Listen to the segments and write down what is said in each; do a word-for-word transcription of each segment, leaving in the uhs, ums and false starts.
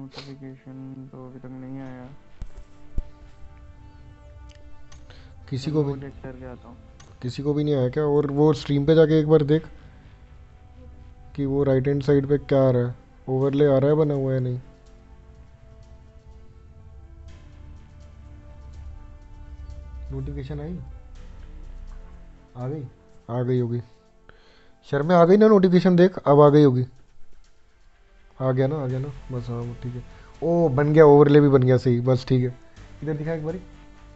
Notification तो अभी तक नहीं आया। किसी को चलो भी वो चेक करके आता हूँ। किसी को भी नहीं आया क्या? और वो स्ट्रीम पे जाके एक बार देख कि वो राइट हैंड साइड पे क्या आ रहा है, ओवरले आ रहा है बना हुआ है नहीं। नोटिफिकेशन आई? आ गई? आ गई होगी। शर्मा आ गई ना नोटिफिकेशन, देख अब आ गई होगी। आ गया ना, आ गया ना, बस हाँ ठीक है। ओ बन गया, ओवरले भी बन गया, सही, बस ठीक है। इधर दिखा एक बारी।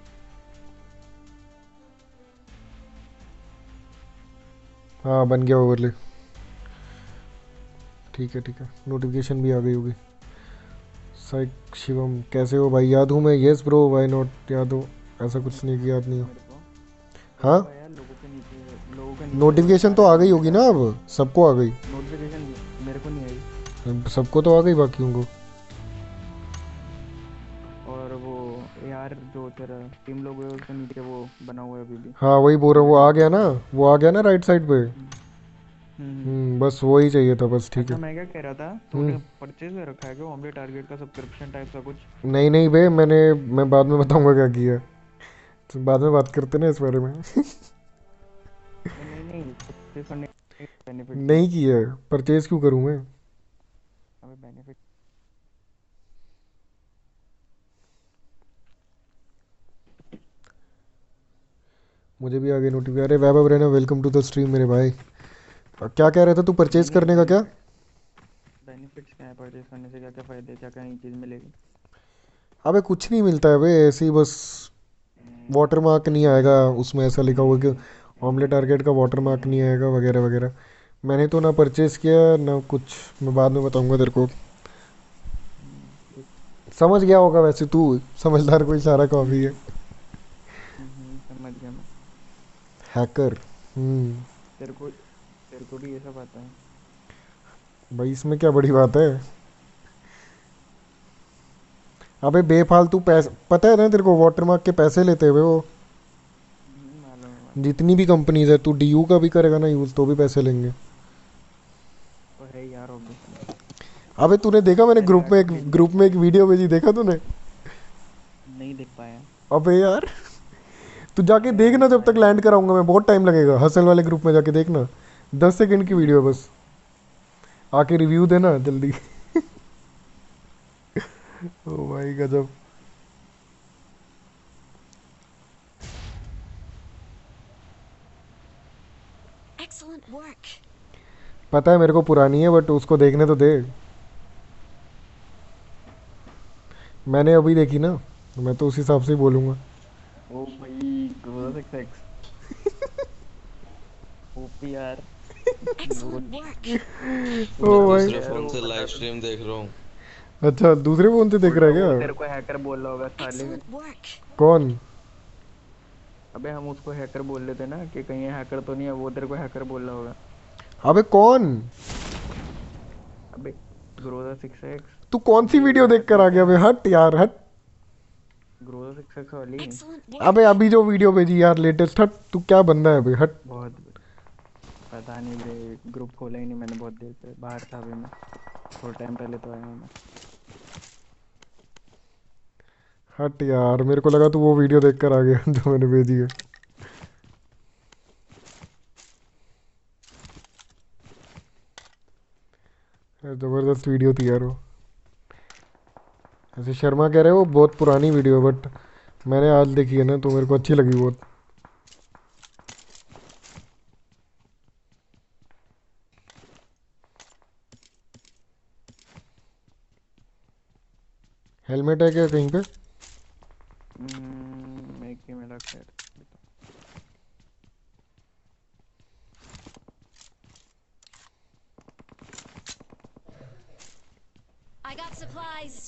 हाँ बन गया ओवरले। ठीक है ठीक है, नोटिफिकेशन भी आ गई होगी। साइक शिवम कैसे हो भाई? याद हूँ मैं, यस ब्रो व्हाई नॉट, याद हो। ऐसा नहीं कुछ नहीं कि याद नहीं हो। मेरे को हाँ होगा यार, लोगों के नीचे लोगों के नीचे नोटिफिकेशन आ तो रहा है आ ना गई होगी मेरा। ना, अब सबको आ गई। नोटिफिकेशन मेरे को नहीं आई। सबको तो आ गई, बाकियों को। और वो यार जो तेरा टीम लोगो है उसके नीचे वो बना हुआ है अभी भी। हाँ वही बोल रहा हूँ, वो आ गया नोटिफिकेशन। ना। वो आ गया ना राइट साइड पे। हम्म हम्म। हम्म बस वही चाहिए था, बस ठीक अच्छा है। मैं क्या कह रहा था, हम्म तूने परचेज में रखा है क्या ऑमलेट टारगेट का सब्सक्रिप्शन टाइप का कुछ? नहीं नहीं बे, मैंने मैं बाद में बताऊंगा क्या किया। तो बाद में बात करते ना इस बारे में। अबे नहीं नहीं, परचेज करने के बेनिफिट्स हैं। नहीं किया। परचेज क्यों करूँ मैं? अबे बेनिफिट। मुझे भी आगे नोटिफिकेशन। अरे वैभव रहना, वेलकम टू द स्ट्रीम मेरे भाई। क्या कह रहा था तू नहीं परचेज नहीं, करने का, क्या? बेनिफिट्स क्या है परचेज करने से, क्या क्या फायदे, क्या क्या नई चीज़ मिलेगी? अबे कुछ नहीं मिलता है बे, ऐसे ही बस। वाटर मार्क नहीं आएगा उसमें, ऐसा लिखा हुआ कि ऑमलेट टारगेट का वाटर मार्क नहीं आएगा वगैरह वगैरह। मैंने तो ना परचेज किया ना कुछ। मैं बाद में बताऊंगा तेरे को। हम्म, ठीक। समझ गया होगा वैसे तू। समझदार कोई सारा कॉपी है। हम्म, समझ गया मैं। हैकर। हम्म। तेरे को तेरे को भी ये सब आता है? भाई इसमें क्या बड़ी बात है? अबे बेफालतू पैसे, पता है ना तेरे को, वाटर मार्क के पैसे लेते हुए वो। हम्म, मालूम है मालूम है। जितनी भी कंपनीज है, तू डीयू का भी करेगा ना यूज तो भी पैसे लेंगे। तो है यार ऑब्वियसली। अबे तूने देखा, मैंने मैंने ग्रुप में एक एक्चुअली ग्रुप में एक वीडियो भेजी, देखा तूने? नहीं देख पाया। अबे यार, तू जाके अबे आ देखना, तो जब तक आया लैंड मेरे पास। कराऊंगा मैं, बहुत टाइम लगेगा। हसल वाले ग्रुप में जाके देखना। दस सेकंड की वीडियो है बस। आके रिव्यू देना जल्दी। ओ भाई गजब। Excellent work. पता है मेरे को पुरानी है, बट उसको देखने तो दे। मैंने अभी देखी ना, मैं तो उस हिसाब से ही बोलूंगा। ओ भाई ग्रोथ एक्स एक्स। ओपी यार। Excellent गोट। work. ओ मैं गजब भाई। है दूसरे यार फोन वो से लाइव बंदा तो। स्ट्रीम देख रहा हूँ। अच्छा दूसरे फोन से देख रहा उल्टा है वो क्या? तेरे को हैकर बोल रहा होगा साले। Excellent work. कौन? अबे हम उसको हैकर बोल रहे थे ना कि कहीं हैकर तो नहीं है, वो तेरे को हैकर बोल रहा होगा। अबे कौन? अबे ग्रोजा सिक्स एक्स। तू कौन सी ये वीडियो देख ऐप कर नहीं आ गया क्या? बे? हट यार हट। ग्रोजा सिक्स एक्स वाली। Excellent अबे work. अभी जो वीडियो भेजी यार लेटेस्ट, हट। तू क्या बंदा है बे, हट। बहुत। पता नहीं bre, ग्रुप खोला ही नहीं मैंने, बहुत देर से बाहर था अभी मैं। थोड़ा टाइम पहले तो आया हूँ मैं। हट यार, मेरे को लगा तू वो वीडियो देख कर आ गया जो मैंने भेजी है। यार, जबरदस्त वीडियो थी यार वो। ऐसे शर्मा कह रहे हो बहुत पुरानी वीडियो, बट मैंने आज देखी है ना, तो मेरे को अच्छी लगी बहुत। हेलमेट है क्या कहीं पे? हम्म, एक ही मिनट खैर। I got supplies.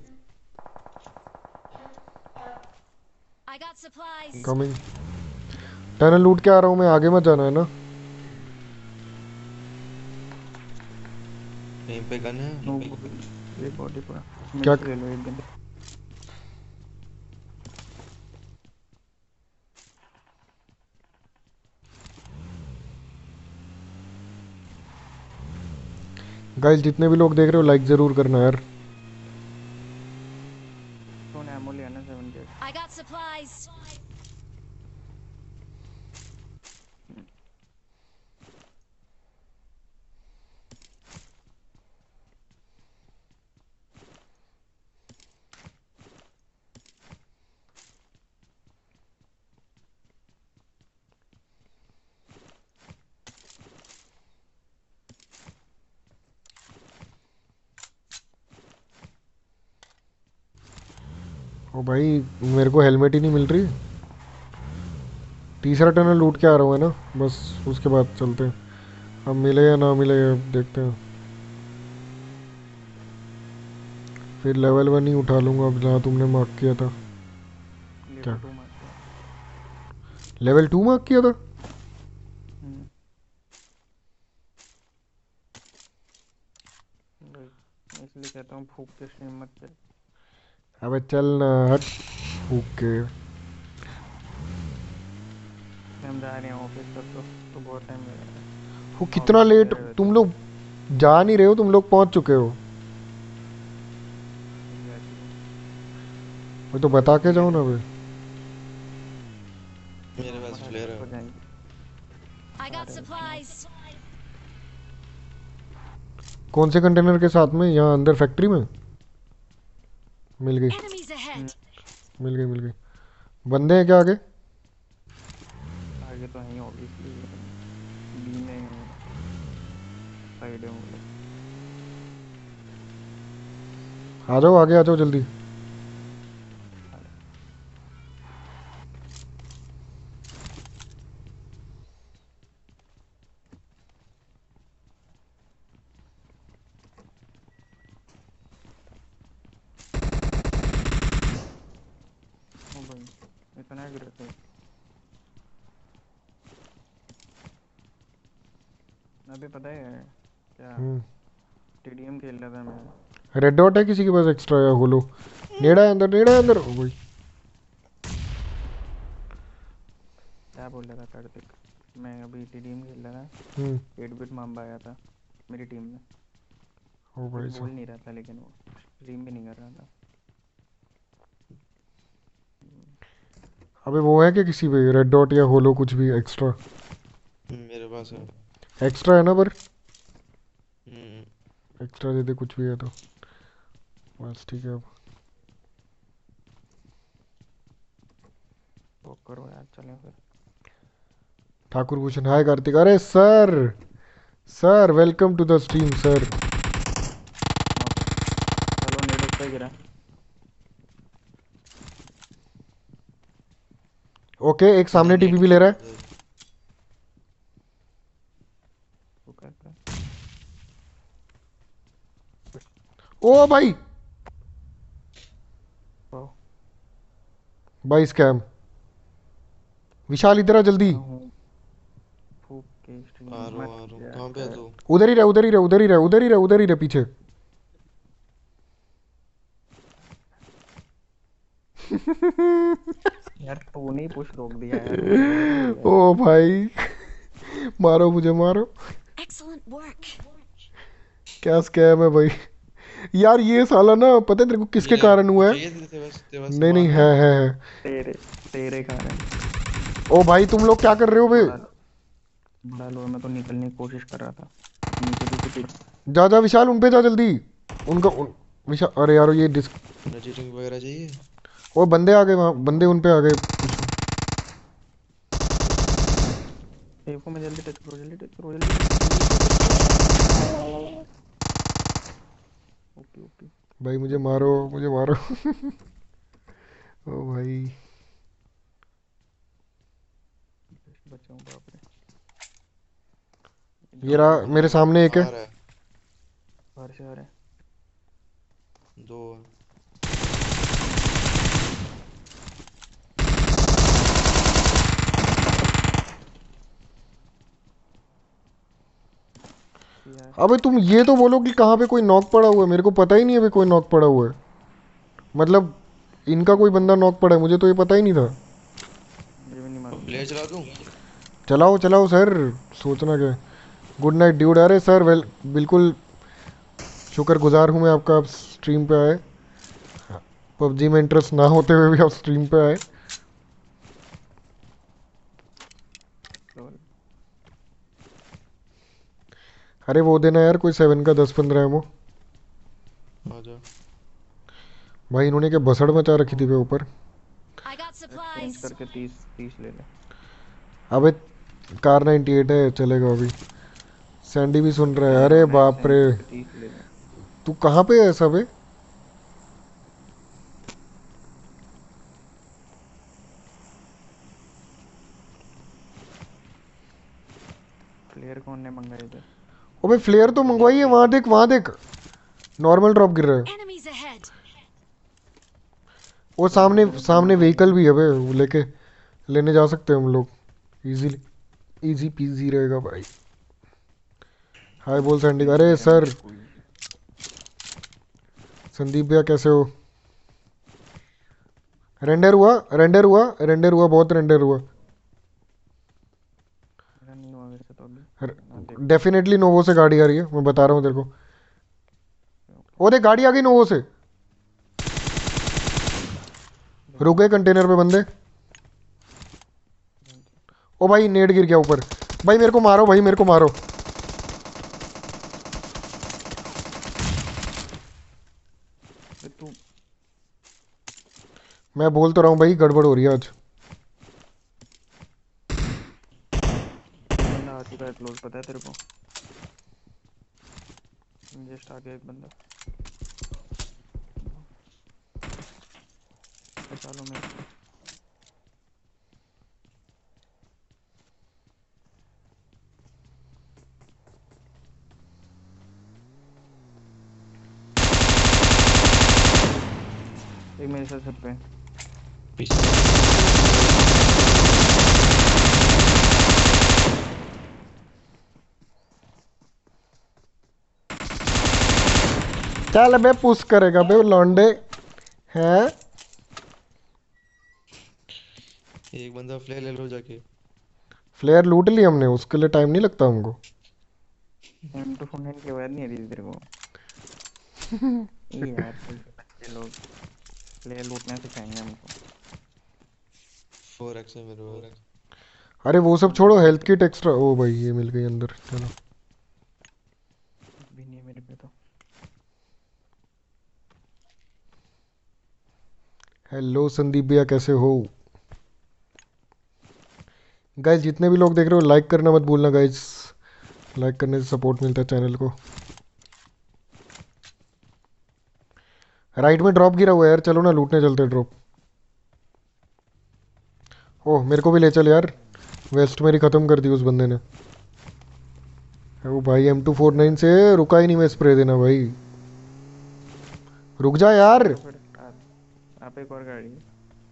I got supplies. Coming. Tunnel लूट के आ रहा हूँ मैं, आगे मत जाना है ना। कहीं पे गन है? नो वो भी। ये बॉडी पूरा। क्या? मिर्च ले लो एक दिन। गाइस जितने भी लोग देख रहे हो, लाइक ज़रूर करना यार। ओ भाई मेरे को हेलमेट ही नहीं मिल रही। तीसरा टनल लूट के आ रहा हूँ है ना, बस उसके बाद चलते हैं। अब मिले या ना मिले अब देखते हैं। फिर लेवल वन ही उठा लूंगा अब जहाँ तुमने मार्क किया था। क्या लेवल टू मार के। लेवल टू मार्क किया था? हम्म, वही, इसलिए कहता हूँ फूक के स्ट्रीम मत कर। अबे चल ना हट। ओके। हम जा रहे हैं ऑफिस तक तो तो बहुत टाइम लगेगा। वो नौ कितना बज के लेट गए वैसे तुम तो। लोग जा नहीं रहे हो, तुम लोग पहुंच चुके हो। एग्जैक्टली। वो तो बता के जाओ लेट ना है भाई। मेरे तो पास हमारा फ्लेयर हो है। जाएंगे। I आ got रहे हैं स्मोक। supplies. कौन से कंटेनर के साथ में? यहाँ अंदर फैक्ट्री में? मिल गई Enemies ahead. मिल गई मिल गई। बंदे हैं क्या आगे? आगे तो हैं ऑब्वियसली, लेकिन बी में साइड है वो लोग। आ जाओ आगे आ जाओ जल्दी। आ रहे हैं। ओ भाई इतना एग्रेसिव। अभी पता है क्या, हम्म। टीडीएम खेल रहा था मैं। रेड डॉट है किसी के पास एक्स्ट्रा या होलो? नेड़ा है अंदर, नेड़ा है अंदर। ओ भाई क्या बोल रहा था कार्तिक, मैं अभी टीडीएम खेल रहा था। हम्म। एट बिट मामबा आया था मेरी टीम में। ओ कुछ भाई बोल साहब। नहीं रहा था लेकिन वो स्ट्रीम भी नहीं कर रहा था। हम्म, अबे वो है कि किसी पे रेड डॉट या होलो कुछ भी एक्स्ट्रा? मेरे पास है। एक्स्ट्रा है ना पर? हम्म, एक्स्ट्रा दे दे कुछ भी है तो बस ठीक है। अब तो करो यार, चलें फिर। ठाकुर भूषण हाय कार्तिक। अरे sir, sir welcome to the stream sir. Knock है। चलो नेट उस पर गिरा। ओके एक मैं सामने टीपी नेट भी ले खेल रहा रहा है। था। वो करता है। ओ भाई, वाह। भाई स्कैम। विशाल इधर आ जल्दी। मैं हूँ फूक के आ स्ट्रीम रहा मत हूँ आ रहा हूँ, किया कहाँ पे है कर। तू? उधर ही रह उधर ही रह उधर ही रह उधर ही रह उधर ही रह उधर ही रह पीछे। यार तूने ही पुश रोक दिया यार, मुझे लगा था बढ़िया है। ओ भाई मारो मुझे मारो। Excellent work. क्या स्कैम है भाई। यार ये साला ना पता है तेरे को ये किसके ले, कारण कुछ हुआ है? चाहिए तेरे तेरे पास तेरे पास नहीं नहीं सामान है? है है है। तेरे तेरे कारण। ओ भाई तुम लोग क्या कर रहे हो बे? बड़ा बड़ा लो, मैं तो निकलने की कोशिश कर रहा था। नीचे पीछे पीछे। जा जा विशाल उन पे जा जल्दी। उनका उन, विशाल अरे यार ये डिस्क। रजिटिंग वगैरह चाहिए? ओ बंदे आ गए वहाँ, बंदे उन पे आ गए। देखो मैं जल्दी टच करो, जल्दी टच करो, जल्दी टच करो, जल्दी टच करो। Okay okay. भाई मुझे बच गया मारो बच गया। मुझे मारो ओ भाई। बचा हूँ बाप रे। ये इधर रहा इधर मेरे सामने एक है। आ रहा है। बाहर से आ रहा है। दो है। यार अबे तुम ये तो बोलो कि कहाँ पे कोई नॉक पड़ा हुआ है, मेरे को पता ही नहीं है कोई नॉक पड़ा हुआ है। मतलब इनका कोई बंदा नॉक पड़ा है, मुझे तो ये पता ही नहीं था। मुझे भी नहीं मालूम था। प्लेयर चला दूँ? चलाओ चलाओ सर, सोचना क्या है। Good night dude. अरे सर वेल बिल्कुल शुक्रगुजार हूँ मैं आपका, आप स्ट्रीम पे आए। पबजी में इंटरेस्ट ना होते हुए भी आप स्ट्रीम पे आए। लॉल। अरे वो देना यार कोई सेवन का दस पंद्रह एमओ। आ जा। भाई इन्होंने क्या भसड़ मचा रखी थी तो वे ऊपर। I got exchange supplies. करके तीस तीस ले ले। अबे कार नाइन्टी एट है चलेगा अभी। सैंडी भी सुन रहा है। कह रहा अरे हूँ ना, बाप रे, एक्सचेंज करके तीस ले ले। तू कहाँ पे है सब? प्लेयर कौन ने मंगाई इधर? अबे फ्लेयर तो मंगवाई है, वहां देख वहां देख, नॉर्मल ड्रॉप गिर रहा है। Enemies ahead. वो सामने सामने व्हीकल भी है बे, वो लेके लेने जा सकते हैं हम लोग इजीली, इजी पीजी रहेगा भाई। हाय बोल सैंडी। अरे सर संदीप भैया कैसे हो? रेंडर हुआ रेंडर हुआ रेंडर हुआ बहुत रेंडर हुआ। मेरा नहीं हुआ वैसे तो अभी। हाँ, देख। डेफिनेटली नोवो से गाड़ी आ रही है, मैं बता रहा हूँ तेरे को। वो देख गाड़ी आ गई नोवो से। रुक गए कंटेनर पे बंदे। ओ भाई नेट गिर गया ऊपर। भाई मेरे को मारो, भाई मेरे को मारो। अबे तू मैं बोल तो रहा हूँ भाई गड़बड़ हो रही है आज। बंदा आ चुका है क्लोज, पता है तेरे को? जस्ट आ गया एक बंदा। बचा लो मेरे को। एक मेरे साथ छत पे। पीछे चल बे पुश करेगा बे लौंडे हैं। एक बंदा फ्लेयर ले लो जाके। फ्लेयर लूट ली हमने, उसके लिए टाइम नहीं लगता हमको। एम टू फोर्टी नाइन की आवाज नहीं आ रही तेरे को? ये यार ये लोग प्लेयर लूटना सिखाएंगे हमको। फोर एक्स है मेरे पास। अरे वो सब छोड़ो, हेल्थ किट एक्स्ट्रा। ओ भाई ये मिल गई अंदर, चलो। भी नहीं है मेरे पे तो। हेलो संदीप भैया कैसे हो? गाइस जितने भी लोग देख रहे हो लाइक करना मत भूलना गाइस, लाइक करने से सपोर्ट मिलता है चैनल को। राइट में ड्रॉप गिरा हुआ है यार, चलो ना लूटने चलते हैं ड्रॉप। ओह मेरे को भी ले चल यार, वेस्ट मेरी ख़त्म कर दी उस बंदे ने। वो भाई एम टू फोर नाइन से रुका ही नहीं, मैं स्प्रे देना भाई। रुक जा यार। तो फिर आप आप एक और गाड़ी है।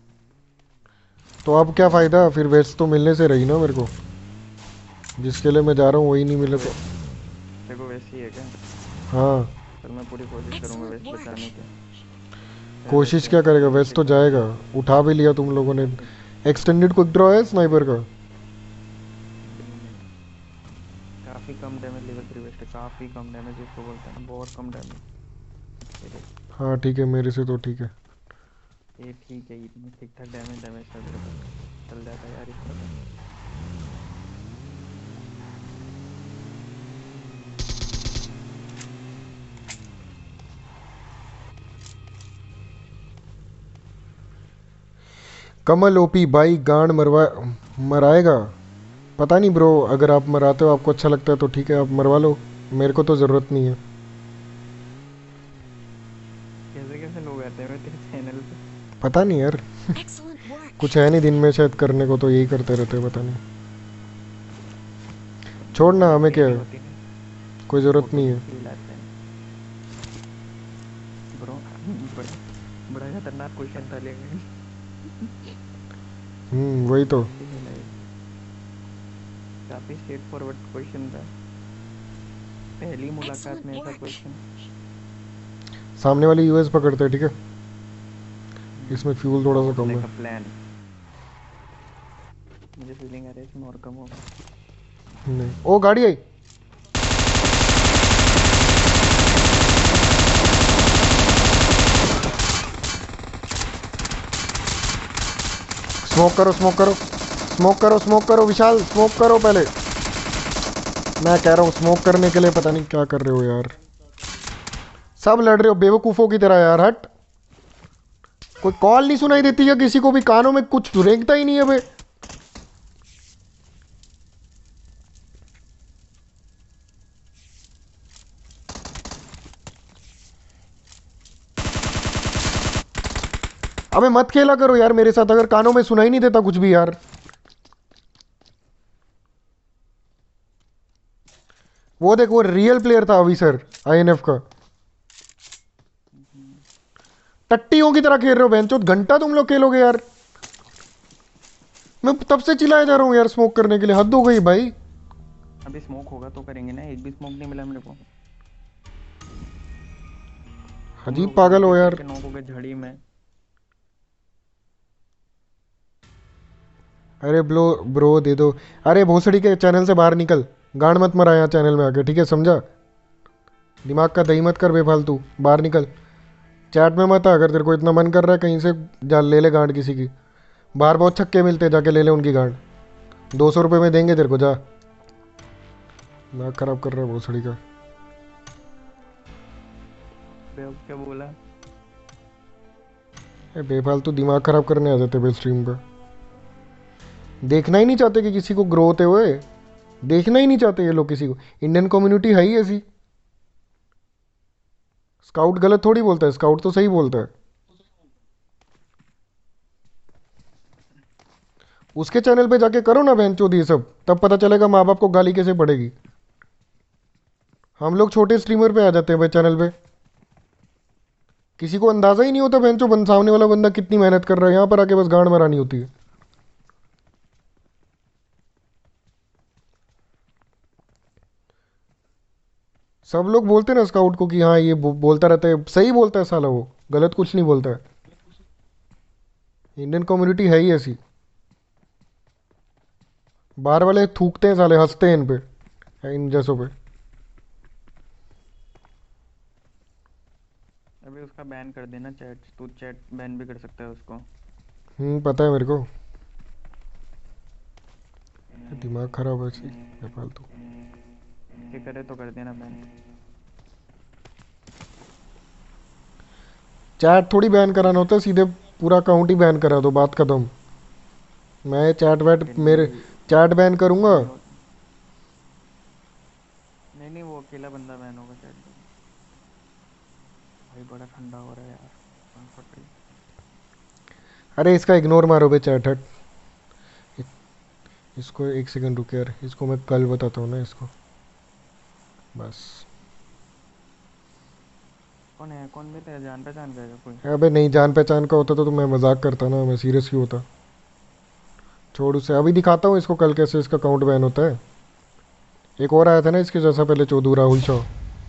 तो अब क्या फ़ायदा, फिर वेस्ट तो मिलने से रही ना मेरे को, जिसके लिए मैं जा रहा हूँ वही नहीं मिले तो। देखो वैसे ही है क्या? हाँ पर मैं पूरी कोशिश करूंगा Excellent वेस्ट work. बचाने की। कोशिश क्या करेगा, वेस्ट तो जाएगा। उठा भी लिया तुम लोगों ने। एक्सटेंडेड क्विक ड्रॉ है स्नाइपर का। काफी कम डैमेज लेवल थ्री वेस्ट है, काफी कम डैमेज जिसको बोलते हैं ना, बहुत कम डैमेज। ये देख, हाँ ठीक है मेरे से तो ठीक है। ये ठीक है, इतनी ठीक ठाक डैमेज डैमेज का तेरे को चल जाता है यार इसका तो। कमल ओपी भाई गांड मरवा मराएगा। पता नहीं ब्रो, अगर आप मराते हो आपको अच्छा लगता है तो ठीक है, आप मरवा लो, मेरे को तो ज़रूरत नहीं है। कैसे कैसे लोग आते हैं तेरे चैनल पे? पता नहीं यार, Excellent work. कुछ है नहीं दिन में शायद करने को, तो यही करते रहते हैं, पता नहीं। छोड़ ना, हमें क्या है, होती है कोई ज़रूरत फोटो नहीं है। खींच लाते हैं ब्रो। बड़ा बड़ा खतरनाक क्वेश्चन था लेकिन हम्म वही तो। काफी स्ट्रेट फॉरवर्ड क्वेश्चन था, पहली मुलाकात Excellent में ऐसा work. क्वेश्चन। सामने वाले यूएस पकड़ते हैं ठीक है, इसमें फ्यूल थोड़ा सा कम लाइक है। A plan. मुझे फीलिंग आ रही है इसमें और कम होगा। नहीं, ओ गाड़ी आई। स्मोक करो स्मोक करो स्मोक करो स्मोक करो विशाल, स्मोक करो पहले। मैं कह रहा हूँ स्मोक करने के लिए, पता नहीं क्या कर रहे हो यार, सब लड़ रहे हो बेवकूफ़ों की तरह यार। हट, कोई कॉल नहीं सुनाई देती है किसी को भी, कानों में कुछ रेंगता ही नहीं है बे। अबे मत खेला करो यार मेरे साथ, अगर कानों में सुनाई नहीं देता कुछ भी यार। वो देख, वो रियल प्लेयर था अभी सर, आईएनएफ का। टट्टियों की तरह खेल रहे हो बेंचो, घंटा तुम लोग खेलोगे यार। मैं तब से चिल्लाया जा रहा हूँ यार स्मोक करने के लिए, हद हो गई भाई। अभी स्मोक होगा तो करेंगे ना, एक भी स्मोक नहीं मिला मेरे को। तुम अजीब लोग पागल एक हो एक यार। करके नॉक हो गए झड़ी में। अरे ब्रो ब्रो दे दो। अरे भोसड़ी के चैनल से बाहर निकल, गांड मत मरा यहाँ चैनल में आके, ठीक है समझा? दिमाग का दही मत कर बेफालतू, बाहर निकल। चैट में मत आ, अगर तेरे को इतना मन कर रहा है कहीं से जा ले ले गांड किसी की। बाहर बहुत छक्के मिलते हैं, जाके ले ले उनकी गांड, दो सौ रुपये में देंगे तेरे को, जा। दिमाग खराब कर रहा है भोसड़ी का। बे अब क्या बोला? ए, बेफालतू दिमाग खराब करने आ जाते भाई स्ट्रीम पे। देखना ही नहीं चाहते कि किसी को ग्रो होते हुए, देखना ही नहीं चाहते ये लोग किसी को। इंडियन कम्युनिटी है ही ऐसी। स्काउट गलत थोड़ी बोलता है, स्काउट तो सही बोलता है। उसके चैनल पे जाके करो ना बहन चोद ये सब, तब पता चलेगा माँ बाप को गाली कैसे पड़ेगी। हम लोग छोटे स्ट्रीमर पे आ जाते हैं भाई चैनल पे, किसी को अंदाजा ही नहीं होता बहन चो बन सामने वाला बंदा कितनी मेहनत कर रहा है, यहाँ पर आके बस गांड मरानी होती है। सब लोग बोलते हैं ना स्काउट को कि हाँ ये बो, बोलता रहता है, सही बोलता है साला, वो गलत कुछ नहीं बोलता है। इंडियन कम्युनिटी है ही ऐसी। बाहर वाले थूकते हैं साले, हंसते हैं इन पे, इन जैसों पे। अभी उसका बैन कर देना चैट, तू चैट बैन भी कर सकता है उसको। हम्म पता है मेरे को। दिमाग खराब है ऐसी फालतू। ये करे तो कर देना बैन। चैट थोड़ी बैन कराना होता है, सीधे पूरा अकाउंट ही बैन करा दो, बात खत्म। मैं चैट वैट मेरे नहीं चैट बैन करूंगा। नहीं नहीं, वो अकेला बंदा बैन होगा चैट पे। भाई बड़ा ठंडा हो रहा है यार, कौन फट रही। अरे इसका इग्नोर मारो बे चैट, हट। इसको एक सेकंड रुक यार, इसको मैं कल बताता हूँ ना इसको, बस। कौन है, कौन भी तेरा जान पहचान का है कोई? अबे नहीं, जान पहचान का होता तो, तो मैं मजाक करता ना, मैं सीरियस क्यों होता। छोड़ उसे, अभी दिखाता हूँ इसको कल कैसे इसका अकाउंट बैन होता है। एक और आया था ना इसके जैसा पहले, चौधू राहुल शाह,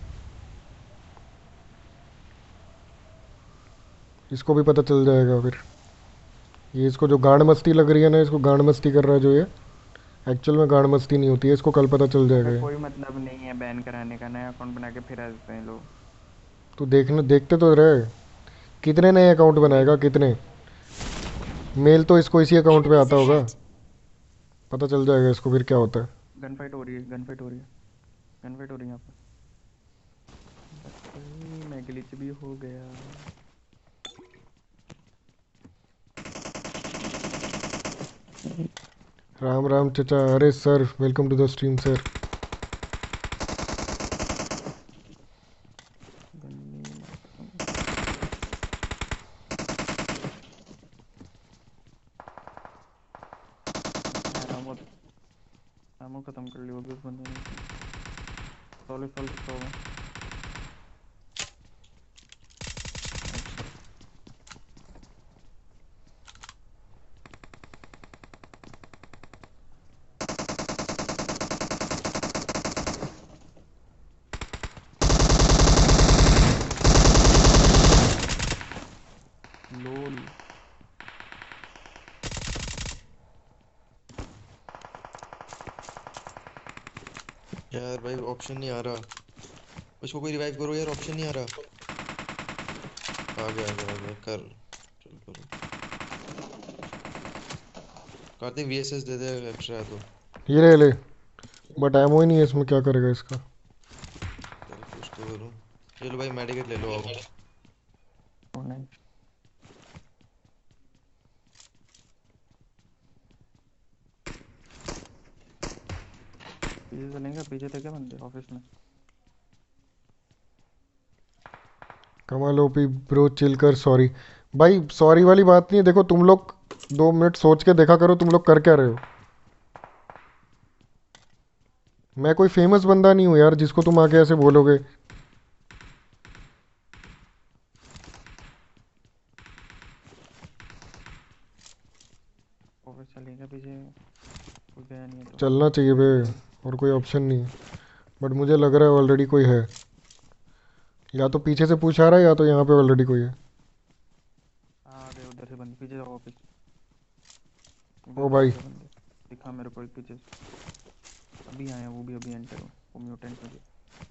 इसको भी पता चल जाएगा फिर। ये इसको जो गांड मस्ती लग रही है ना, इसको गांड मस्ती कर रहा है जो ये, एक्चुअल में गांड मस्ती नहीं होती है, इसको कल पता चल जाएगा अबे ये। कोई मतलब नहीं है बैन कराने का, नया अकाउंट बना के फिर आ जाते हैं लोग। तू देखना, देखते तो रहे, कितने नए अकाउंट बनाएगा, कितने मेल तो इसको इसी अकाउंट पे Enemies आता होगा। ahead. पता चल जाएगा इसको फिर क्या होता है। गन फाइट हो रही है, गन फाइट हो रही है, गन फाइट हो रही है यहाँ पर। बस मैं ग्लिच भी हो गया। राम राम चचा, अरे sir welcome to the stream sir. गन्नी मासूम। आमो आमो खत्म कर ली होगी उस बंदे ने। Solid solid so lol. यार भाई ऑप्शन नहीं आ रहा, उसको कोई रिवाइव करो यार, ऑप्शन नहीं आ रहा। आ गया आ गया आ गया, कर चल करो। कार्तिक वीएसएस दे दे एक्स्ट्रा है तो। ये ले ले, बट एमओ ही नहीं है इसमें, क्या करेगा इसका। चल कुछ तो करूँ। चलो भाई मेडिकेट ले लो आओ। ओ नहीं, पीछे चलेंगे, पीछे थे क्या बंदे ऑफिस में? कमाल ओपी ब्रो, चिल कर, सॉरी भाई, सॉरी वाली बात नहीं है। देखो तुम लोग दो मिनट सोच के देखा करो, तुम लोग कर क्या रहे हो। मैं कोई फेमस बंदा नहीं हूँ यार जिसको तुम आके ऐसे बोलोगे। और चलेगा पीछे, कोई गया नहीं है तो। चलना चाहिए बे, और कोई ऑप्शन नहीं है। बट मुझे लग रहा है ऑलरेडी कोई है, या तो पीछे से पूछ आ रहा है या तो यहाँ पे ऑलरेडी कोई है। हाँ आ गए उधर से बंदे, पीछे जाओ वापस। ओ उधर से आ भाई गए बंदे, दिखा मेरे को एक पीछे से। अभी आए हैं वो भी, अभी एंटर हो वो म्यूटेंट में भी।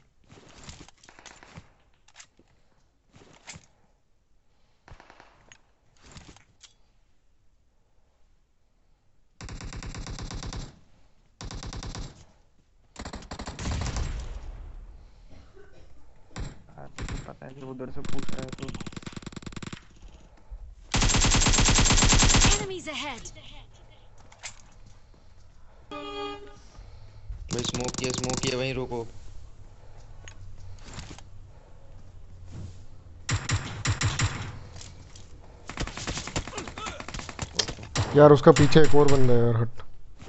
यार तुझे पता है कि उधर से पूछ रहा है तो। Enemies ahead. भाई स्मोक किया स्मोक किया, वहीं रोको। यार उसका पीछे एक और बंदा है यार, हट।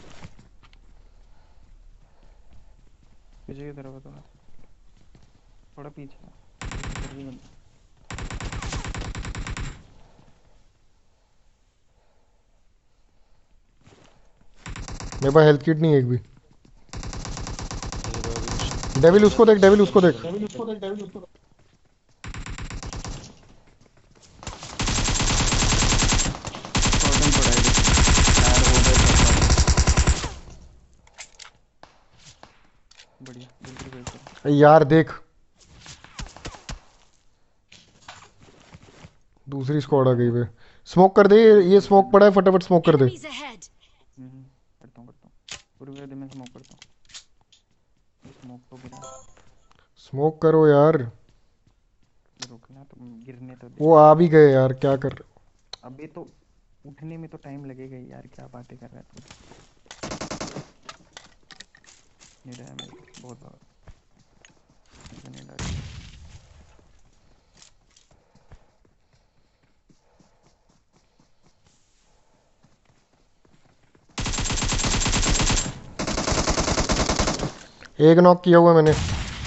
पीछे की तरफ है थोड़ा, थोड़ा पीछे है। पीछे तरफ भी बंदा। मेरे पास हेल्थ किट नहीं है एक भी। मेरे पास भी कुछ डेविल नहीं उसको देख, डेविल उसको देख। है। कॉर्डन पड़ा है इधर। यार उधर सब बढ़िया, जल्दी रिवाइव करो। यार देख, दूसरी स्क्वाड आ गई बे। स्मोक कर दे, ये स्मोक पड़ा है, फटाफट स्मोक कर दे। Enemies ahead. हम्म, करता हूँ करता हूँ। पूरी वेद में स्मोक करता हूँ। स्मोक तो गिरा, स्मोक करो यार। रुकना तो, गिरने तो दे। वो आ भी गए यार, क्या कर रहे अभी तो उठने में तो टाइम लगेगा ही यार, क्या बातें कर रहा है तू। नहीं रहा है मेरे को बहुत ज़्यादा, मुझे नहीं डर। हो। एक नॉक किया हुआ मैंने।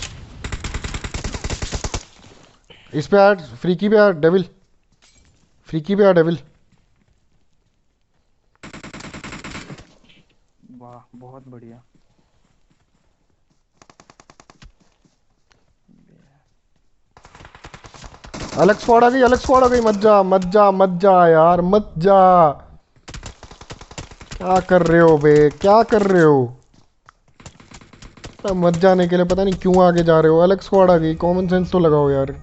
इस पे आ, फ्रीकी पे आ डेविल, फ्रीकी पे आ डेविल। वाह बहुत बढ़िया। अलग स्क्वाड आ गई, अलग स्क्वाड आ गई। मत जा मत जा मत जा यार, मत जा। क्या कर रहे हो बे, क्या कर रहे हो? अब मत जाने के लिए पता नहीं क्यों आगे जा रहे हो। अलग स्क्वाड आ गई, कॉमन सेंस तो लगाओ यार।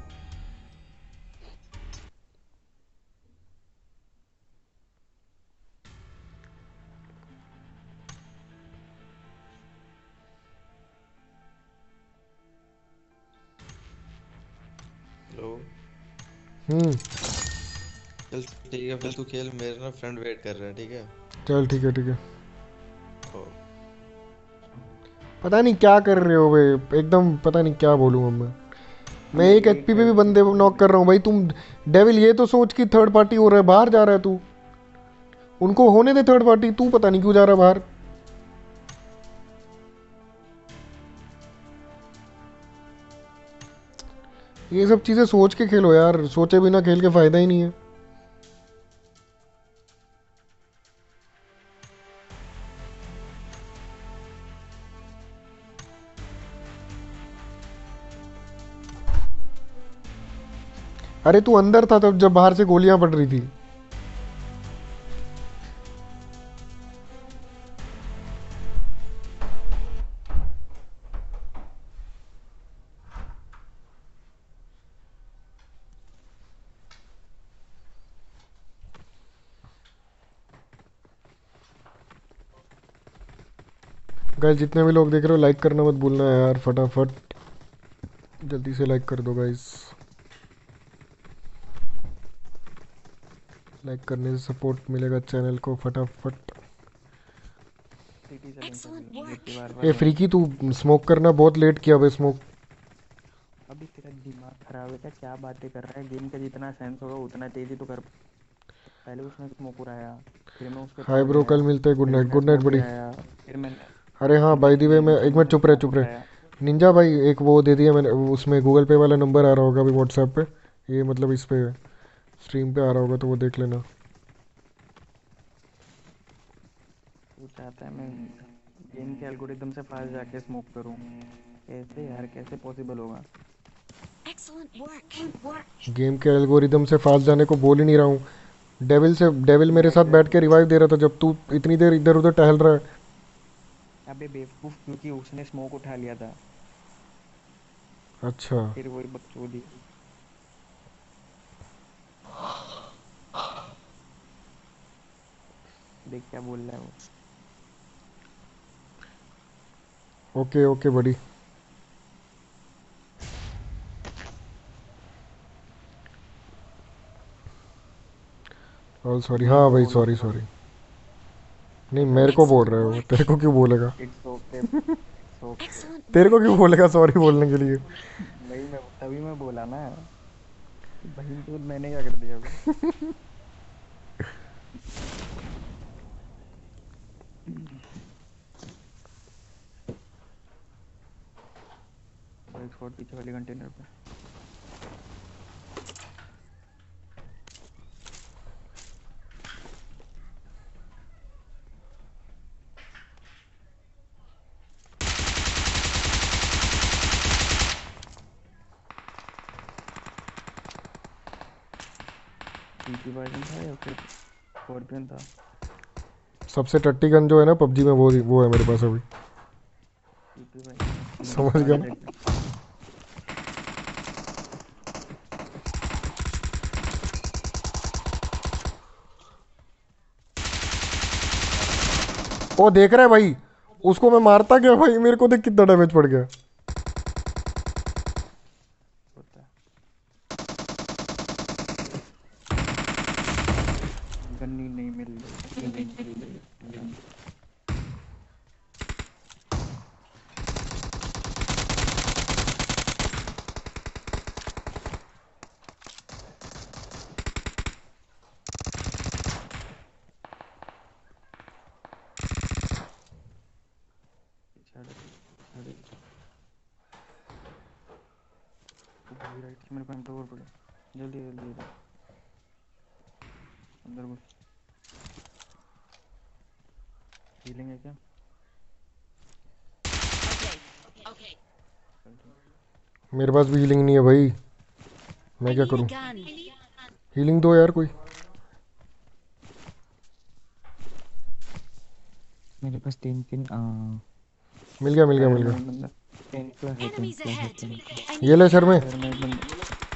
हेलो। हम्म। चल ठीक है फिर तू खेल, मेरे ना फ्रेंड वेट कर रहा है, ठीक है। चल ठीक है ठीक है। ओ, पता नहीं क्या कर रहे हो बे, एकदम पता नहीं क्या बोलूँ अब मैं। मैं एक एक एचपी पे भी हेल्थ बंदे किट नॉक कर रहा हूँ भाई। तुम डेविल ये तो सोच कि थर्ड पार्टी हो रहा है, बाहर जा रहा है तू। उनको होने दे थर्ड पार्टी, तू पता नहीं क्यों जा रहा है बाहर। ये सब चीजें सोच के खेलो यार, सोचे बिना खेल के फायदा ही नहीं है। अरे तू अंदर था तब जब बाहर से गोलियां पड़ रही थी। गाइस जितने भी लोग देख रहे हो, लाइक करना मत भूलना है यार, फटाफट जल्दी से लाइक कर दो गाइस। लाइक करने से सपोर्ट मिलेगा चैनल को, फटाफट। सिटी चलें Excellent चल, work. जितनी बार ए बार फ्रीकी, तू स्मोक करना बहुत लेट किया भाई स्मोक। अभी तेरा दिमाग खराब है क्या, क्या बातें कर रहा है। गेम का जितना सेंस होगा उतना तेजी तो कर। पहले उसने स्मोक उड़ाया, फिर मैं उसके हाय पास ब्रो, गया, कल मिलते हैं। गुड फिर नाइट, उसने गुड नाइट स्मोक बड़ी। गिराया, फिर मैंने अरे हाँ बाय द वे मैं एक मिनट चुप रहे चुप रहे उठाया। निंजा भाई एक वो दे दिया मैंने, वो उसमें गूगल पे वाला नंबर आ रहा होगा अभी व्हाट्सएप पे, ये मतलब इस पे स्ट्रीम पे आ रहा होगा तो वो देख लेना। तू चाहता है मैं गेम के एल्गोरिदम से फास्ट जाके स्मोक करूं? कैसे यार, कैसे पॉसिबल होगा? Excellent work. गेम के एल्गोरिदम से फास्ट जाने को बोल ही नहीं रहा हूँ। डेविल से डेविल मेरे मैं साथ बैठ के रिवाइव दे रहा था जब तू इतनी देर इधर उधर टहल रहा है। अबे बेवकूफ, क्योंकि उसने स्मोक उठा लिया था। अच्छा फिर वही बकचोदी। देख क्या बोल रहा है वो। ओके ओके बड़ी। ऑल सॉरी, मेरे हाँ को भाई बोलो सॉरी सॉरी। सॉरी। नहीं ऐसा मेरे मत को बोल। बोल Excellent रहा है वो, work. तेरे को क्यों बोलेगा? It's okay, it's okay. Excellent तेरे को क्यों work. बोलेगा सॉरी बोलने के लिए? नहीं, मैं तभी मैं बोला ना कि बहन चोद मैंने क्या कर दिया अभी। एक स्पॉट पीछे वाले कंटेनर पे। पीछे वर्जन था या फिर स्कॉर्पियन था? सबसे टट्टी गन जो है ना पबजी में, वो वो है मेरे पास अभी। पीछे भाई मेरे समझ गया सारे ना? रेड। ओ देख रहा है भाई, उसको मैं मारता क्या भाई, मेरे को देख कितना डैमेज पड़ गया। होता है। गन्नी नहीं मिल रही, नहीं मिल रही गन। पीछे हट, पीछे हट। ओ भाई राइट से मेरे को एम टू फोर पड़े। जल्दी जल्दी इधर अंदर घुस। हीलिंग है क्या? Okay. चल ठीक। मेरे पास भी हीलिंग नहीं है भाई, I मैं क्या need a करूं? gun. हीलिंग दो यार कोई। मेरे पास तीन तीन आ, मिल गया मिल गया शहर मिल में गया। एक बंदा। तीन प्लस है, तीन Enemies प्लस है, ahead. तीन। I ये need a ले सर में। gun. शहर में एक बंदा।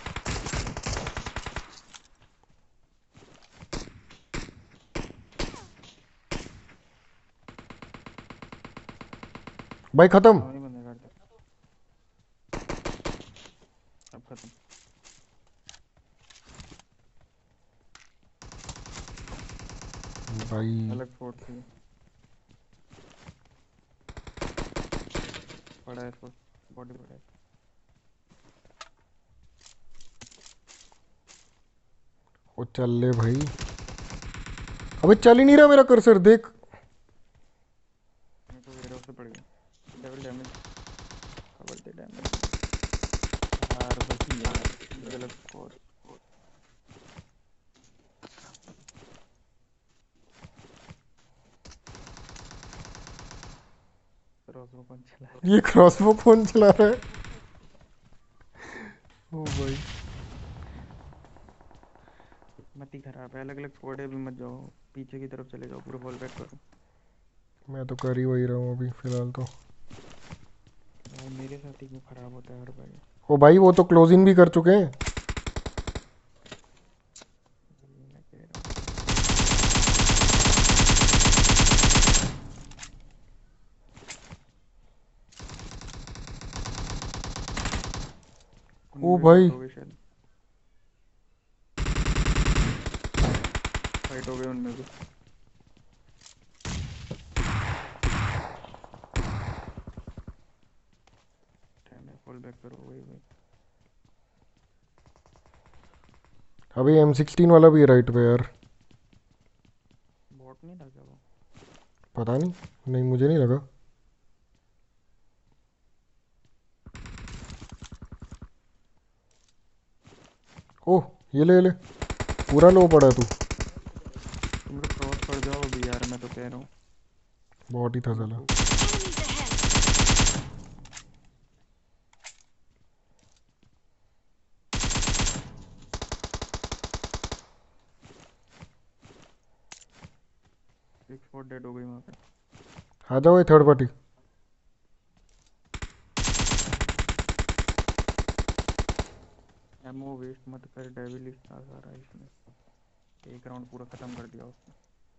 भाई खत्म। सामने बंदा काट दे। अब खत्म। भाई अलग फोर्ट थी। पड़ा है फोर्ट। बॉडी पड़ा है। ओ चल ले भाई, अबे चल ही नहीं रहा मेरा कर्सर देख। मेरे को वेयर हाउस से पड़ गया। Double damage. कवर दे डैमेज। यार वही यार, गलत स्कोर। क्रॉसबो कौन चला रहा ये क्रॉसबो कौन चला रहा है? ओ भाई है? मत ही खराब है, अलग अलग स्क्वाड है, अभी मत जाओ। पीछे की तरफ चले जाओ, पूरा फॉल बैक करो। मैं तो कर ही वही रहा हूँ अभी फिलहाल तो। भाई मेरे साथ ही क्यों खराब होता है हर भाई? ओ भाई वो तो क्लोज इन भी कर चुके हैं। यही मैं कह रहा हूँ। ओ उनमें भी भाई बॉट हो गए शायद। फाइट हो गए उनमें भी। फॉल बैक करो, वही वही। अभी एम सिक्सटीन वाला भी है राइट पे यार। बॉट नहीं था क्या वो? पता नहीं, नहीं मुझे नहीं लगा। ओह ये ले ये ले, पूरा लो पड़ा है तू। तुम लोग क्रॉस कर जाओ अभी यार, मैं तो कह रहा हूँ। बहुत ही था साला। बेवकूफ। Enemies ahead. एक स्पॉट डेड हो गई वहाँ पे। आ जाओ ये थर्ड पार्टी। एमओ वेस्ट मत कर, डेविल था सारा इसमें। एक राउंड पूरा खत्म कर दिया उसने।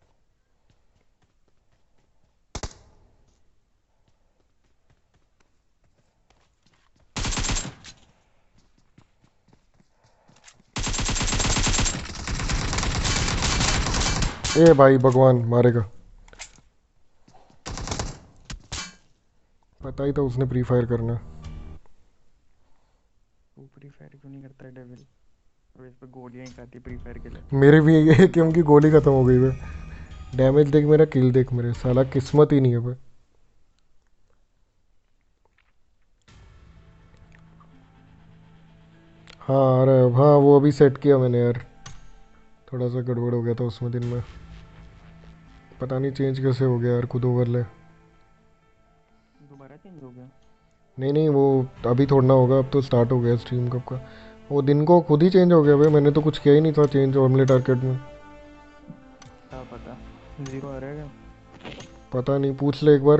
ए भाई भगवान मारेगा, पता ही था उसने प्री फायर करना। तू फ्री फायर क्यों नहीं करता है डेविल? और इस पे गोलियां ही खाती फ्री फायर के लिए। मेरे भी ये कि उनकी गोली खत्म हो गई है। डैमेज देख मेरा, किल देख मेरे, साला किस्मत ही नहीं है भाई। हाँ अरे हाँ वो अभी सेट किया मैंने यार, थोड़ा सा गड़बड़ हो गया था उसमें दिन में, पता नहीं चेंज कैसे हो गया यार खुद ओवरले। दोबारा चेंज हो गया? नहीं नहीं वो अभी थोड़ा ना होगा, अब तो स्टार्ट हो गया स्ट्रीम कब का। वो दिन को खुद ही चेंज हो गया भाई, मैंने तो कुछ किया ही नहीं था चेंज ऑमलेट आर्केड में। क्या पता, जीरो आ रहेगा। पता नहीं, पूछ ले एक बार।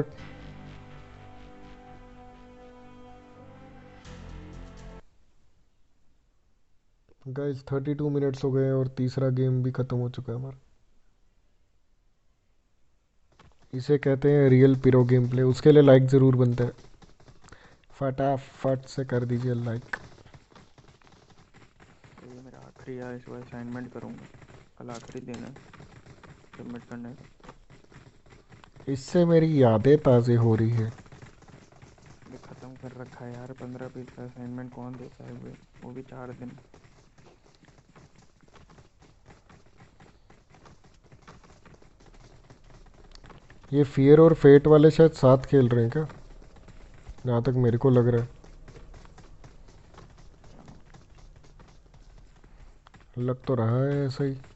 गाइस थर्टी टू मिनट्स हो गए और तीसरा गेम भी खत्म हो चुका है हमारा। इसे कहते हैं रियल पिरो गेम प्ले, उसके लिए लाइक ज़रूर बनता है, फटाफट से कर दीजिए लाइक। तो ये मेरा आखिरी यार, इस बार असाइनमेंट करूँगा। कल आखिरी दिन है सबमिट करने का। इससे मेरी यादें ताज़ी हो रही है। ये ख़त्म कर रखा है यार, पंद्रह पेज का असाइनमेंट कौन देता है वे, वो भी चार दिन। ये फियर और फेट वाले शायद साथ खेल रहे हैं क्या, जहाँ तक मेरे को लग रहा है। लग तो रहा है ऐसा ही।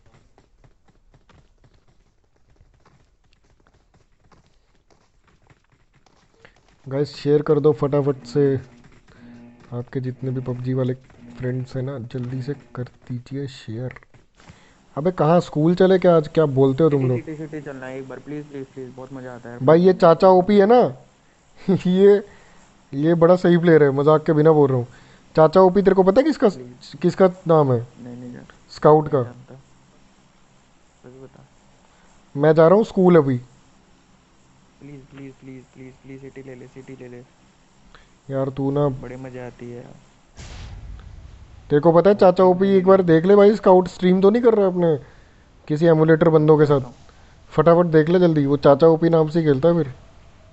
गाइस शेयर कर दो फटाफट से, आपके जितने भी पबजी वाले फ्रेंड्स हैं ना जल्दी से कर दीजिए शेयर। अबे कहाँ स्कूल चले क्या आज, क्या बोलते हो तुम सिटी लोग? सिटी सिटी चलना है एक बार, प्लीज़ प्लीज़ प्लीज़, बहुत मज़ा आता है यार भाई पबजी ये में। चाचा ओपी है ना ये ये बड़ा सही प्लेयर है, मजाक के बिना बोल रहा हूँ। चाचा ओपी तेरे को पता है किसका, प्लीज़। किसका नाम है? नहीं नहीं जान, स्काउट नहीं का। जानता। बस बता। मैं जा रहा हूँ स्कूल अभी। Please please please please please, city ले ले, सिटी ले ले। यार तू ना, बड़े मज़ा आती है यार। तेरे को पता है बहुत चाचा चीज़ ओपी, नई एक बार नई। देख ले भाई, स्काउट स्ट्रीम तो नहीं कर रहा अपने किसी एमुलेटर बंदों के साथ, करता हूँ। फटाफट देख ले जल्दी, वो चाचा ओपी नाम से ही खेलता है फिर।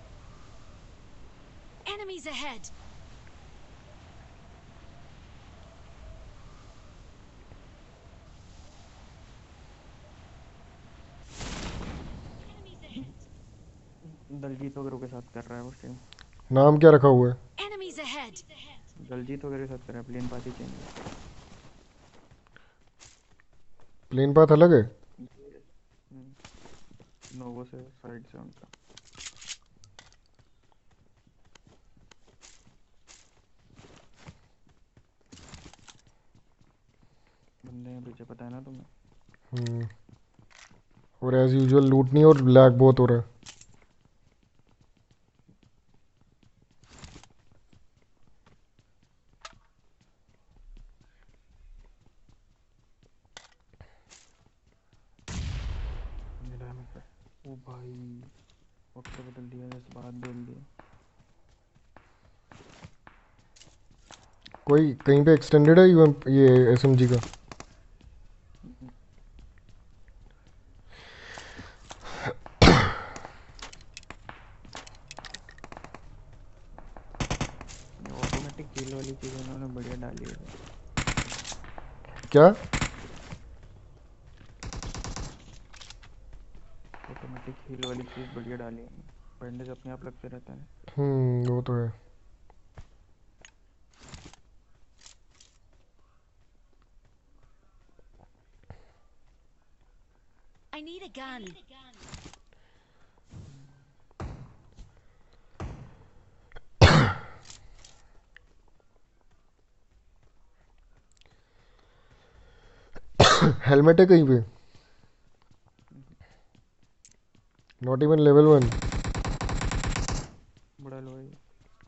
Enemies ahead. Enemies ahead. Daljit वगैरह के साथ कर रहा है वो स्ट्रीम। नाम क्या रखा हुआ है? Enemies ahead. दलजीत वगैरह के साथ कर रहा है, प्लेन पाती चेंज है। प्लेन पाथ अलग है? नोवो से साइड से उनका। बंदे हैं पीछे, पता है ना तुम्हें। हम्म, और एज यूजुअल लूट नहीं और लैग बहुत हो रहा है। मिला मेरे पे। ओ भाई, वक्त बदल दिया, जज्बात बोल दिए। कोई कहीं पे एक्सटेंडेड है यूएम ये एसएमजी का? ये ऑटोमेटिक किल वाली चीज़ उन्होंने बढ़िया डाली है। क्या? ऑटोमेटिक हील वाली चीज़ बढ़िया डाली है। बैंडेज अपने आप लगते रहता है। हम्म वो तो है। a gun. हेलमेट है कहीं पे? Not even level one. बड़ा लो है।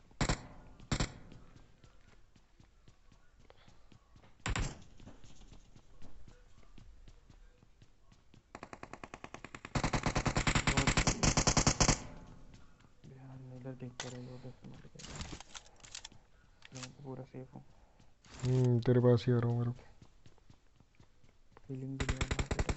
इधर देख कर रहे हो उधर से मर गया। मैं तो पूरा सेफ हूँ। हम्म तेरे पास ही आ रहा हूँ मेरे को। हीलिंग भी ले रहा हूँ।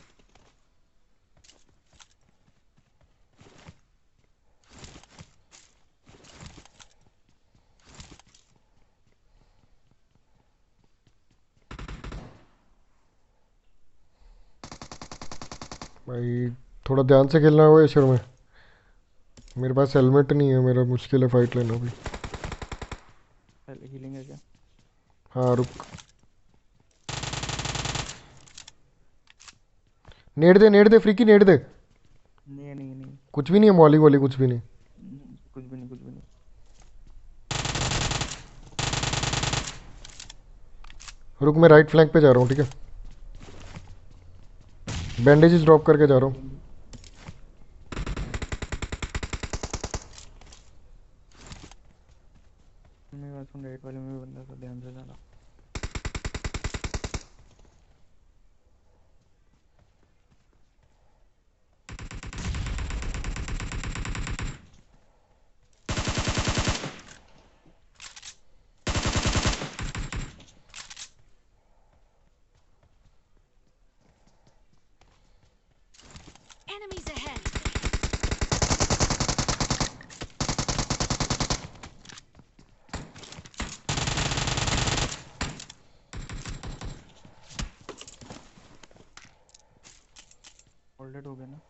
भाई थोड़ा ध्यान से खेलना होगा इस में। मेरे पास हेलमेट नहीं है, मेरा मुश्किल है फाइट लेना भी। पहले हीलिंग है क्या? हाँ रुक। नेड़ दे नेड़ दे फ्रीकी नेड़ दे। नहीं नहीं नहीं। कुछ भी नहीं है, मॉली वॉली कुछ भी नहीं। हम्म, कुछ भी नहीं कुछ भी नहीं। रुक मैं राइट फ्लैंक पे जा रहा हूँ, ठीक है? बैंडेजेस ड्रॉप करके जा रहा हूँ। हीलिंग भी। मेरे पास सुन राइट वाले में भी बंदा था, ध्यान से जाना। Enemies ahead. ऑलरेडी हो गया ना?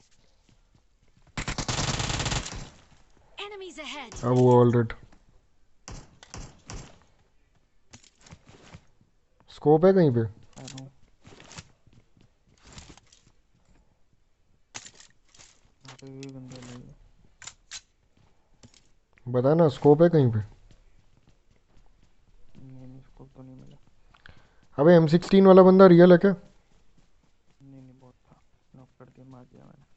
Enemies ahead. अब वो ऑलरेडी स्कोप है कहीं पे? आ रहा हूँ। यहाँ पे भी बंदा नहीं है। बता ना, स्कोप है कहीं पे? नहीं नहीं, इसको तो नहीं मिला। अबे एम सिक्सटीन वाला बंदा रियल है क्या? नहीं नहीं, बहुत था। नॉक कर दिया, मार दिया मैंने।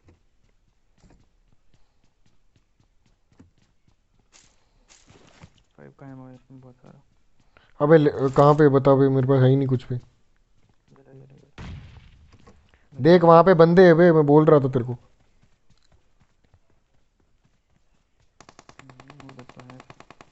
फाइव का एमओ है इसमें बहुत सारा। अबे ले- कहाँ पे बता भाई, मेरे पास है ही नहीं कुछ भी। इधर इधर इधर। देख वहाँ पे बंदे है बे, मैं बोल रहा था तेरे को। हम्म, उधर तो है।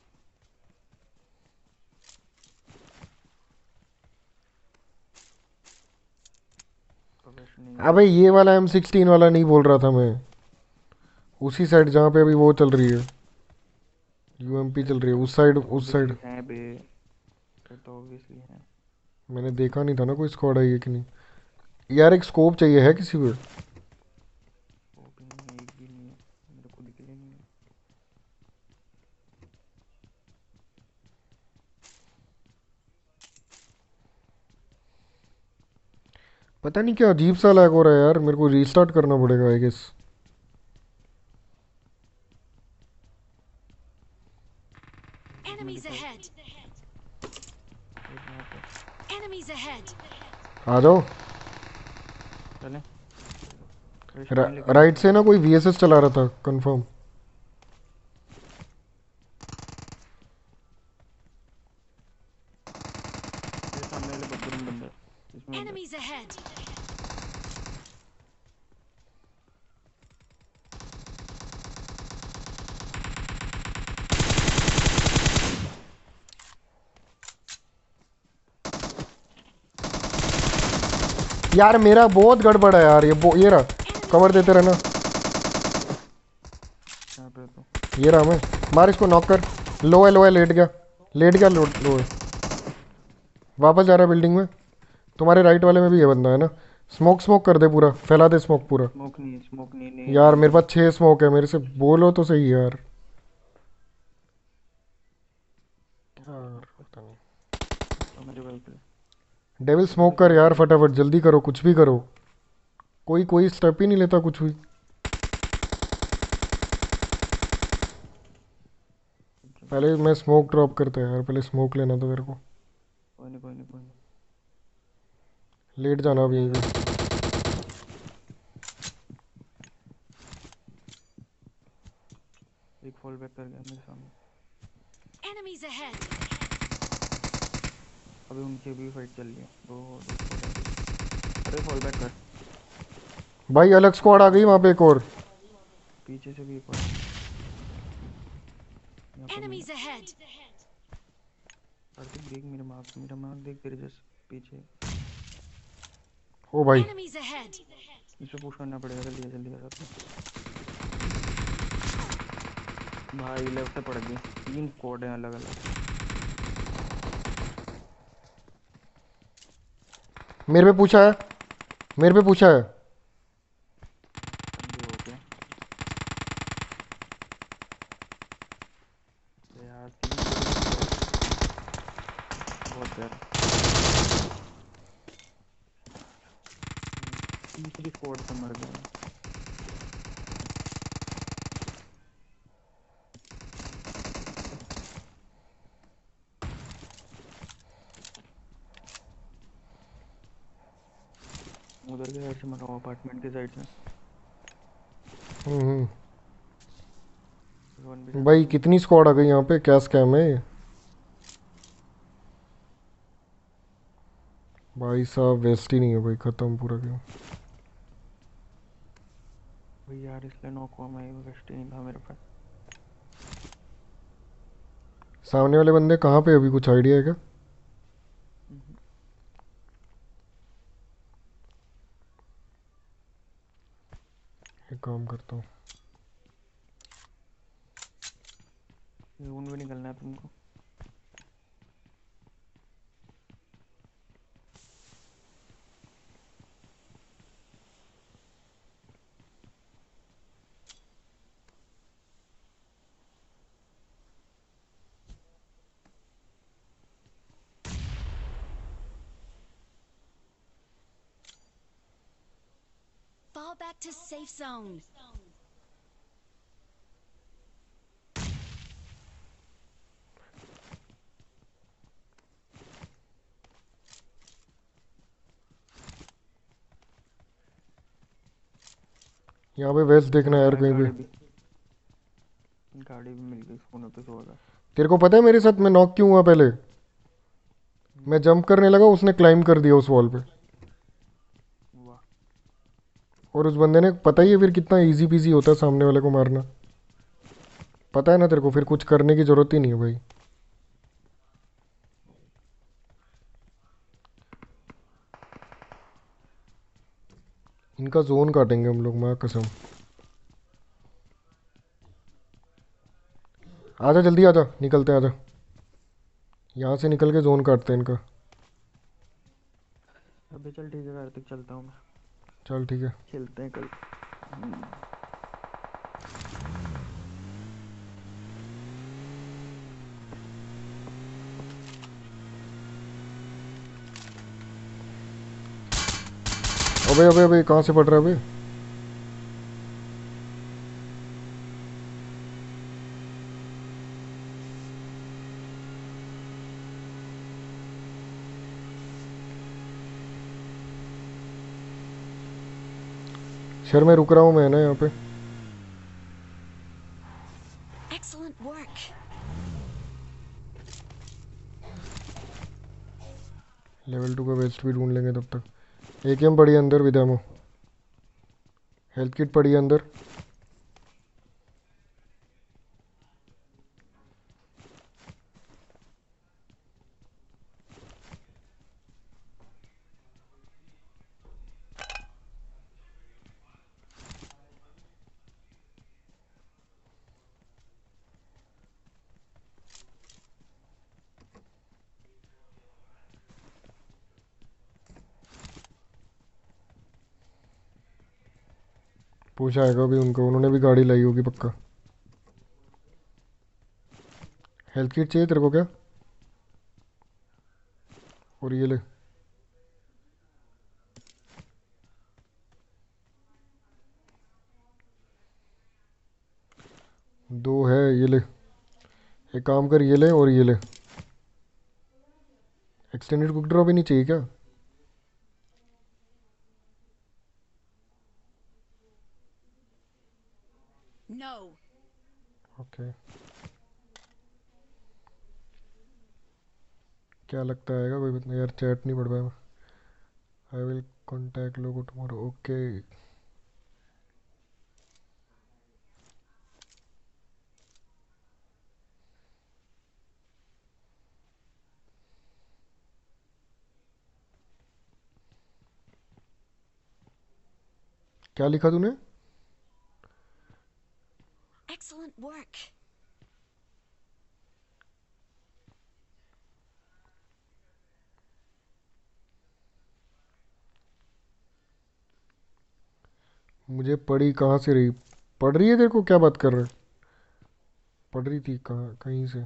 प्रोफेशन नहीं है अबे मेरा। ये वाला एम सिक्सटीन वाला नहीं बोल रहा था मैं, उसी साइड जहाँ पे अभी वो चल रही है, यूएमपी चल रही है उस साइड, उस साइड। ऑब्वियसली है बे। फिर तो ऑब्वियसली है। मैंने देखा नहीं था ना कोई स्क्वाड आई है कि नहीं। यार एक स्कोप चाहिए, है किसी पे? वो भी नहीं है, एक भी नहीं है। मेरे को दिख ही नहीं है। पता नहीं क्या अजीब सा लैग हो रहा है यार, मेरे को रीस्टार्ट करना पड़ेगा आई गेस। इसमें Enemies दिखाओ। ahead. एक यहाँ पे। Enemies ahead. आ जाओ। चलें। रश रा, करें लेकिन राइट इसमें। से ना कोई वीएसएस चला रहा था कंफर्म। मेरे सामने वाले बदले में बंदा है। इसमें बंदा है। Enemies ahead. यार मेरा बहुत गड़बड़ है यार, ये बो- ये रहा। कवर देते रहना। यहाँ पे तो। ये रहा, मैं मार इसको, नॉक कर। लो है लो है, लेट गया लेट गया, लो लो है। वापस जा रहा है बिल्डिंग में। तुम्हारे राइट वाले में भी है बंदा, है ना? स्मोक स्मोक कर दे पूरा, फैला दे स्मोक पूरा। स्मोक नहीं है, स्मोक नहीं, नेट यार नेट मेरे पास नेट। छह स्मोक है, मेरे से बोलो तो सही यार। यार पता नहीं। तो मेरे वेल पे। डेविल इधर भी स्मोक तो कर यार बंदे हैं। फटाफट, जल्दी करो कुछ भी करो। कोई कोई स्टेप ही नहीं लेता कुछ भी। पहले मैं स्मोक ड्रॉप करता है यार, पहले स्मोक लेना था तेरे को। कोई नहीं कोई नहीं कोई नहीं। लेट जाना अब यहीं पे। एक फॉल बैक कर गया मेरे सामने। Enemies ahead. अभी उनकी भी फाइट चल रही है। दो दो squad है अभी। अरे फॉल बैक कर। भाई अलग स्क्वाड आ गई वहाँ पे एक और। पीछे से भी एक और यहाँ पर भी है। Enemies ahead. कार्तिक देख मेरे मार्क, मेरा मार्क देख तेरे जैसे पीछे। ओ भाई Enemies ahead. इसे पुश करना पड़ेगा, जल्दी जल्दी कर सकते। भाई लेफ्ट से पड़ गई। तीन स्क्वाड हैं अलग अलग। मेरे पे पूछा है, मेरे पे पूछा है। बंदे हो गए यार, तीन बहुत प्यारा। तीसरी स्क्वाड से मर गया। उधर के साइड से मरा, अपार्टमेंट के साइड से। हम्म वन भी हम्म। जाता भाई है। कितनी स्क्वाड आ गई यहाँ पे, क्या स्कैम है ये? भाई साहब वेस्ट ही नहीं है भाई, खत्म पूरा गेम। भाई यार इसलिए नॉक हुआ मैं, वेस्ट ही नहीं था मेरे पास। सामने वाले बंदे कहाँ पे अभी, कुछ आइडिया है क्या? हम्म, एक काम करता हूँ। जोन भी निकलना है तुमको। Fall back to safe zone. यहाँ पे वेस्ट देखना है यार भाई कहीं पे। गाड़ी भी गाड़ी भी मिल गई, सोने पे सो गया। तेरे को पता है मेरे साथ मैं नॉक क्यों हुआ पहले? मैं जंप करने लगा, उसने क्लाइम कर दिया उस वॉल पे। वाह। और उस बंदे ने, पता ही है फिर कितना इजी पीजी होता है सामने वाले को मारना। पता है ना तेरे को, फिर कुछ करने की जरूरत ही नहीं है भाई। इनका जोन काटेंगे हम लोग, माँ कसम। आजा जल्दी आजा, निकलते हैं आजा। यहाँ से निकल के जोन काटते हैं इनका। अबे चल ठीक है कार्तिक, चलता हूँ मैं। चल ठीक है। खेलते हैं कल। हम्म, अबे अबे अबे कहाँ से पड़ रहा है अबे? शहर में रुक रहा हूँ मैं ना यहाँ पे। Excellent work. लेवल टू का वेस्ट भी ढूंढ लेंगे तब तक। एकेएम पड़ी है अंदर विद एमो। हेल्थ किट पड़ी है अंदर। पूछा आएगा अभी उनको, उन्होंने भी गाड़ी लाई होगी पक्का। हेल्थ किट चाहिए तेरे को क्या? और ये ले। दो है, ये ले। एक काम कर, ये ले और ये ले। एक्सटेंडेड क्विक ड्रॉ भी नहीं चाहिए क्या? No. ओके, क्या लगता है आएगा? कोई बता यार, चैट नहीं पढ़ पाया। आई विल कॉन्टैक्ट लोगो टुमारो। ओके, क्या लिखा तूने? Excellent work. मुझे पढ़ी कहाँ से रही? पढ़ रही है तेरे को? क्या बात कर रहा है? पढ़ रही थी कहाँ, कहीं से?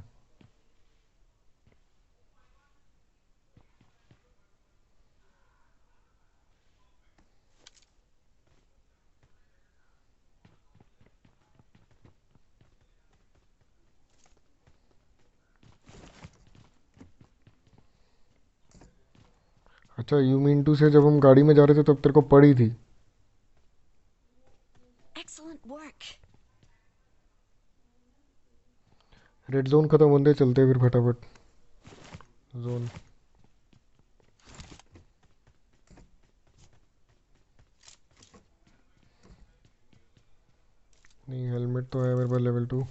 अच्छा, यू मीन टू से जब हम गाड़ी में जा रहे थे तब तेरे को पड़ी थी? Excellent work. रेड जोन खत्म होने दे, चलते हैं फिर फटाफट जोन। नहीं, हेलमेट तो है मेरे पास लेवल टू।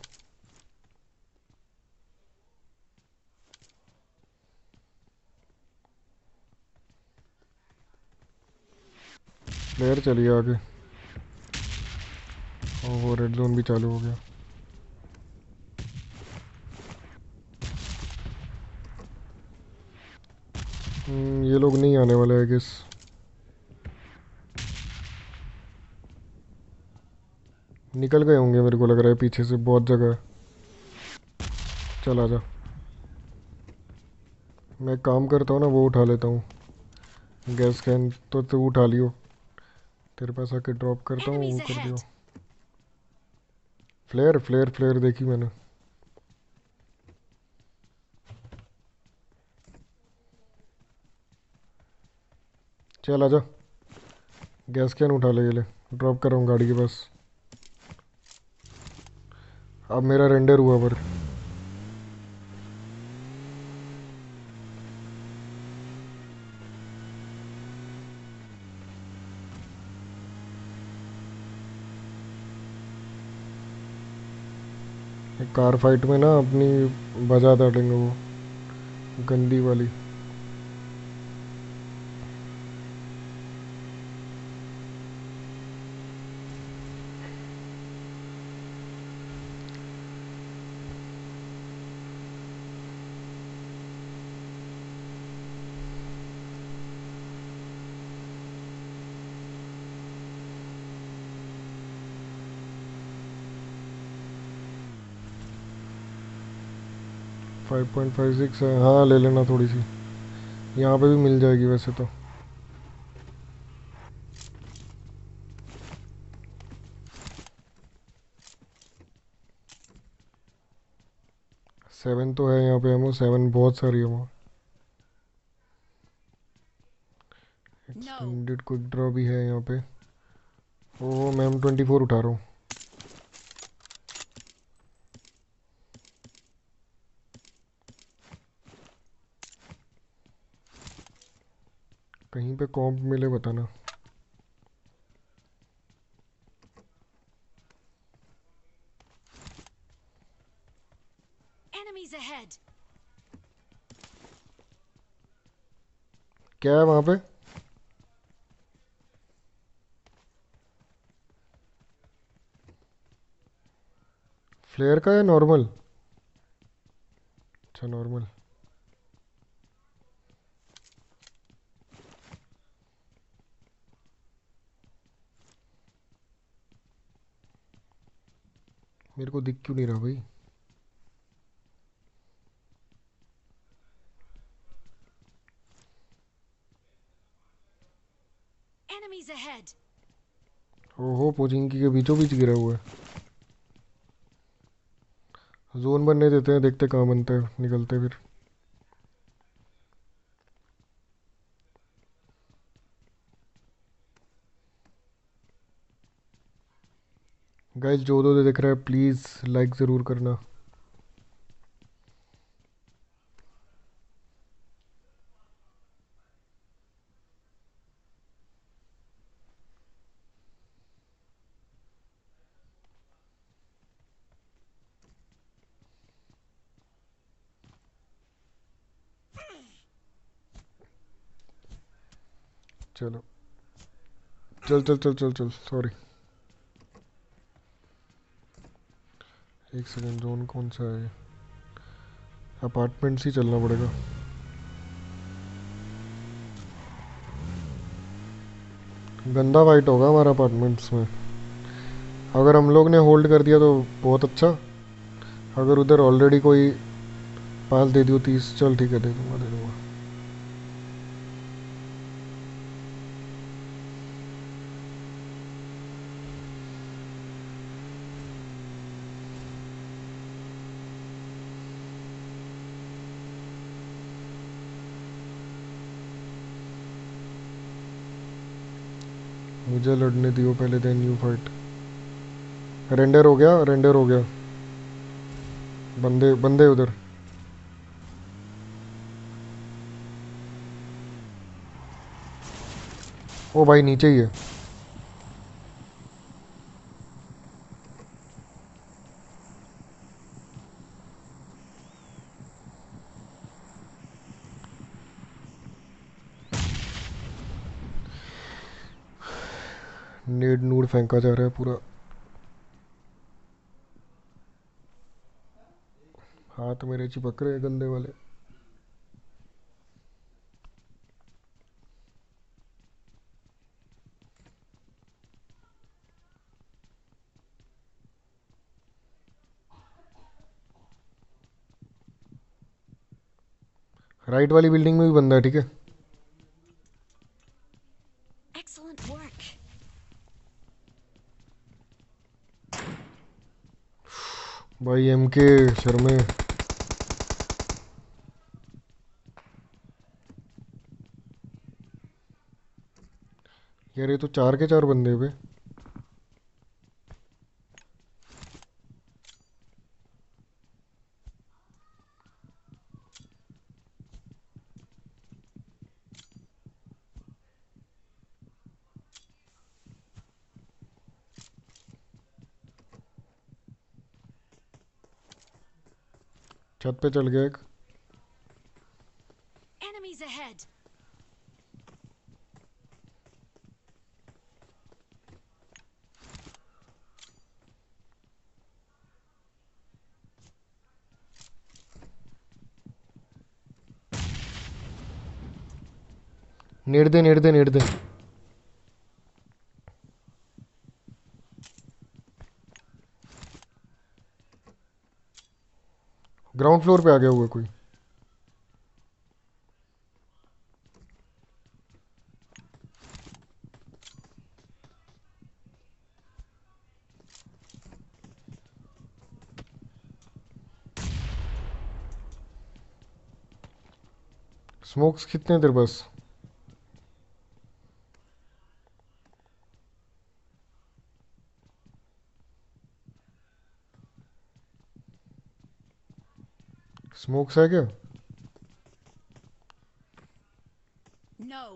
प्लेयर चलिए आगे। ओहो, रेड जोन भी चालू हो गया। हम्म, ये लोग नहीं आने वाले आई गेस। निकल गए होंगे मेरे को लग रहा है, पीछे से बहुत जगह है। चल आजा, मैं काम करता हूँ ना, वो उठा लेता हूँ। गैस कैन तो तू उठा लियो, तेरे पास आके ड्रॉप करता हूँ, Enemies वो कर दियो। ahead. फ्लेयर फ्लेयर फ्लेयर देखी मैंने। चल आजा, गैस कैन उठा ले, ये ले। ड्रॉप कर रहा हूँ गाड़ी के पास। अब मेरा रेंडर हुआ पर। कार फाइट में ना अपनी बजा डालेंगे वो गंदी वाली। फाइव पॉइंट फाइव सिक्स है, हाँ ले लेना थोड़ी सी। यहाँ पे भी मिल जाएगी वैसे तो। सेवन तो है यहाँ पे, एमओ सेवन बहुत सारी ammo. No. Extended quick draw भी है यहाँ पे। ओह, मैं एम ट्वेंटी फोर उठा रहा हूँ। कहीं पे कॉम्प मिले बताना। Enemies ahead. क्या है वहाँ पे? फ्लेयर का या नॉर्मल? अच्छा, नॉर्मल। मेरे को दिख क्यों नहीं रहा भाई? Enemies ahead. ओहो, पोचिंकी के बीचों बीच गिरा हुआ है। जोन बनने देते हैं, देखते कहाँ बनते हैं, निकलते हैं फिर। गाइस जो दो दिख रहा है प्लीज़ लाइक ज़रूर करना। चलो चल चल चल चल चल सॉरी। एक सेकंड, जोन कौन सा है? अपार्टमेंट्स ही चलना पड़ेगा। गंदा फाइट होगा हमारा अपार्टमेंट्स में। अगर हम लोग ने होल्ड कर दिया तो बहुत अच्छा। अगर उधर ऑलरेडी कोई पास दे दियो तीस, चल ठीक है दे दूंगा दे दूंगा। मुझे लड़ने दियो पहले, देन यू फाइट। रेंडर हो गया, रेंडर हो गया। बंदे बंदे उधर। ओ भाई नीचे ही है। नेड नूड फेंका जा रहा है पूरा। हाथ मेरे चिपक रहे हैं गंदे वाले। राइट वाली बिल्डिंग में भी बंदा है, ठीक है। Excellent work. भाई एम के शर्मे। यार ये तो चार के चार बंदे पे। छत पे चल गया एक। Enemies ahead. नेड़ दे नेड़ दे नेड़ दे। ग्राउंड फ्लोर पे आ गया हुआ कोई। स्मोक्स कितने देर बस? स्मोक्स है क्या? No.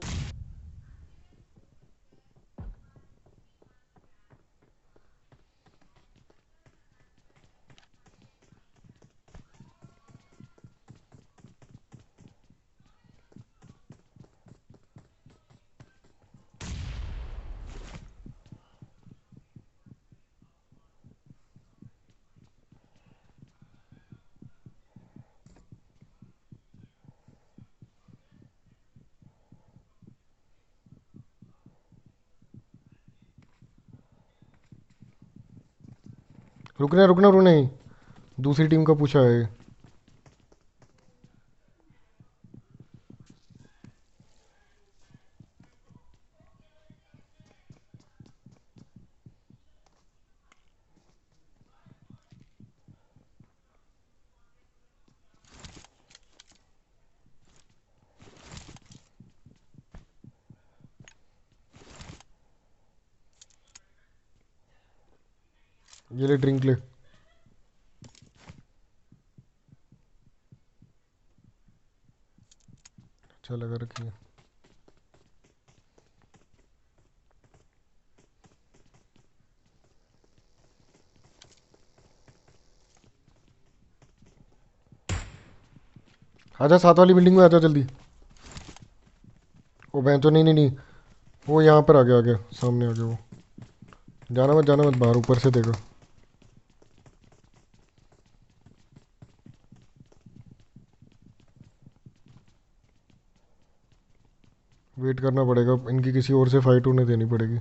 रुकना रुकना रुकना नहीं। दूसरी टीम का पूछा है। ये ले ड्रिंक ले। अच्छा लगा रखी है। आजा साथ वाली बिल्डिंग में आजा जल्दी। वो बहन तो नहीं नहीं नहीं, वो यहाँ पर आ गया आ गया सामने आ गया वो। जाना मत जाना मत बाहर, ऊपर से देखो। वेट करना पड़ेगा, इनकी किसी और से फाइट होने देनी पड़ेगी।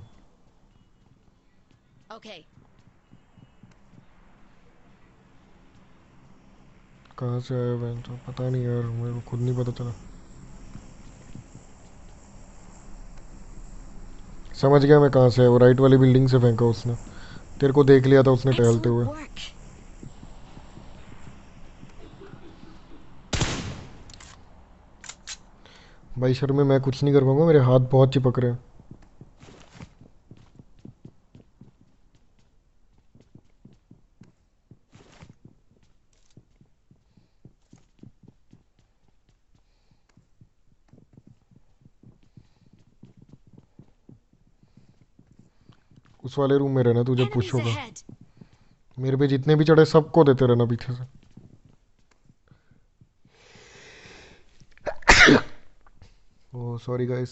Okay. कहाँ से आया बहन तो पता नहीं यार, मेरे को खुद नहीं पता चला। समझ गया मैं कहाँ से है, वो राइट वाली बिल्डिंग से फेंका उसने। तेरे को देख लिया था उसने टहलते Excellent हुए। work. भाई शर्मे मैं कुछ नहीं कर पाऊंगा, मेरे हाथ बहुत चिपक रहे हैं। उस वाले रूम में रहना तू जब पुश Enemies होगा। ahead. मेरे पे जितने भी चढ़े सबको देते रहना पीछे से। Oh sorry guys.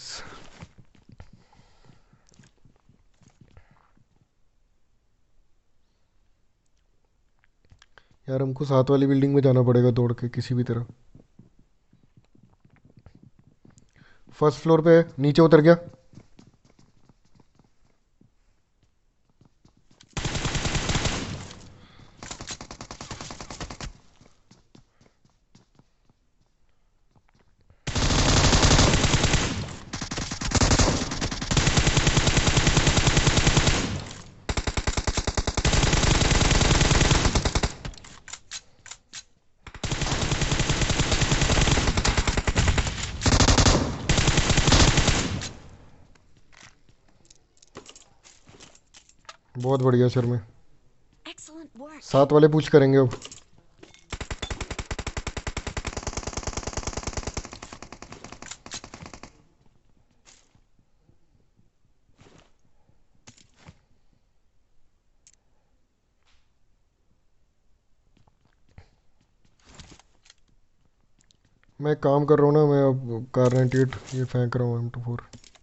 यार हमको साथ वाली बिल्डिंग में जाना पड़ेगा दौड़ के किसी भी तरह। फर्स्ट फ्लोर पे है, नीचे उतर गया। बहुत बढ़िया शर्मे। Excellent work. साथ वाले पूछ करेंगे अब। मैं एक काम कर रहा हूँ ना, मैं अब कार नाइन्टी एट ये फेंक रहा हूँ एम टू फोर।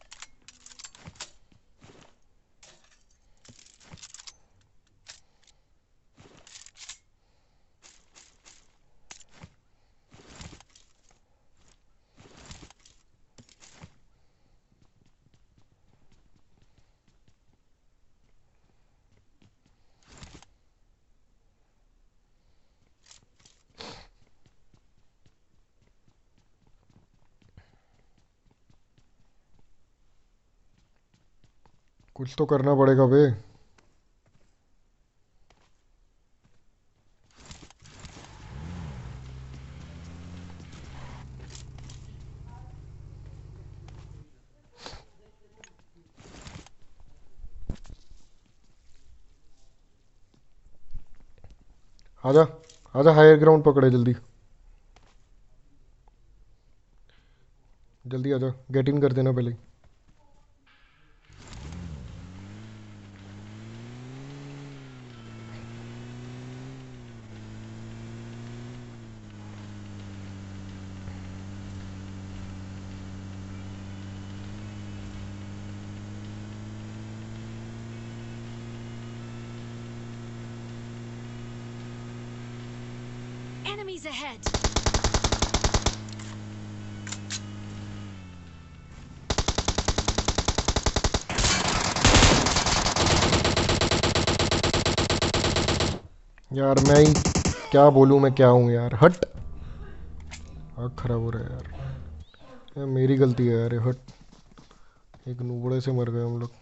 कुछ तो करना पड़ेगा बे। आजा आजा, हायर ग्राउंड पकड़े जल्दी। जल्दी आजा, गेट इन कर देना पहले ही। Enemies ahead. यार मैं ही क्या बोलूँ, मैं क्या हूँ यार, हट। आग खराब हो रहा है यार, यार मेरी गलती है यार, ये हट। एक नुबड़े से मर गए हम लोग।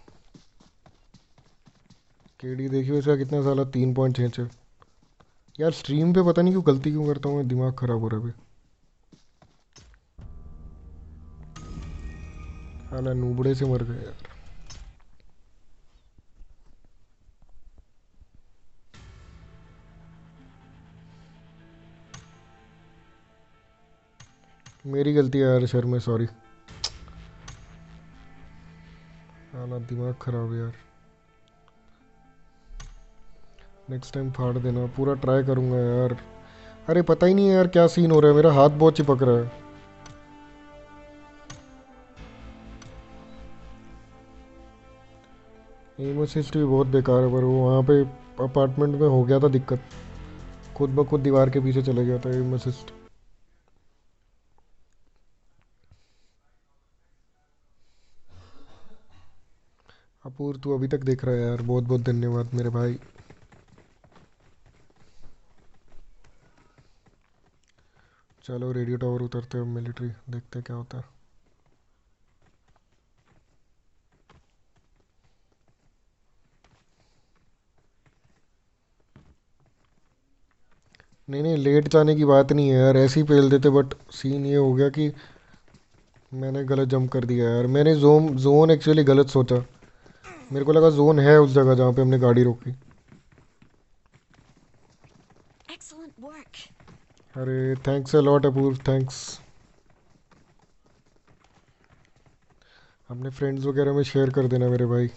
केडी देखियो इसका कितना साला, तीन पॉइंट छः छः। यार स्ट्रीम पे पता नहीं क्यों गलती क्यों करता हूँ मैं, दिमाग खराब हो रहा है अभी। साला नुबड़े से मर गए यार। मेरी गलती है यार शर्म, सॉरी। आना दिमाग खराब है यार। नेक्स्ट टाइम फाड़ देना, पूरा ट्राई करूंगा यार। अरे पता ही नहीं है यार क्या सीन हो रहा है, मेरा हाथ बहुत चिपक रहा है। एम असिस्ट भी बहुत बेकार है, पर वो वहाँ पे अपार्टमेंट में हो गया था दिक्कत, खुद ब खुद दीवार के पीछे चले गया था एम असिस्ट। अपूर तू अभी तक देख रहा है यार, बहुत बहुत धन्यवाद मेरे भाई। चलो रेडियो टावर उतरते हैं, मिलिट्री देखते हैं क्या होता है। नहीं नहीं, लेट जाने की बात नहीं है यार, ऐसे ही पेल देते, बट सीन ये हो गया कि मैंने गलत जंप कर दिया यार। मैंने जोन जोन एक्चुअली गलत सोचा, मेरे को लगा जोन है उस जगह जहाँ पे हमने गाड़ी रोकी। Excellent work. अरे थैंक्स अ लॉट अपूर, थैंक्स। अपने फ्रेंड्स वगैरह में शेयर कर देना मेरे भाई।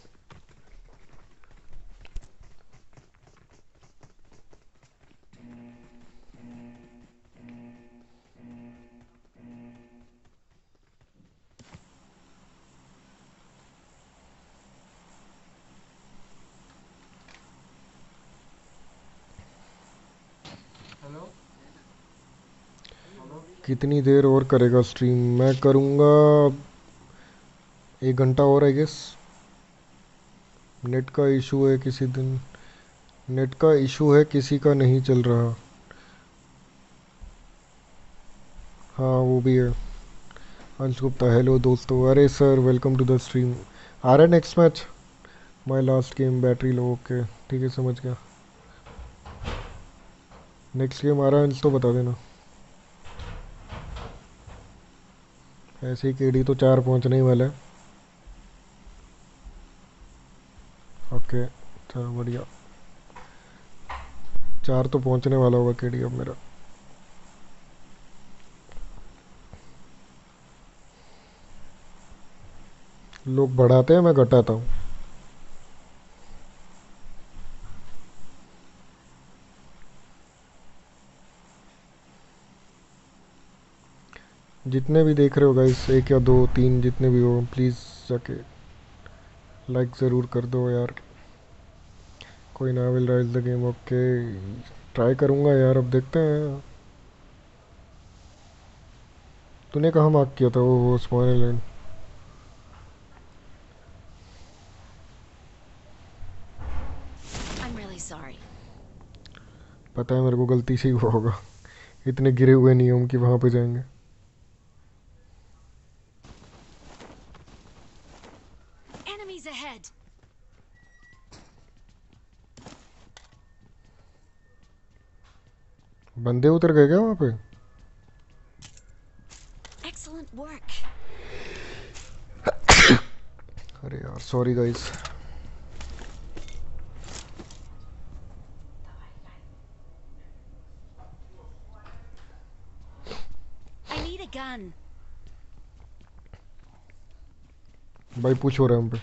कितनी देर और करेगा स्ट्रीम? मैं करूँगा एक घंटा और आई गेस। नेट का इशू है किसी दिन, नेट का इशू है, किसी का नहीं चल रहा। हाँ वो भी है। अंश गुप्ता हेलो दोस्तों, अरे sir welcome to the stream. आ रहा है next match, my last game battery low, okay ठीक है समझ गया। नेक्स्ट गेम आ रहा है अंश तो बता देना। ऐसे ही केडी तो चार पहुंचने ही वाला है। ओके चलो बढ़िया, चार तो पहुंचने वाला होगा केडी अब मेरा। लोग बढ़ाते हैं मैं घटाता हूँ। जितने भी देख रहे हो गाइस, एक या दो तीन जितने भी हो, प्लीज़ जाके लाइक ज़रूर कर दो यार। कोई ना, will rise the game, okay try करूँगा यार, अब देखते हैं। तूने कहाँ मार्क किया था वो वो small island? I'm really sorry. पता है मेरे को, गलती से ही हुआ होगा। इतने गिरे हुए नहीं हम कि वहाँ पे जाएंगे। Enemies ahead. बंदे उतर गए क्या वहाँ पे? Excellent work. अरे यार sorry guys. I need a gun. भाई पुश हो रहा है हम पे।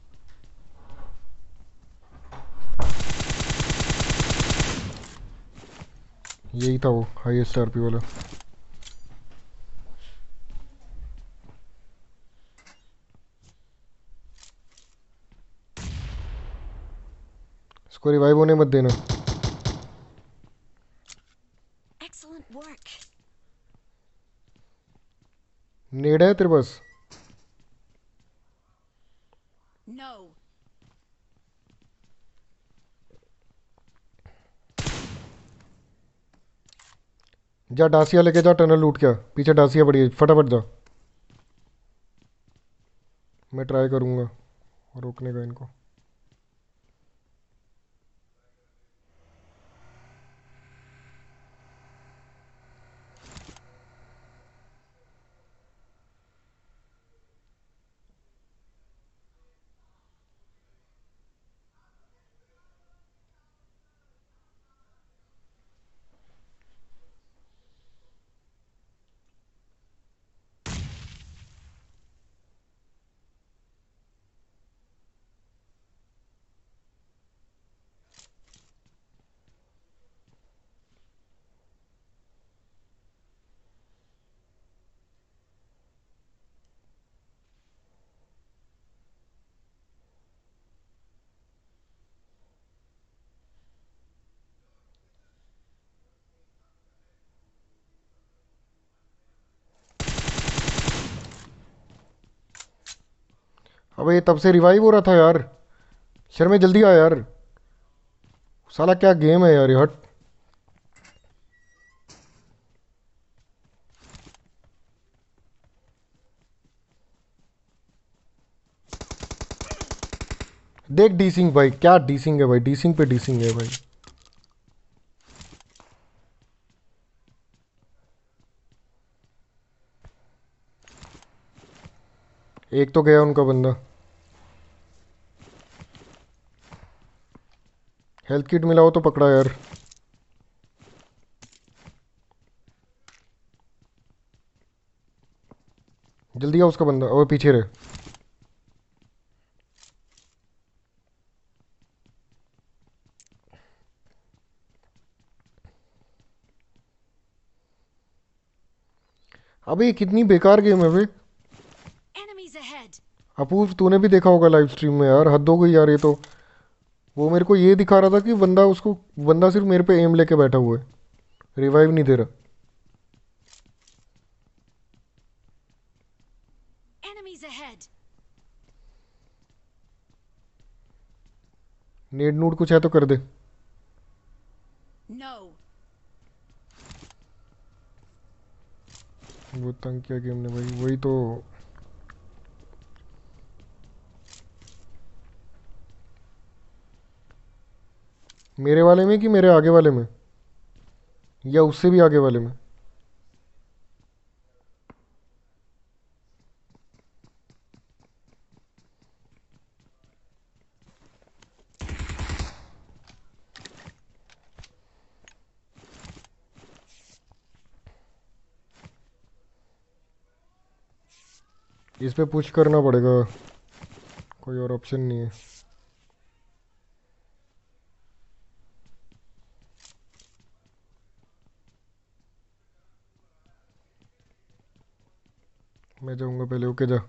यही था वो हाईएस्ट आरपी वाला। इसको रिवाइव होने मत देना। Excellent work. नेड है तेरे पास? No. जा डासिया लेके जा, टनल लूट क्या, पीछे डासिया पड़ी है, फटाफट जा। मैं ट्राई करूँगा रोकने का इनको। अबे ये तब से रिवाइव हो रहा था यार। शर्मे जल्दी आ यार। साला क्या गेम है यार ये, हट। देख डीसिंग भाई, क्या डीसिंग है भाई, डीसिंग पे डीसिंग है भाई। एक तो गया उनका बंदा। हेल्थ किट मिला हो तो पकड़ा यार। जल्दी आ उसका बंदा, और पीछे रहे। अबे ये कितनी बेकार गेम है बे। Enemies ahead. अपूर्व तूने भी देखा होगा लाइव स्ट्रीम में यार, हद हो गई यार ये तो। वो मेरे को ये दिखा रहा था कि बंदा उसको, बंदा सिर्फ मेरे पे एम लेके बैठा हुआ है, रिवाइव नहीं दे रहा। Enemies ahead. नेड नूड कुछ है तो कर दे। No. वो तंग किया गेम ने भाई, वही तो। मेरे वाले में कि मेरे आगे वाले में, या उससे भी आगे वाले में। इस पे पुश करना पड़ेगा, कोई और ऑप्शन नहीं है। मैं जाऊंगा पहले, ओके जा।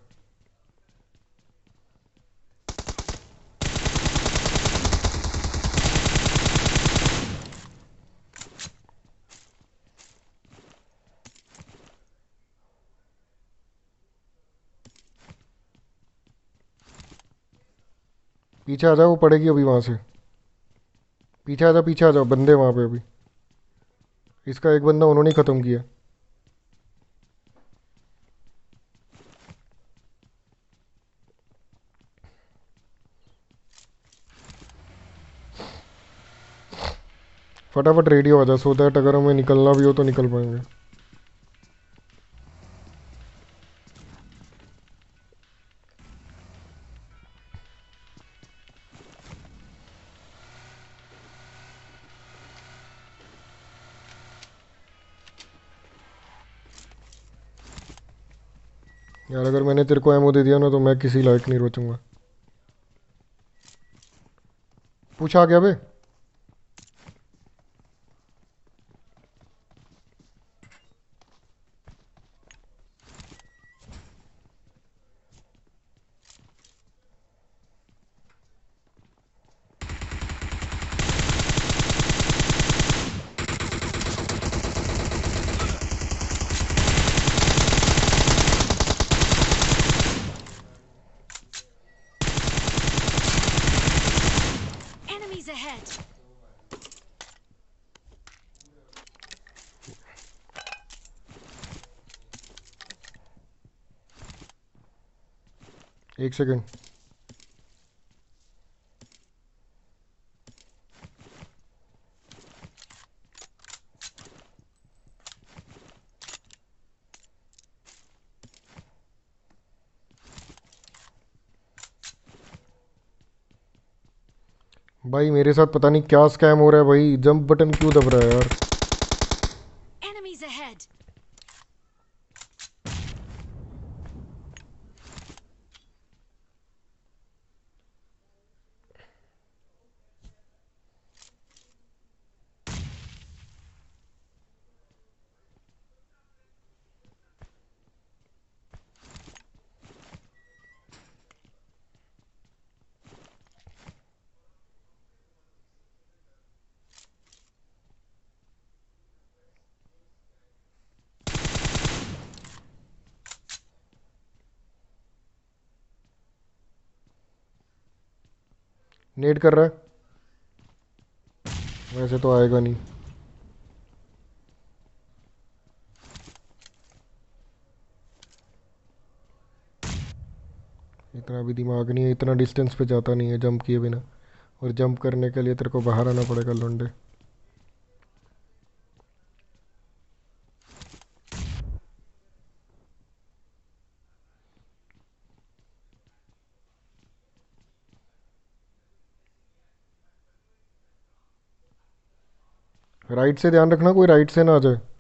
पीछे आ जा, वो पड़ेगी अभी वहां से। पीछे आ जा, पीछे आ जा, बंदे वहां पे अभी। इसका एक बंदा उन्होंने ही खत्म किया। फटाफट रेडियो आ जा, सो दैट अगर हमें निकलना भी हो तो निकल पाएंगे। यार अगर मैंने तेरे को एमओ दे दिया ना तो मैं किसी लायक नहीं बचूंगा। पूछ आ गया बे। Enemies ahead. एक सेकंड। भाई मेरे साथ पता नहीं क्या स्कैम हो रहा है भाई, जंप बटन क्यों दब रहा है यार। Enemies ahead. नेड कर रहा है, वैसे तो आएगा नहीं। इतना भी दिमाग नहीं है, इतना डिस्टेंस पे जाता नहीं है जंप किए बिना, और जंप करने के लिए तेरे को बाहर आना पड़ेगा लौंडे। राइट से ध्यान रखना, कोई राइट से ना आ जाए।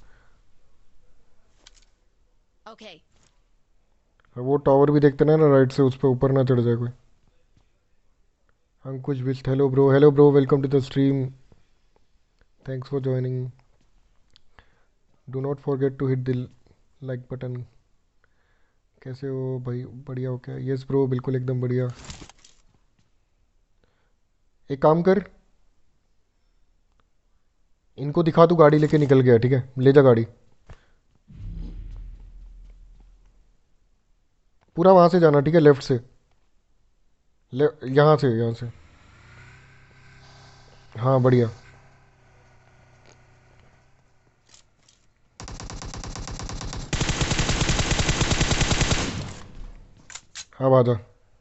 Okay. और वो टावर भी देखते ना ना राइट से, उस पर ऊपर ना चढ़ जाए कोई। Ankush Bisht, hello bro, hello bro, welcome to the stream, thanks for joining. Do not forget to hit the like button. कैसे हो भाई? बढ़िया हो क्या? यस ब्रो, बिल्कुल एकदम बढ़िया। एक काम कर, इनको दिखा, तू गाड़ी लेके निकल गया, ठीक है? ले जा गाड़ी, पूरा वहां से जाना, ठीक है? लेफ्ट से, ले, यहाँ से, यहाँ से। हाँ बढ़िया। अब आ जा।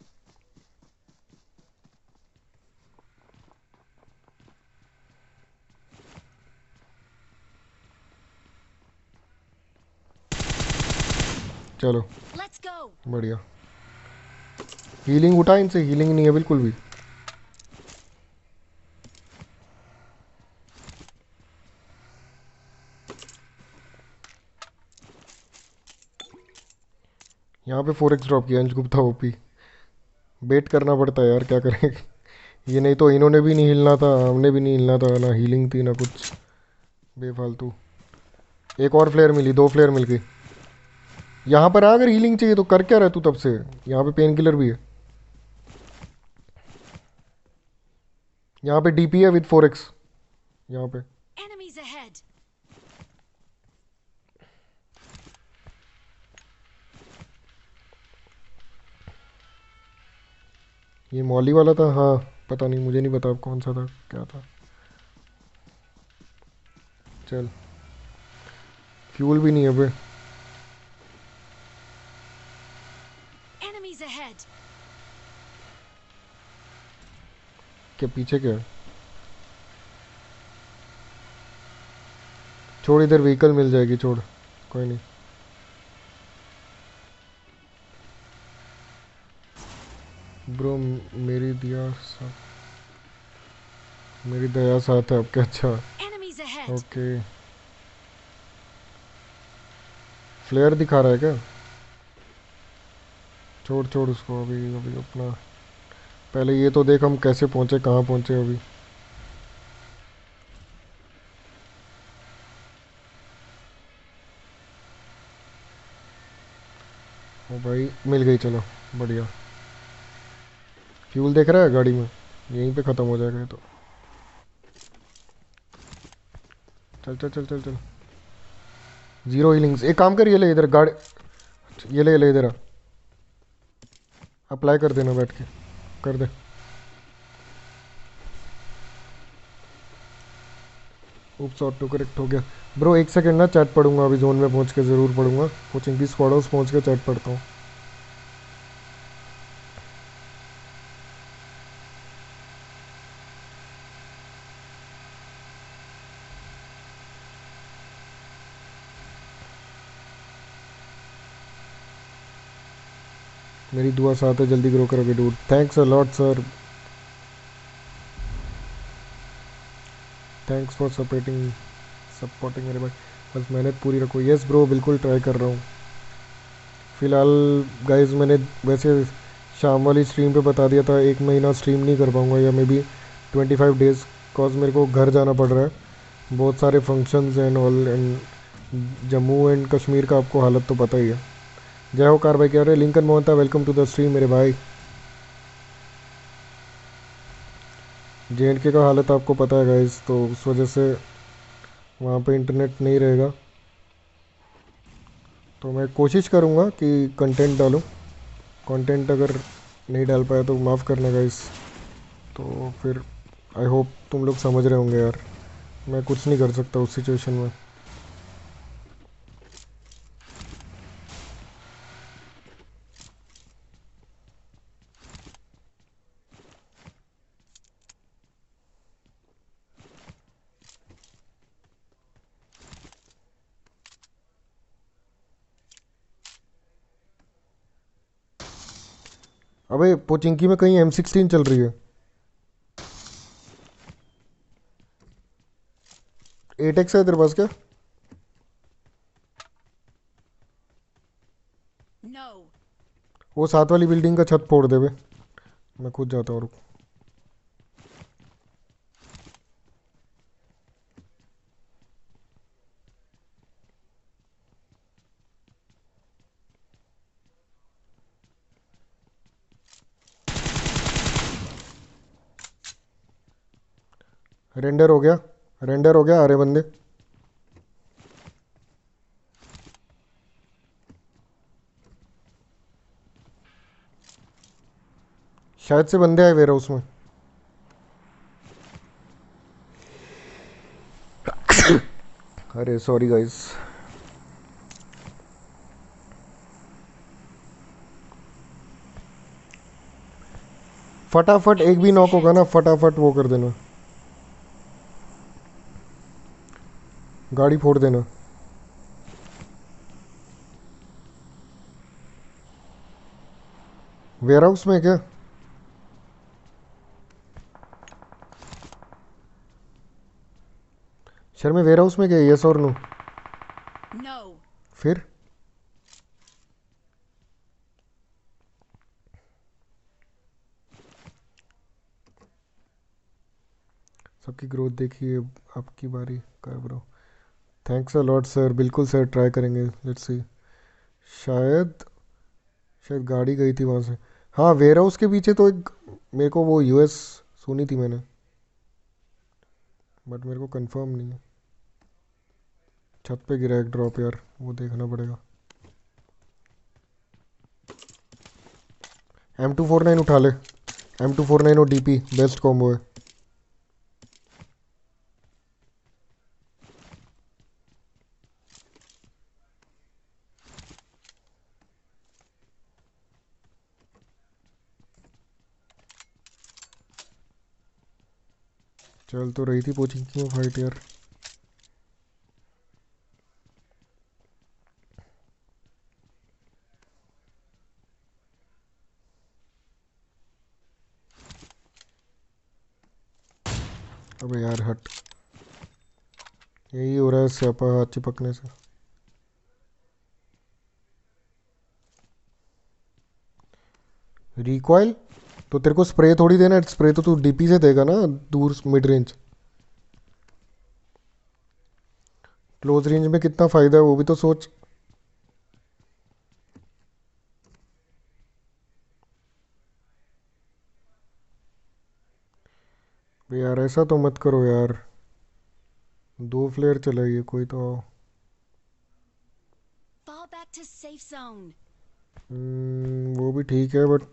चलो Let's go. बढ़िया। हीलिंग उठा इनसे, हीलिंग नहीं है बिल्कुल भी। यहाँ पे फोर एक्स ड्रॉप किया अंश गुप्ता ओपी। वेट करना पड़ता है यार, क्या करें। ये नहीं तो इन्होंने भी नहीं हिलना था, हमने भी नहीं हिलना था ना, हीलिंग थी ना कुछ, बेफालतू। एक और फ्लेयर मिली, दो फ्लेयर मिल गई। यहाँ पर आ, अगर हीलिंग चाहिए तो कर क्या रहा तू तब से? यहाँ पे पेन किलर भी है, यहाँ पे डीपी है विद फोर एक्स यहाँ पे। Enemies ahead. ये मॉली वाला था, हाँ पता नहीं, मुझे नहीं पता अब कौन सा था, क्या था। चल, फ्यूल भी नहीं है पे। Enemies ahead. क्या पीछे क्या है? छोड़, इधर व्हीकल मिल जाएगी, छोड़, कोई नहीं। ब्रो मेरी दिया सा, मेरी दया साथ है आपके। अच्छा Enemies ahead. ओके। फ्लेयर दिखा रहा है क्या? छोड़ छोड़ उसको, अभी अभी अपना पहले ये तो देख हम कैसे पहुंचे, कहाँ पहुंचे अभी। ओ भाई मिल गई, चलो बढ़िया। फ्यूल देख रहा है गाड़ी में, यहीं पे ख़त्म हो जाएगा ये तो। चल चल चल चल चल। जीरो हीलिंग्स, एक काम कर, ये ले इधर गाड़ी, ये ले ये ले इधर आ, अप्लाई कर देना बैठ के, कर दे। उप्स ऑटो करेक्ट हो गया। ब्रो एक सेकंड ना, चैट पढ़ूंगा अभी, जोन में पहुंच के ज़रूर पढ़ूंगा, कोचिंग की स्क्वाड हाउस पहुंच के चैट पढ़ता हूँ। मेरी दुआ साथ है, जल्दी ग्रो करोगे dude, thanks a lot sir, thanks for supporting supporting मेरे भाई। बस मेहनत पूरी रखो। यस ब्रो, बिल्कुल ट्राई कर रहा हूँ। फ़िलहाल गाइस मैंने वैसे शाम वाली स्ट्रीम पे बता दिया था, एक महीना स्ट्रीम नहीं कर पाऊँगा, या maybe twenty five days, cause मेरे को घर जाना पड़ रहा है, बहुत सारे functions and all, and Jammu and Kashmir का आपको हालत तो पता ही है। जय हो कार भाई, कह रहे Lincoln Mohanta, welcome to the stream मेरे भाई। जे एंड के का हालत आपको पता है गाइस, तो उस वजह से वहाँ पे इंटरनेट नहीं रहेगा, तो मैं कोशिश करूँगा कि कंटेंट डालूँ। कंटेंट अगर नहीं डाल पाया तो माफ़ करना गाइस, तो फिर आई होप तुम लोग समझ रहे होंगे यार, मैं कुछ नहीं कर सकता उस सिचुएशन में। अबे पोचिंकी में कहीं एम सिक्सटीन चल रही है। एट एक्स है तेरे पास क्या? No. वो साथ वाली बिल्डिंग का छत फोड़ दे बे, मैं खुद जाता हूँ, रुक। रेंडर हो गया, रेंडर हो गया, आ रहे बंदे। शायद से बंदे आए वेयर हाउस में। अरे सॉरी गाइस। फटाफट एक भी Enemies नॉक होगा ना, ahead. फटाफट वो कर देना, गाड़ी फोड़ देना। वेयर हाउस में क्या? शर्मे वेयर हाउस में क्या, यस और नो? No. फिर सबकी ग्रोथ देखिए, आपकी बारी कर bro. Thanks a lot sir, बिल्कुल सर, ट्राई करेंगे, लेट्स सी। शायद शायद गाड़ी गई थी वहाँ से। हाँ वेयर हाउस के पीछे तो एक, मेरे को वो यूएस सुनी थी मैंने, बट मेरे को कंफर्म नहीं है। छत पे गिरा एक ड्रॉप यार, वो देखना पड़ेगा। एम टू फोर नाइन उठा ले, एम टू फोर नाइन और डीपी बेस्ट कॉम्बो है। चल तो रही थी कोचिंग की फाइट यार। अबे यार हट, यही हो रहा है स्यापा हाथ चिपकने से। रिकॉइल तो तेरे को स्प्रे थोड़ी देना है, स्प्रे तो तू डीपी से देगा ना, दूर मिड रेंज। क्लोज रेंज में कितना फायदा है वो भी तो सोच। बे यार ऐसा तो मत करो यार, दो फ्लेयर चलाइए कोई तो आओ। Fall back to safe zone. हम्म, वो भी ठीक है बट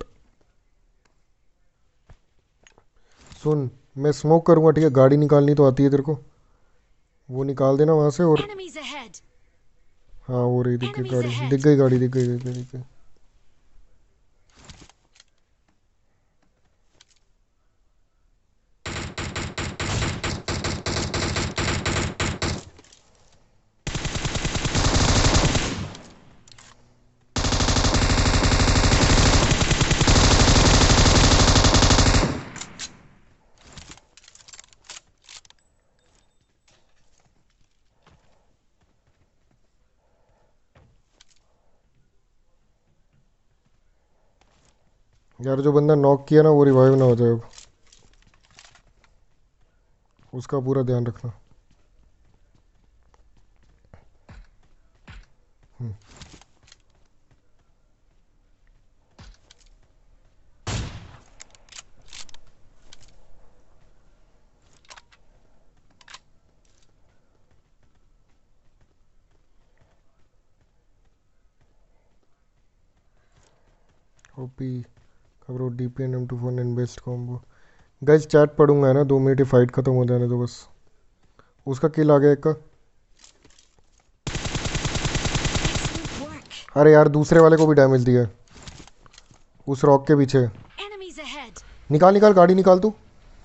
सुन, मैं स्मोक करूंगा ठीक है, गाड़ी निकालनी तो आती है तेरे को, वो निकाल देना वहां से। और Enemies ahead. हाँ वो रही, दिख गई Enemies गाड़ी, दिख ahead. गई गाड़ी, दिख गई दिख गई दिख गई। यार जो बंदा नॉक किया ना वो रिवाइव ना हो जाए अब, उसका पूरा ध्यान रखना। ओपी खबरो, DP and M two four nine best combo. Guys chat पढ़ूंगा है ना, दो मिनट ही फाइट खत्म हो जाने दो बस। उसका किल आ गया एक का। Excellent work. अरे यार दूसरे वाले को भी डैमेज दिया है, उस रॉक के पीछे। Enemies ahead. निकाल निकाल गाड़ी निकाल तू,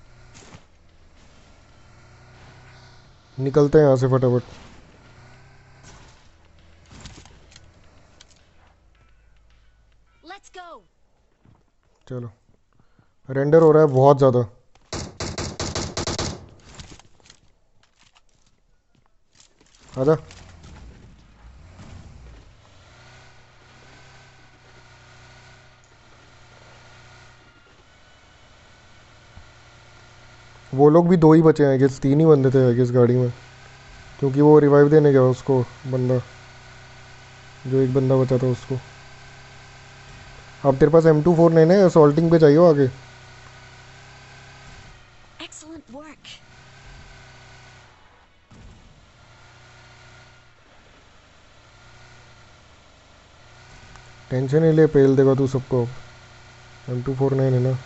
निकलते हैं यहाँ से फटाफट। Let's go. चलो रेंडर हो रहा है बहुत ज़्यादा। आजा। वो लोग भी दो ही बचे हैं, गेस तीन ही बंदे थे आई गेस गाड़ी में, क्योंकि वो रिवाइव देने गया उसको बंदा, जो एक बंदा बचा था उसको। अब तेरे पास एम टू फोर नाइन है, असॉल्टिंग पे चाहिए आगे। Excellent work. टेंशन ही ले, पेल देगा तू सबको। एम टू फोर नाइन है ना।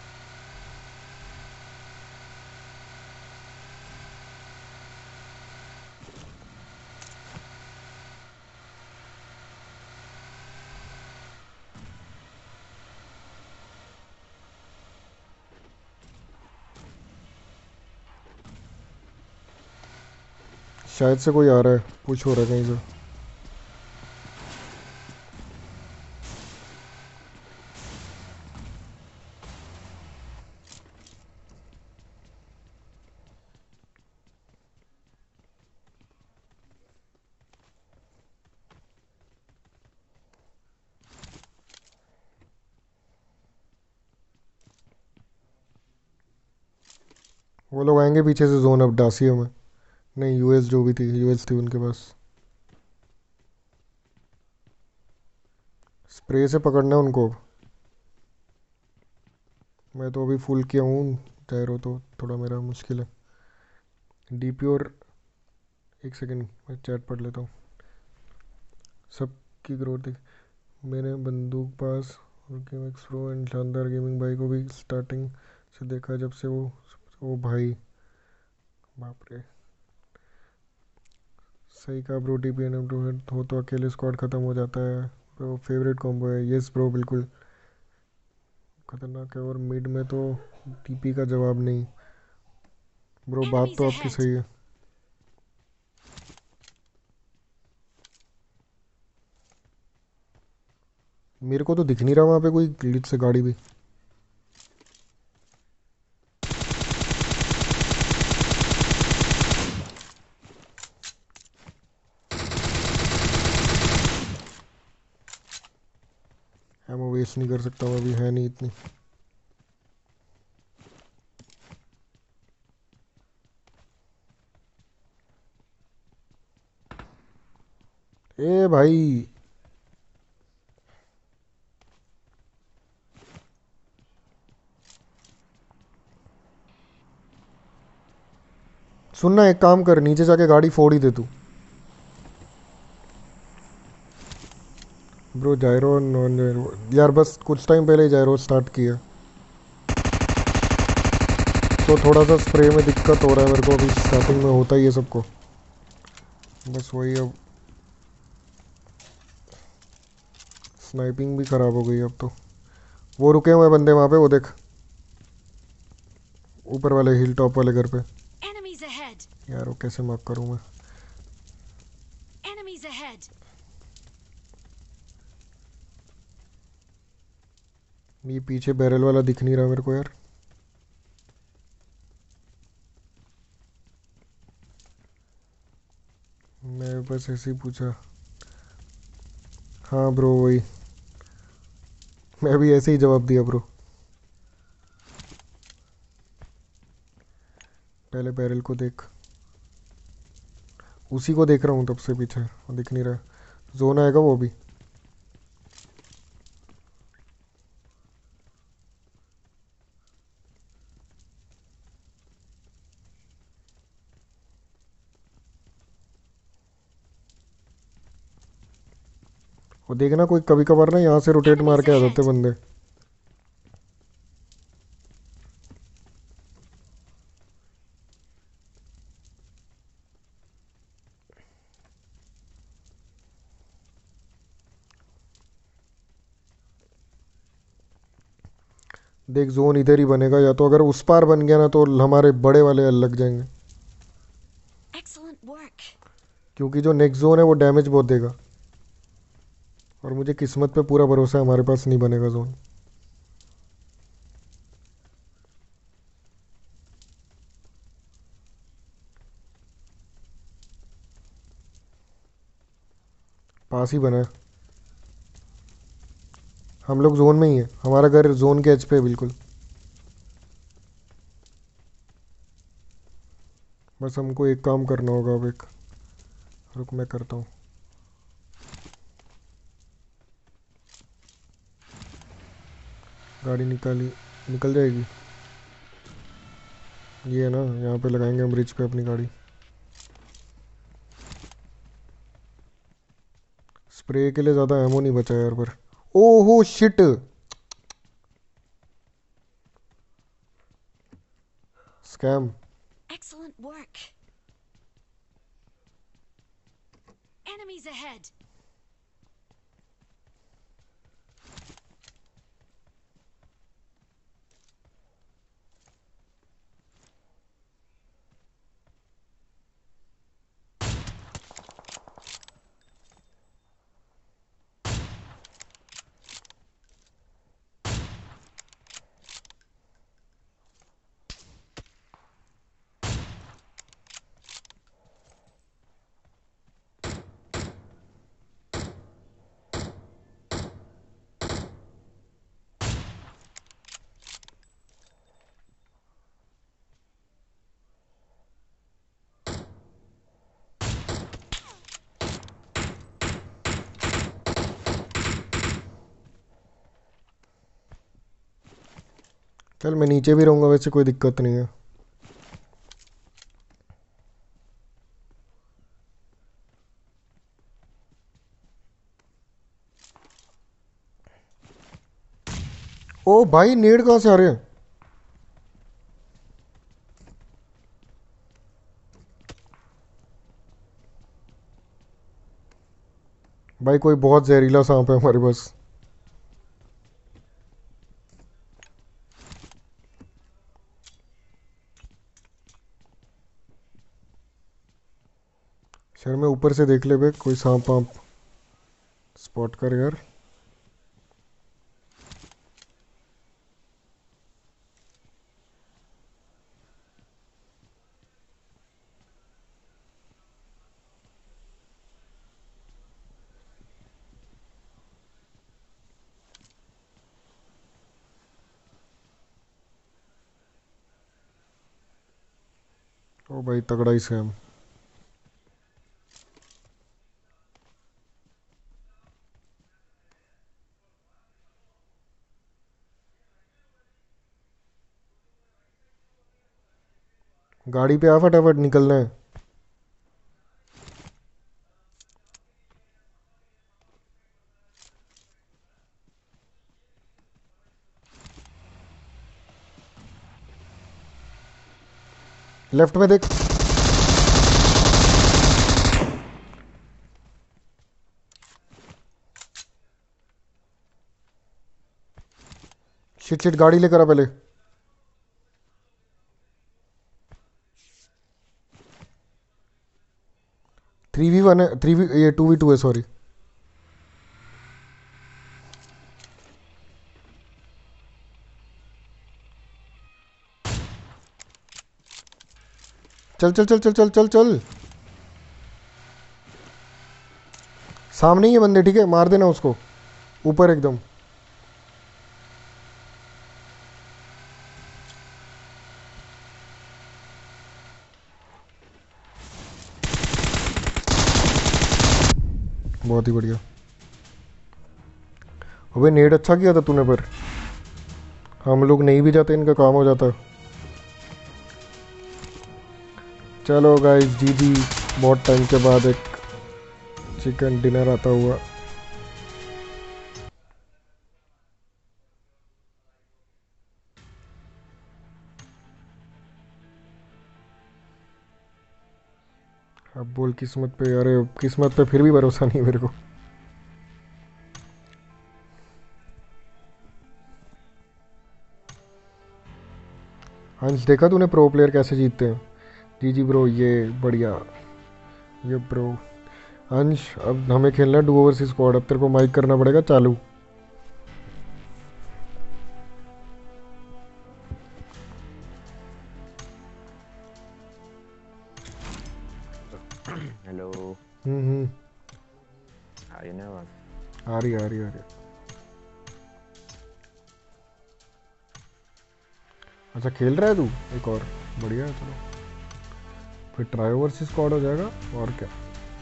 शायद से कोई आ रहा है, पुश हो रहा है कहीं से। वो लोग आएंगे पीछे से जोन अब डासियो में। नहीं यूएस जो भी थी, यूएस थी उनके पास। स्प्रे से पकड़ना है उनको। मैं तो अभी फुल किया हूँ टायरो, तो थोड़ा मेरा मुश्किल है। डीपी और एक सेकंड मैं चैट पढ़ लेता हूँ। सबकी ग्रोथ देख, मैंने बंदूक पास और गेम एक्स प्रो एंड शानदार गेमिंग भाई को भी स्टार्टिंग से देखा, जब से वो ओ भाई बाप रे। सही कहा bro, T P N M हो तो अकेले स्क्वाड ख़त्म हो जाता है ब्रो। फेवरेट कॉम्बो है, यस ब्रो बिल्कुल खतरनाक है। और मिड में तो टीपी का जवाब नहीं ब्रो, बात Enemies तो आपकी ahead. सही है। मेरे को तो दिख नहीं रहा वहाँ पे कोई ग्लिच से गाड़ी भी। एमो वेस्ट नहीं कर सकता मैं, अभी है नहीं इतनी। ए भाई सुनना, एक काम कर, नीचे जाके गाड़ी फोड़ ही दे तू ब्रो। जायरो नॉन जायरो यार, बस कुछ टाइम पहले ही जायरो स्टार्ट किया, तो थोड़ा सा स्प्रे में दिक्कत हो रहा है मेरे को। अभी स्टार्टिंग में होता ही है सबको, बस वही। अब स्नाइपिंग भी ख़राब हो गई अब तो। वो रुके हुए बंदे वहाँ पे, वो देख ऊपर वाले हिल टॉप वाले घर पे। Enemies ahead. यार वो कैसे मार्क करूँ मैं। Enemies ahead. ये पीछे बैरल वाला दिख नहीं रहा मेरे को यार। मैं बस ऐसे ही पूछा। हाँ ब्रो वही, मैं भी ऐसे ही जवाब दिया ब्रो। पहले बैरल को देख, उसी को देख रहा हूँ तब से पीछे, वो दिख नहीं रहा। जोन आएगा वो भी। वो देखना, कोई कभी कभार ना यहाँ से रोटेट मार Enemies के आ जाते ahead. बंदे। देख जोन इधर ही बनेगा, या तो अगर उस पार बन गया ना तो हमारे बड़े वाले लग जाएंगे, Excellent work. क्योंकि जो नेक्स्ट जोन है वो डैमेज बहुत देगा, और मुझे किस्मत पे पूरा भरोसा है हमारे पास नहीं बनेगा जोन। पास ही बना है, हम लोग जोन में ही है, हमारा घर जोन के एज पे है बिल्कुल। बस हमको एक काम करना होगा अब, एक रुक मैं करता हूँ। गाड़ी निकाली, निकल जाएगी, ये है ना, यहाँ पे लगाएंगे हम ब्रिज पे अपनी गाड़ी। स्प्रे के लिए ज़्यादा एमो नहीं बचा यार, पर ओहो shit, scam. Excellent work. Enemies ahead. चल मैं नीचे भी रहूँगा, वैसे कोई दिक्कत नहीं है। ओ भाई नेड कहाँ से आ रहे हैं? भाई कोई बहुत जहरीला सांप है हमारे पास। शहर में ऊपर से देख ले बे, कोई सांप वाप स्पॉट कर यार। ओ भाई तगड़ा ही स्कैम। गाड़ी पे आ, फटाफट निकलना है। लेफ्ट में देख, शिट शिट, गाड़ी लेकर आ पहले। थ्री वी वन है, थ्री वी ये टू वी टू है, सॉरी। चल चल चल चल चल चल चल, सामने ही है बंदे, ठीक है मार देना उसको, ऊपर एकदम। बहुत ही बढ़िया। अबे नेट अच्छा किया था तूने, पर हम लोग नहीं भी जाते इनका काम हो जाता। चलो गाइस जी जी, बहुत टाइम के बाद एक चिकन डिनर आता हुआ। अब बोल किस्मत पे, अरे किस्मत पे फिर भी भरोसा नहीं मेरे को। हंस देखा तूने प्रो प्लेयर कैसे जीतते हैं? जी जी ब्रो, ये बढ़िया। ये ब्रो अंश, अब हमें खेलना है डुओ वर्सेस स्क्वाड। अब तेरे को माइक करना पड़ेगा चालू। हेलो। हम्म हम्म। आ रही है ना आवाज? आ रही आ रही आ रही। अच्छा खेल रहा है तू एक और? बढ़िया है, चलो फिर ट्राई वर्सेस स्क्वाड हो जाएगा और क्या।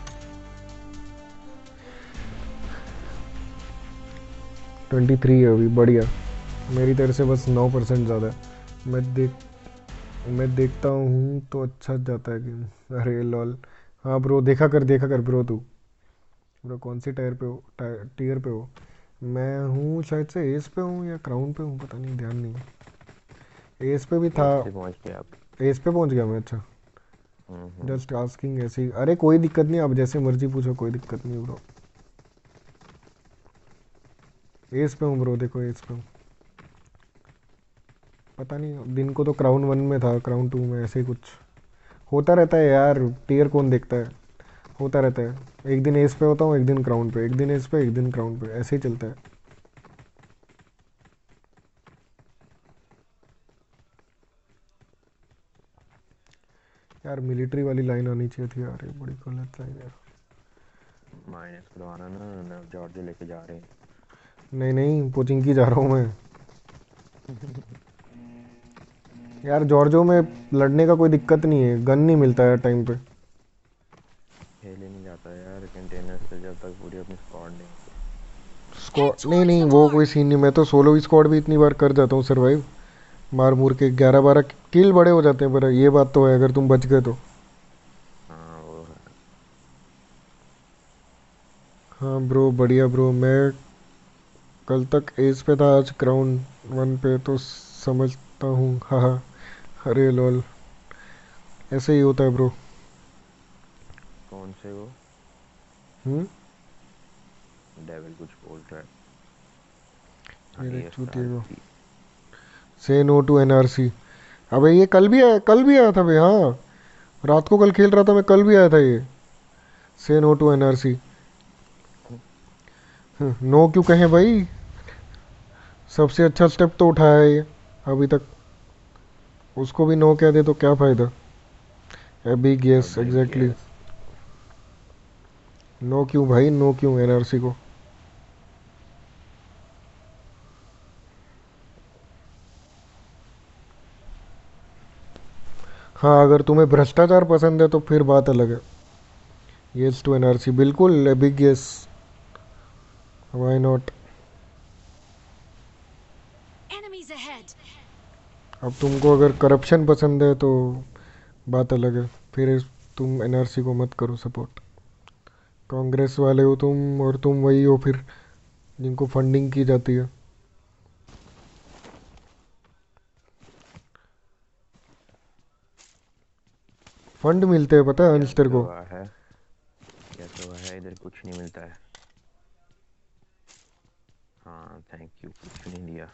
ट्वेंटी थ्री है अभी, बढ़िया। मेरी तरफ से बस नौ परसेंट ज़्यादा है। मैं देख मैं देखता हूँ तो अच्छा जाता है कि अरे लॉल। हाँ ब्रो, देखा कर देखा कर ब्रो तू। ब्रो कौन सी टायर पे हो, टायर टीयर पे हो? मैं हूँ शायद से एस पे हूँ या क्राउन पे हूँ, पता नहीं, ध्यान नहीं। एस पे भी था। एज पे पहुंच गए आप? एस पे पहुँच गया मैं, अच्छा। हम्म हम्म। जस्ट आस्किंग ऐसे ही। अरे कोई दिक्कत नहीं, आप जैसे मर्जी पूछो, कोई दिक्कत नहीं ब्रो। एस पे हूँ ब्रो, देखो एस पे हूँ। पता नहीं, दिन को तो क्राउन वन में था, क्राउन टू में, ऐसे ही कुछ होता रहता है यार। टीयर कौन देखता है, होता रहता है। एक दिन एस पे होता हूँ, एक दिन क्राउन पे, एक दिन एस पे, एक दिन क्राउन पे, ऐसे ही चलता है। यार मिलिट्री वाली लाइन आनी चाहिए थी यार, ये बड़ी गलत लाइन है। माइनस खुलवाना ना ना, जॉर्ज लेके जा रहे हैं। नहीं नहीं, पोचिंकी जा रहा हूँ मैं। यार जॉर्जो में लड़ने का कोई दिक्कत नहीं है, गन नहीं मिलता है टाइम पे। खेल ही नहीं जाता यार कंटेनर से जब तक पूरी अपनी स्क्वाड नहीं होती। Head स्क्वाड नहीं towards नहीं, the वो कोई mark. सीन नहीं। मैं तो सोलो भी स्क्वाड भी इतनी बार कर जाता हूँ सर्वाइव, मार मूर के। ग्यारह बारह किल बड़े हो जाते हैं, पर ये बात तो है अगर तुम बच गए तो। हाँ वो है। हाँ ब्रो, बढ़िया ब्रो। मैं कल तक एज पे था, आज क्राउन वन पे, तो समझता हूँ। हाँ हाँ। अरे लॉल, ऐसे ही होता है ब्रो। कौन से वो हम्म। डेविल कुछ बोल रहा है? ये आई देख एस चूतिए आर को, पी से नो टू एनआरसी। अबे ये कल भी आया, कल भी आया था भाई। हाँ, रात को कल खेल रहा था मैं, कल भी आया था ये, से नो टू एनआरसी। नो क्यों कहें भाई, सबसे अच्छा स्टेप तो उठाया है ये अभी तक। उसको भी नो कह दे तो क्या फ़ायदा। A big yes, big exactly. Yes. No क्यों भाई, नो क्यों एनआरसी को। हाँ, अगर तुम्हें भ्रष्टाचार पसंद है तो फिर बात अलग है। यस टू एनआरसी, बिल्कुल a big yes, why not. Enemies ahead. अब तुमको अगर करप्शन पसंद है तो बात अलग है, फिर तुम एनआरसी को मत करो सपोर्ट। कांग्रेस वाले हो तुम, और तुम वही हो फिर जिनको फंडिंग की जाती है। फंड मिलते हैं, पता है क्या अंशतर को। हुआ है? क्या हुआ है? इधर कुछ नहीं मिलता है। हाँ थैंक यू, कुछ नहीं दिया।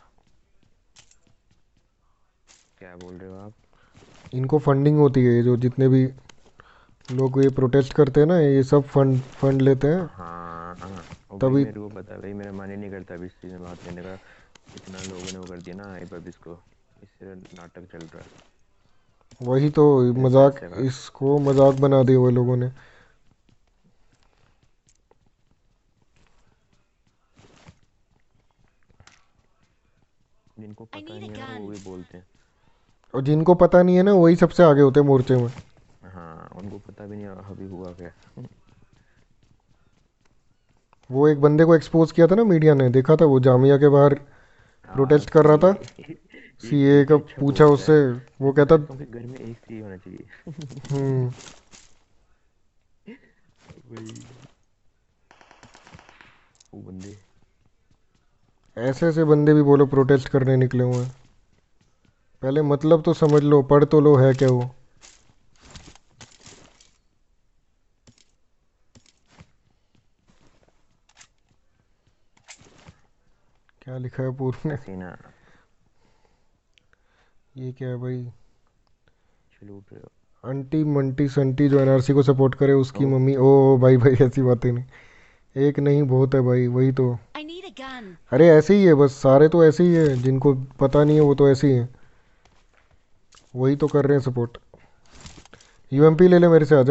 क्या बोल रहे हो आप? इनको फंडिंग होती है, जो जितने भी लोग ये प्रोटेस्ट करते हैं ना, ये सब फंड फंड लेते हैं हाँ हाँ, वो भाई तभी। मेरे को पता है भाई, मेरा मन ही नहीं करता अभी इस चीज़ में बात करने का। इतना लोगों ने वो कर दिया ना हाइप अब इसको, इससे नाटक चल रहा है। वही तो, सिर्फ मजाक, पैसे का। इसको मजाक बना दिया वो लोगों ने। जिनको I पता need a नहीं है ना वो gun. भी बोलते हैं। और जिनको पता नहीं है ना, वही सबसे आगे होते हैं मोर्चे में। हाँ उनको पता भी नहीं अभी हुआ क्या। वो एक बंदे को एक्सपोज किया था ना मीडिया ने, देखा था वो जामिया के बाहर हाँ प्रोटेस्ट कर रहा सीए। था। एक सीए सबसे का अच्छा पूछा बोल रहा उससे, है। वो मैं कहता। कहता हूँ कि घर में एक सीए होना चाहिए। हम्म। वही वो बंदे। ऐसे ऐसे बंदे भी बोलो प्रोटेस्ट करने निकले हुए हैं। पहले मतलब तो समझ लो, पढ़ तो लो है क्या वो। क्या लिखा है पूर्ण ने? हसीना। ये क्या है भाई? लूट रहे हो। अंटी मंटी संटी जो एनआरसी को सपोर्ट करे उसकी ओ। मम्मी। ओ भाई भाई ऐसी बातें नहीं, एक नहीं बहुत है भाई, वही तो। I need a gun. अरे ऐसे ही है बस, सारे तो ऐसे ही है, जिनको पता नहीं है वो तो ऐसे ही है, वही तो कर रहे हैं सपोर्ट। यूएमपी ले ले मेरे से, आजा।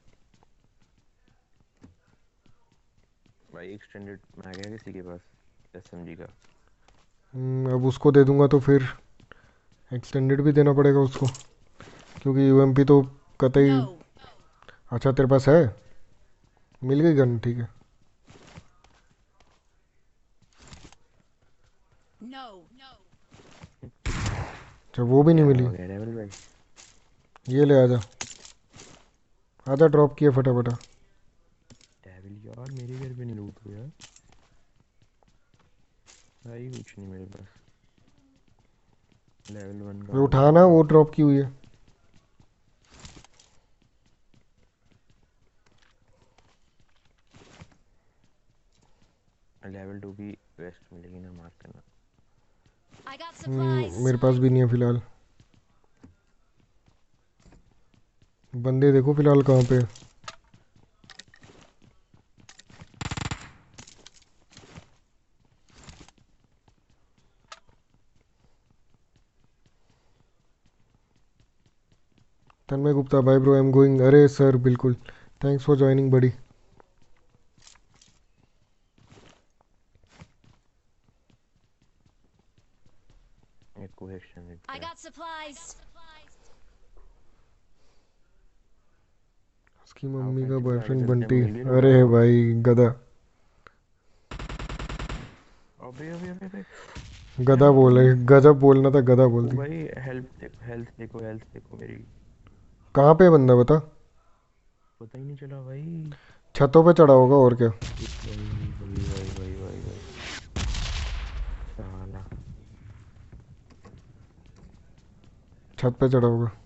भाई एक्सटेंडेड में आ गया किसी के पास एसएमजी का? हम्म, अब उसको दे दूंगा तो फिर एक्सटेंडेड भी देना पड़ेगा उसको, क्योंकि यूएमपी तो कतई। No. अच्छा तेरे पास है, मिल गई गन, ठीक है। No. No. अच्छा वो भी नहीं मिली। हो गया डेविल भाई। ये ले, आजा आजा, ड्रॉप किया फटाफट। डेविल यार मेरे घर पे नहीं लूट रहे यार भाई, कुछ नहीं मेरे पास। लेवल वन का वो उठाना, वो ड्रॉप की हुई है। लेवल टू की वेस्ट मिलेगी ना, मार्क करना। I got hmm, supplies. मेरे पास भी नहीं है फिलहाल। बंदे देखो फिलहाल कहाँ पे है। Tanmay Gupta, bye bro, I am going. अरे सर बिल्कुल, थैंक्स फॉर ज्वाइनिंग बडी। एक को एक्सटेंडेड I got supplies. उसकी मम्मी का पैंतीस बॉयफ्रेंड आगे चलते हैं, बंटी। मिल भी नहीं अरे रहा। भाई गधा, अबे अबे अबे अबे गधा बोले, गजब बोलना था, गधा बोल ओ दी। भाई हेल्थ देखो, हेल्थ देखो, हेल्थ देखो मेरी। कहाँ पे है बंदा बता? पता ही नहीं चला भाई। छतों पे चढ़ा होगा और क्या। भाई भाई भाई भाई भाई भाई साला। छत पे चढ़ा होगा।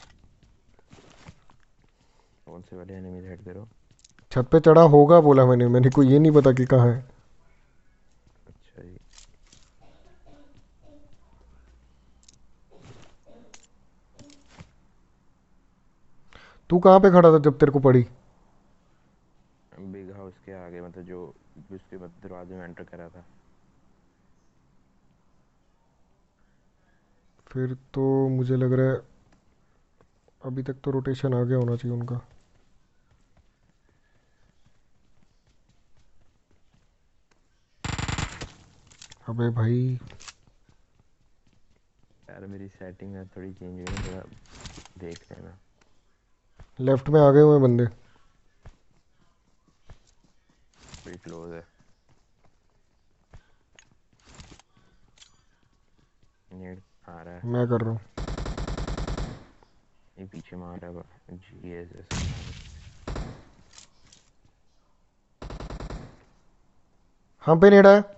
कौन से वाले एनिमी हेड करो? छत पे चढ़ा होगा बोला मैंने, मैंने को ये नहीं पता कि कहाँ है। अच्छा जी। तू कहाँ पे खड़ा था जब तेरे को पड़ी? बिग हाउस के आगे, मतलब जो उसके मतलब दरवाजे में एंटर करा था। फिर तो मुझे लग रहा है अभी तक तो रोटेशन आ गया होना चाहिए उनका। अबे भाई यार मेरी सेटिंग है थोड़ी चेंज हुई है, थोड़ा देख लेना। लेफ्ट में आ गए हुए हैं बंदे। थोड़ी क्लोज है। नेट आ रहा है, मैं कर रहा हूँ। ये पीछे मार रहा है जीएसएस। हम पे नेड़ा है।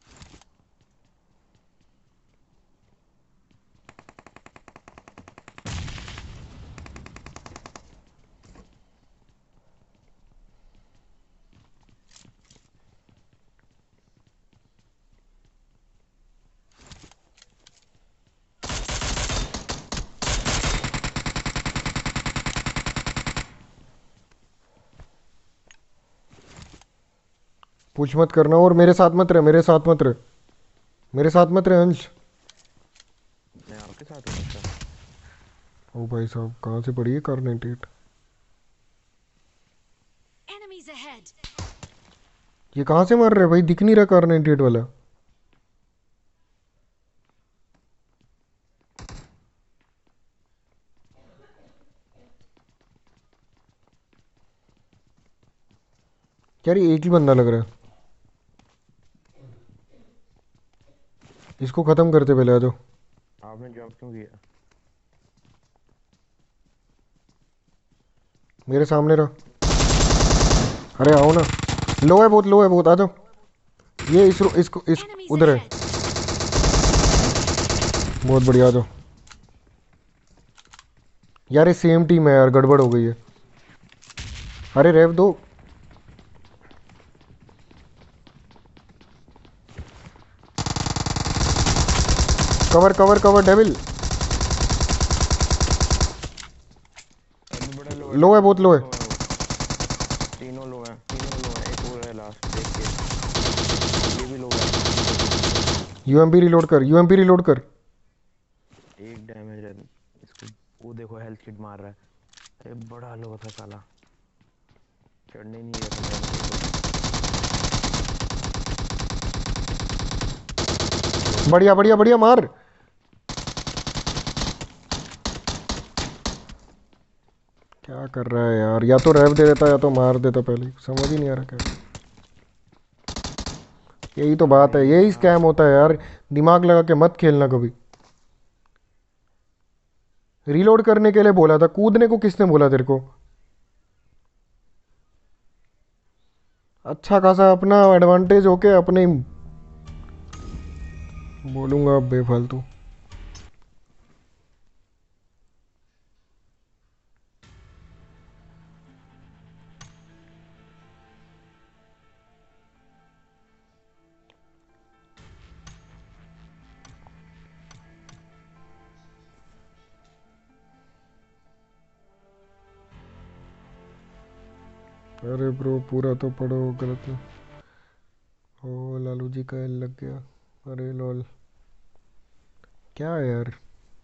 पूछ मत करना, और मेरे साथ मत रहे, मेरे साथ मत रहे, मेरे साथ मत रहे अंश। मैं आपके साथ हूँ अच्छा। ओ भाई साहब कहाँ से पड़ी है car ninety eight? Enemies ahead. ये कहाँ से मार रहे हैं भाई, दिख नहीं रहा कार नाइंटी एट वाला। यार ये एक ही बंदा लग रहा है। इसको खत्म करते पहले, आ जाओ। आपने जंप क्यों किया? मेरे सामने रहा। अरे आओ ना, लो है बहुत, लो है बहुत, आ जाओ। ये इस इसको इस Enemies उधर है। ahead. बहुत बढ़िया, आ जाओ। यार ये सेम टीम है यार, गड़बड़ हो गई है। अरे रेव दो। Cover cover cover devil. Low है, बहुत लो है। लो है वो। तीनों लो हैं, तीनों लो हैं, एक और है लास्ट देख के। ये भी लो है, तीनों लो तीनों। यूएमपी रिलोड कर, यूएमपी रिलोड कर। एक डैमेज है इसको। वो देखो हेल्थ किट मार रहा है। अरे बड़ा लो था साला, चढ़ने ही नहीं दिया था मेरे भाई को। लो है। बढ़िया बढ़िया बढ़िया, मार। क्या कर रहा है यार, या तो रैप दे देता या तो मार देता, पहले समझ ही नहीं आ रहा क्या। यही तो बात अरे है, यही यार स्कैम होता है यार। दिमाग लगा के मत खेलना कभी। रीलोड करने के लिए बोला था, कूदने को किसने बोला तेरे को। अच्छा खासा अपना एडवांटेज होके अपने ही बोलूंगा अब बेफालतू। अरे ब्रो पूरा तो पढ़ो, गलत है। ओ लालू जी का एल लग गया। अरे लॉल, क्या है यार।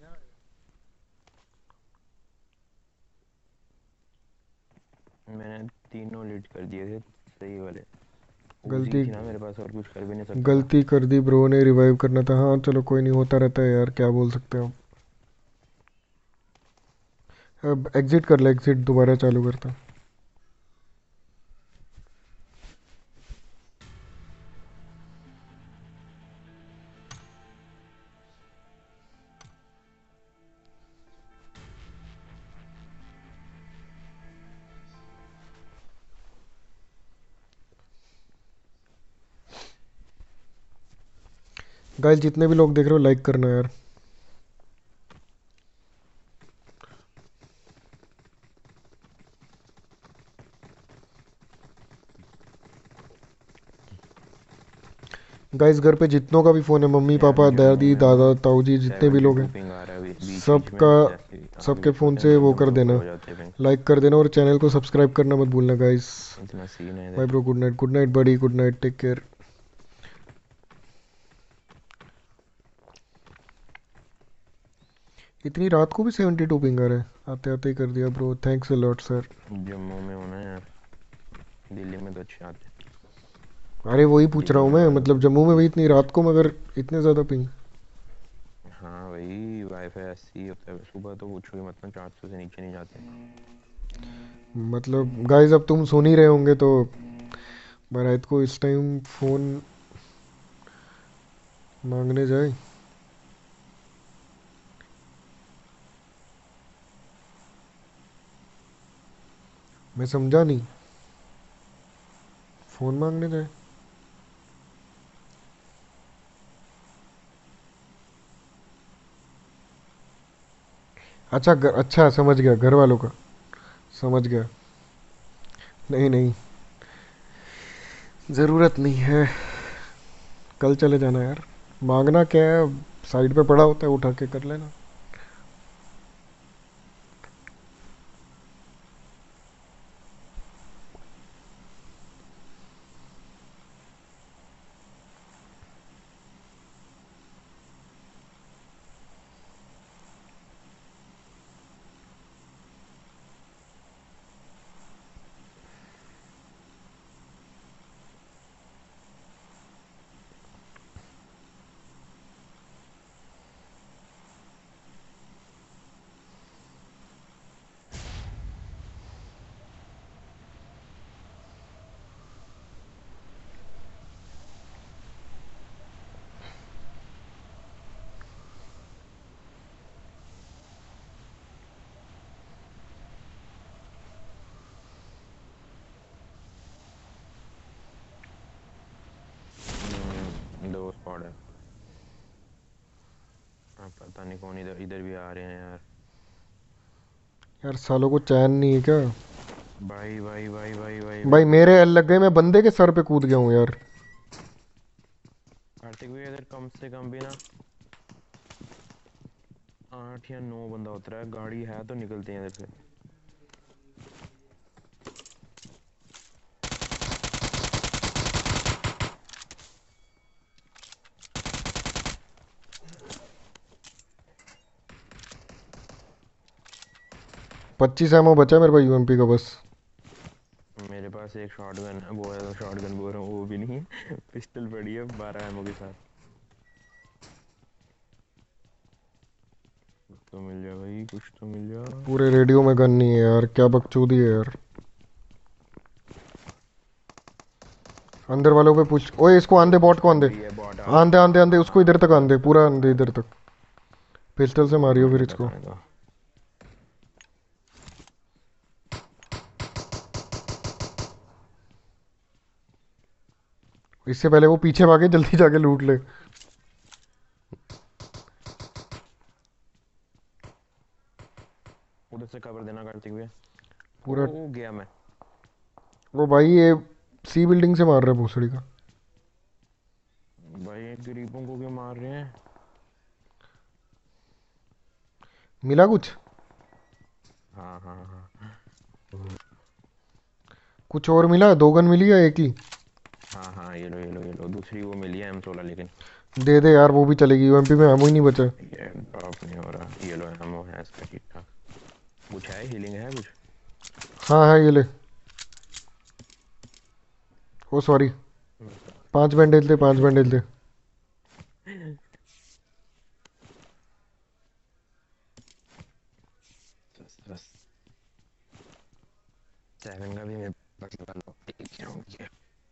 मैंने तीनों लीड कर दिए थे सही वाले। उजी गलती थी ना मेरे पास, और कुछ कर भी नहीं सकता था। गलती कर दी ब्रो ने, रिवाइव करना था। हाँ चलो कोई नहीं, होता रहता है यार, क्या बोल सकते हो। अब एग्जिट कर ले, एग्जिट दोबारा चालू करता। गाइस जितने भी लोग देख रहे हो लाइक करना यार। गाइस घर पे जितनों का भी फ़ोन है, मम्मी यार पापा जम्मू दादी में ना दादा ताऊ जी जितने भी सेवेंटी लोग टू हैं, पिंग आ रहा है बीच बीच सबका में, जैसे ही आगे सबके पीछे फ़ोन होते हैं से ना वो एकदम कर सुपर देना, हो जाते हैं पिंग। लाइक कर देना और चैनल को सब्सक्राइब करना मत भूलना गाइस। इतना सीन है बाय इधर। Bro, good night, good night buddy, good night, take care. इतनी रात को भी सेवेंटी टू पिंग आ रहा है, आते आते ही कर दिया bro, thanks a lot sir. Jammu में होना यार, दिल्ली में तो अच्छे आते अरे वही हैं पूछ रहा हूँ दिल्ली मैं, वालों मतलब को। जम्मू में भी इतनी रात को मगर इतने ज़्यादा पिंग। हाँ वही वाईफाई ऐसे ही होता है, सुबह तो पूछो ही मत ना, चार सौ से नीचे नहीं जाते। मतलब गाइस अब तुम सुन ही रहे होंगे तो बारात को इस टाइम फ़ोन मांगने जाए। मैं समझा नहीं, फ़ोन मांगने जाए। अच्छा घर, अच्छा समझ गया, घर वालों का, समझ गया। नहीं नहीं, ज़रूरत नहीं है, कल चले जाना यार। मांगना क्या है, साइड पे पड़ा होता है, उठा के कर लेना। हम्म, दो स्पॉट है। अब पता नहीं कौन इधर इधर भी आ रहे हैं यार। यार सालों को चैन नहीं है क्या। भाई भाई भाई भाई भाई भाई भाई भाई मेरे एल लग गए, मैं बंदे के सर पे कूद गया हूँ यार। कार्तिक भाई इधर कम से कम भी ना आठ या नौ बंदा उतरा है, गाड़ी है तो निकलते हैं इधर से। पच्चीस एमओ बचा है मेरे पास यूएमपी का बस। मेरे पास एक शॉटगन वो है, शॉटगन बोल रहा हूँ, वो भी नहीं है पिस्टल पड़ी है बारह एमओ के साथ। कुछ तो मिल जा भाई, कुछ तो मिल जा। पूरे रेडियो में गन नहीं है यार, क्या बकचोदी है यार। अंदर वालों पे पूछ, ओए इसको आंदे, बॉट को आंदे, भी है बॉट। आंदे आंदे आंदे, उसको इधर तक आंदे, पूरा आंदे इधर तक। पिस्टल से मारियो फिर इसको। इससे पहले वो पीछे भागे, जल्दी जाके लूट ले। उधर से कवर देना कार्तिक भैया। पूरा ओ गया मैं। वो भाई ये सी बिल्डिंग से मार रहा है भोसड़ी का। भाई गरीबों को क्यों मार रहे हैं? मिला कुछ? हाँ हाँ हाँ कुछ और मिला? दो गन मिली है एक ही? हाँ हाँ ये लो ये लो ये लो, दूसरी वो मिली है एम सोलह, लेकिन दे दे यार, वो भी चलेगी, यूएमपी में एमओ ही नहीं बचा। ये ड्रॉप नहीं हो रहा। ये लो एमओ है इसका ठीक ठाक। कुछ है, हीलिंग है कुछ? हाँ हाँ ये ले। ओ सॉरी, पांच बैंडेज दे, पांच बैंडेज दे। बस बस सेवन का भी मेरे पास लगा लो, ठीक है हो गया।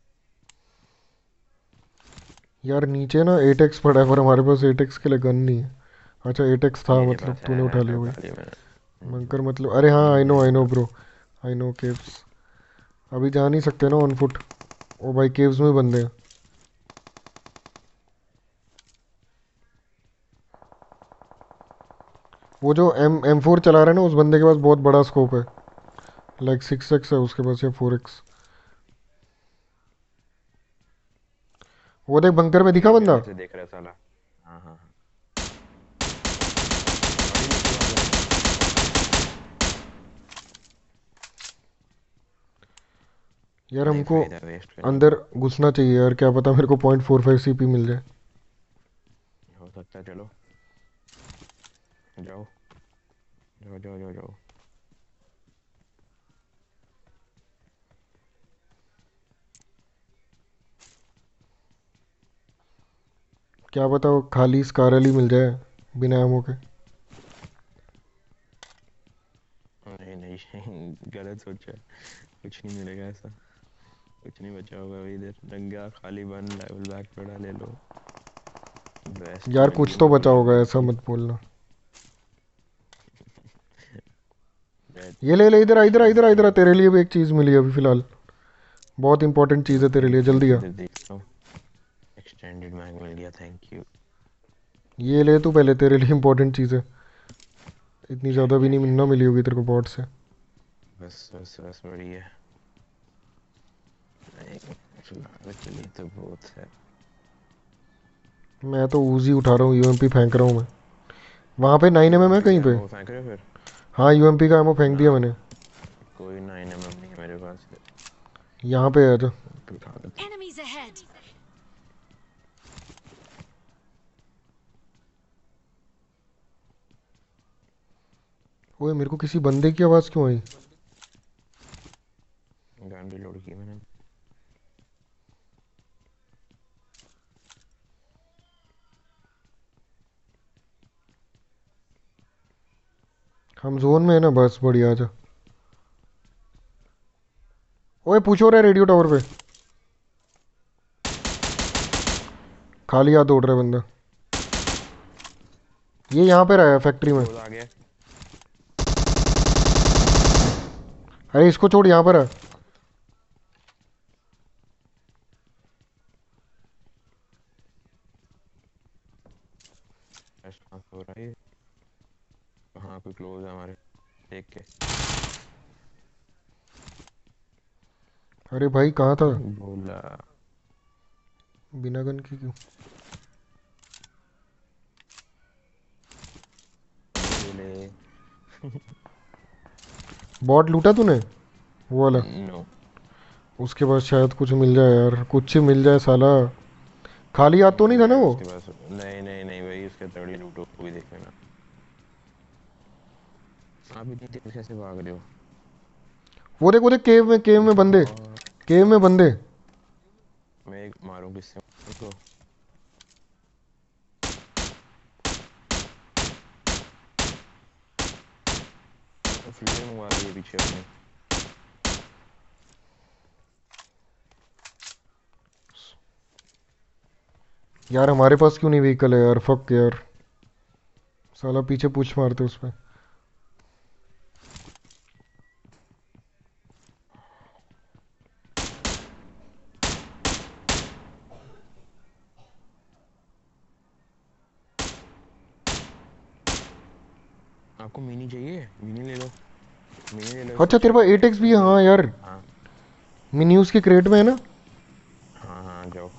यार नीचे ना एट एक्स पड़ा है, पर हमारे पास एट एक्स के लिए गन नहीं है। अच्छा एट एक्स था, मेरे मतलब पास तूने है, उठा लिया भाई। उठा लिया मैंने। मंकर मतलब, अरे हाँ I know I know bro, I know caves. अभी जा नहीं सकते ना ऑन फुट। ओ भाई केव्स में बंदे हैं। वो जो एम एम फोर चला रहा है ना, उस बंदे के पास बहुत बड़ा स्कोप है, लाइक सिक्स एक्स है उसके पास या फोर एक्स। वो देख बंकर में दिखा ये बंदा। गलत से देख रहा है साला। हाँ हाँ हाँ बड़ी नीचे भाग रहा यार है। नहीं हमको फायदा वेस्ट करने अंदर घुसना चाहिए यार, क्या पता मेरे को पॉइंट फोर फाइव सीपी मिल जाए। का। हो सकता है, चलो जाओ जाओ जाओ जाओ जाओ। क्या पता वो खाली स्कारल ही मिल जाए बिना एमओ के। नहीं नहीं गलत सोचा है। कुछ नहीं मिलेगा ऐसा, कुछ नहीं बचा होगा अभी इधर। नंगा खाली वन लेवल बैक पड़ा, ले लो। बेस्ट यार मिल कुछ गई तो मेरे को बचा होगा, लेवल ऐसा की। मत बोलना। रेड ये ले ले, इधर आ इधर आ इधर आ इधर आ, ओके। तेरे लिए भी एक चीज़ मिली है अभी फिलहाल, बहुत इंपॉर्टेंट चीज़ है तेरे लिए, जल्दी आ। इधर देखता हूँ। एक्सटेंडेड मैग मिल गया, थैंक यू। ये ले तू पहले, तेरे लिए इंपॉर्टेंट चीज़ है। इतनी क्या ज़्यादा भी क्या नहीं क्या? मिलना, मिली होगी तेरे को बॉट से। बस बस बस बढ़िया। नहीं, फिलहाल के लिए तो बहुत है। मैं तो ऊजी उठा रहा हूँ, यूएमपी फेंक रहा हूँ मैं। वहाँ पे नाइन एम एम है यूएमपी कहीं का पे? एमओ फेंक रहे हो फिर? हाँ यूएमपी का एमओ फेंक ना, दिया मैंने। कोई नाइन एम एम नहीं है मेरे पास। यहाँ पे है जो। उठा लेता हूँ। Enemies ahead! ओए मेरे को किसी बंदे की आवाज़ क्यों आई? गन रिलोड की मैंने। हम जोन में है ना, बस बढ़िया, आजा। ओए पूछो रहा है रेडियो टावर पे, खाली हाथ दौड़ रहा है बंदा। ये यहाँ पे रहा है फैक्ट्री में। क्लोज आ गया। अरे इसको छोड़, यहाँ पर है। फ्लैश कहाँ से हो रहा है ये? हाँ कोई क्लोज है हमारे, देख के। अरे भाई कहाँ था? बोला बिना गन की क्यों? बोले बॉट लूटा तूने वो वाला? नो। उसके बाद शायद कुछ मिल जाए यार, कुछ ही मिल जाए साला। खाली हाथ तो नहीं था ना मैं वो? उसके पास नहीं नहीं नहीं भाई, उसके तगड़ी लूटो हुई देख लेना। आप इतनी तेज कैसे भाग रहे हो? वो देख वो देख केव में केव में बंदे और केव में बंदे मैं एक मारूं किससे उसको? तो फ्लेयर मंगवा लिए पीछे अपने। यार हमारे पास क्यों नहीं व्हीकल है यार, फक यार, साला पीछे पूछ मारते उस पे। आपको मिनी चाहिए? मिनी ले लो, मिनी ले लो अच्छा इसको तेरे चेक पास करो एट एक्स भी है, मिनी ले हाँ लो। यार, हाँ मिनी उसकी क्रेट में है ना। हाँ हाँ जाओ।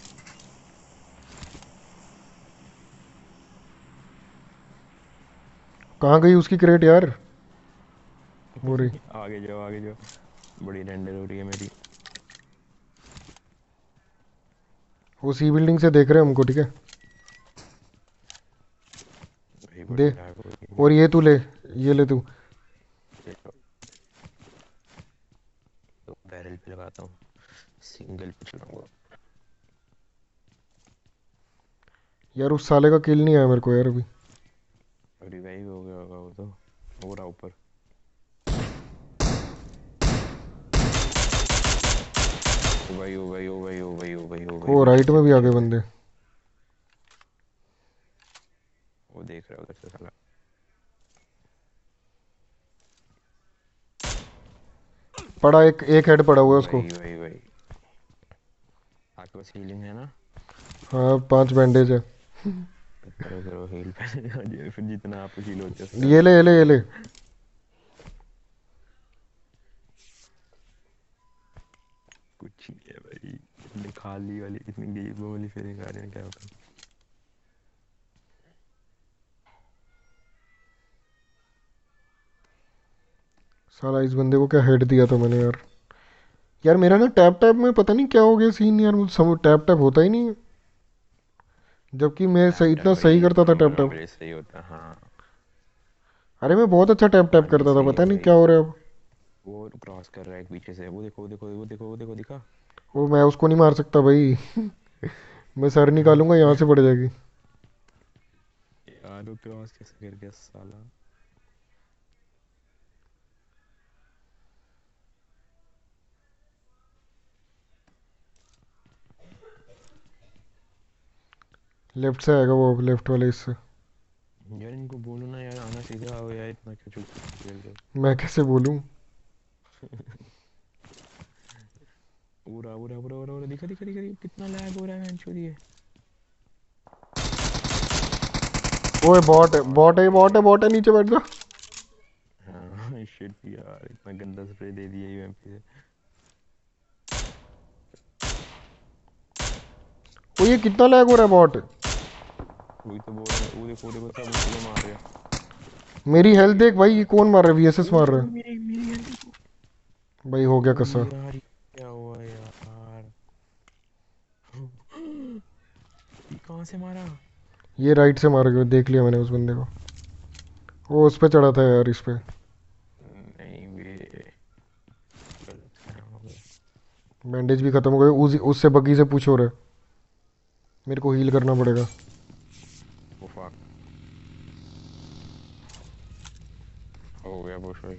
कहाँ गई उसकी क्रेट यार, हो रही। आगे जाओ आगे जाओ, बड़ी रेंडर हो रही है मेरी। वो सी बिल्डिंग से देख रहे हैं हमको, ठीक है। भाई दे, बड़ी लैग हो रही है और मेरी। ये तू ले, ये ले तू। ले लो, तो बैरल पे लगाता हूँ, सिंगल पे चलाऊंगा। यार उस साले का किल नहीं आया मेरे को यार अभी। रिवाइव हो गया होगा वो तो, हो रहा ऊपर। ओ भाई ओ भाई ओ भाई ओ भाई ओ भाई ओ भाई वो पीछे राइट से में भी आ पीछे गए से बंदे। वो देख रहा है उधर से साला। पड़ा एक एक हेड पड़ा हुआ है उसको। वही वही वही। आपके पास हीलिंग है ना? हाँ पांच बैंडेज है। करो करो हील पे फिर जितना आप हील होते हैं उससे ये ज्यादा ले ये करो। ले ये ले। कुछ नहीं है भाई, इतनी खाली वाली इतनी गरीब वाली फीलिंग आ रही है, क्या होता। साला इस बंदे को क्या हेड दिया था मैंने यार। यार मेरा ना टैप टैप में पता नहीं क्या हो गया सीन यार, मुझे समझ टैप टैप होता ही नहीं है, जबकि मैं टैप सही टैप इतना सही भाई करता था काम टैप वालों टैप। के लिए सही होता है, हाँ। अरे मैं बहुत अच्छा टैप टैप हाँ नहीं करता था, सही पता है नहीं भाई। क्या हो रहा है अब। वो क्रॉस कर रहा है एक पीछे से, वो देखो वो देखो वो देखो वो देखो दिखा। वो मैं उसको नहीं मार सकता भाई। मैं सर निकालूंगा यहाँ से पड़ जाएगी। यार वो क्रॉस कैसे कर गया साला। लेफ्ट से आएगा वो, लेफ्ट वाले इससे। यार इनको बोलो ना यार, आना सीधे आओ यार, इतना क्यों चुप खेल रहे मैं कैसे बोलूँ। हो। पूरा पूरा पूरा पूरा पूरा दिखा दिखा दिखा दिखा, कितना लैग हो रहा है छोड़िए। ओए बॉट है, बॉट बॉट है, बॉट है, है। बॉट है, नीचे बैठ जा। हाँ शिट यार, इतना गंदा स्प्रे दे दिया यूएमपी से। ओ ये कितना लैग हो रहा है बॉट। वही तो बोल रहा हूँ, वो देखो वो देखो सब उसको मार रहे हैं। मेरी हेल्थ देख भाई, ये कौन मार रहा है, वीएसएस ओ मार रहा ओ है। मेरी मेरी हेल्थ देखो। भाई हो गया ओ कसा। यार ये क्या हुआ यार। ये कहाँ से मारा? ये राइट से मार गया, देख लिया मैंने उस बंदे को। वो उस पे चढ़ा था यार, इस पे। नहीं वे गलत काम हो गया। बैंडेज भी खत्म हो गए, उस उससे बग्गी से पूछ हो रहा है। मेरे को हील करना पड़ेगा। ओ फक, हो गया पुश भाई।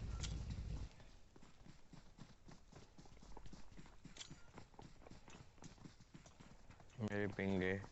मेरे पिंग है।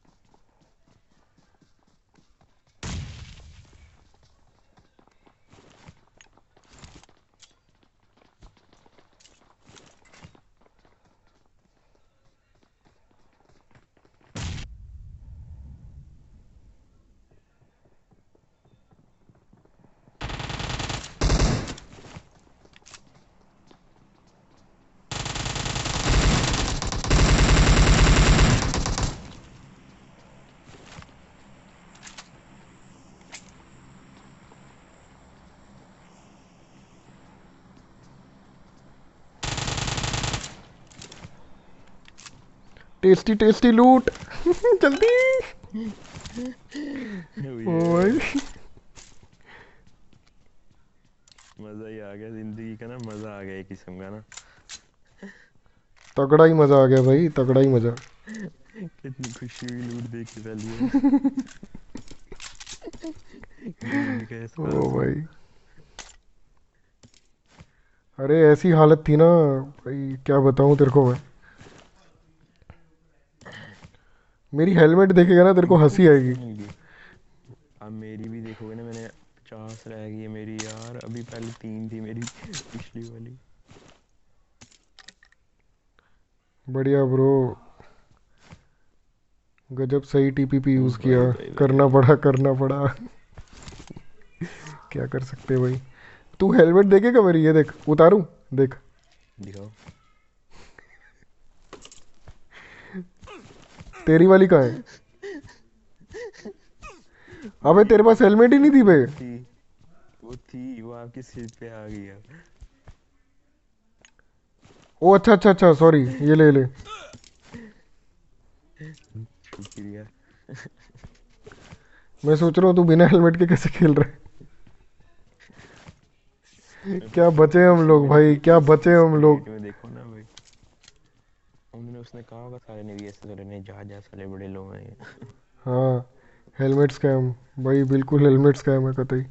टेस्टी टेस्टी लूट। जल्दी। Oh ओ भाई yeah. मजा ही आ गया जिंदगी का ना, मजा आ गया एक किस्म का ना। तगड़ा ही मजा आ गया भाई, तगड़ा ही मजा। कितनी खुशी हुई लूट देख के पहली बार। ग्रीन का ओ एहसास। भाई, अरे ऐसी हालत थी ना भाई, क्या बताऊं तेरे को मैं। मेरी हेलमेट देखेगा ना तेरे को मेरे को हंसी किससे आएगी। मिल गई? अब मेरी भी देखोगे ना, मैंने पचास रह गई है मेरी यार, अभी पहले तीन थी मेरी पिछली वाली। बढ़िया ब्रो, गजब सही टीपीपी यूज भाई किया। भाई भाई करना भाई। पड़ा, करना पड़ा। क्या कर सकते हैं भाई। तू हेलमेट देखेगा मेरी, ये देख उतारूं, देख। दिखाओ। तेरी वाली कहाँ है? अबे तेरे पास हेलमेट ही नहीं थी बे। वो थी, वो थी वो आपके सिर पे आ गई अब। ओ अच्छा अच्छा अच्छा, सॉरी, ये ले ले। शुक्रिया। मैं सोच रहा हूँ तू बिना हेलमेट के कैसे खेल रहा है। क्या बचे हम लोग मैंने भाई, ए- क्या इस बचे इस हम क्रेट लोग। में देखो ना भाई, उन्होंने उसने कहा होगा सारे ने भी ऐसे करे नहीं, जा जा साले बड़े लोग हैं ये। हाँ, हेलमेट स्कैम भाई, बिल्कुल हेलमेट स्कैम है कतई।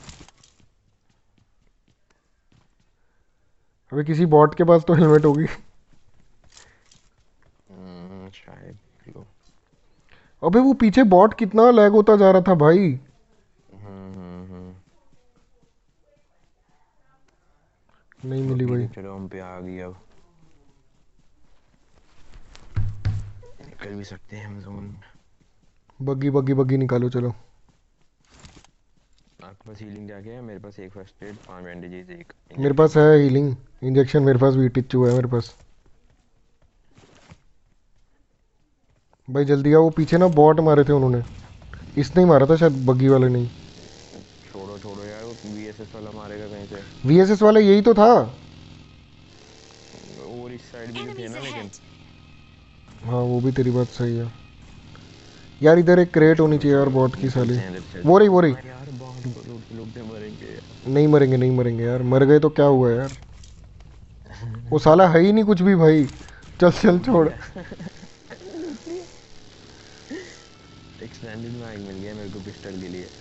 अबे किसी बॉट के पास तो हेलमेट होगी। हम्म, शायद लो। अबे वो पीछे बॉट कितना लैग होता जा रहा था भाई। हम्म हम्म हम्म। नहीं मिली बग्गी भाई। तो चलो हम पे आ गई अब, निकल भी सकते हैं हम जोन। बग्गी बग्गी बग्गी निकालो चलो। आपके पास हीलिंग क्या क्या है? मेरे पास एक फर्स्ट एड, पांच बैंडेजेस, एक मेरे पास इंजेक्शन। है हीलिंग, इंजेक्शन मेरे पास भी, टिच्चू है मेरे पास। भाई जल्दी आओ, वो पीछे ना बॉट मारे थे उन्होंने। इसने ही मारा था शायद, बग्गी वाले नहीं। छोड़ो छोड़ो यार, वो वीएसएस वाला मारेगा कहीं से। वीएसएस वाला यही तो था। और इस साइड भी तो थे Enemies ना लेकिन। ahead. हाँ वो भी तेरी बात सही है यार। इधर एक क्रेट होनी छोड़ो चाहिए यार छोड़ो, बॉट की साली। निकलते हैं इधर से। वो रही वो रही। हाँ यार, बहुत को लूटते लूटते मरेंगे यार। नहीं मरेंगे नहीं मरेंगे यार, मर गए तो क्या हुआ यार। वो साला है ही नहीं कुछ भी भाई। चल चल लूट छोड़। लिया। लूट लिया। एक्सटेंडेड मैग मिल गया मेरे को पिस्टल के लिए।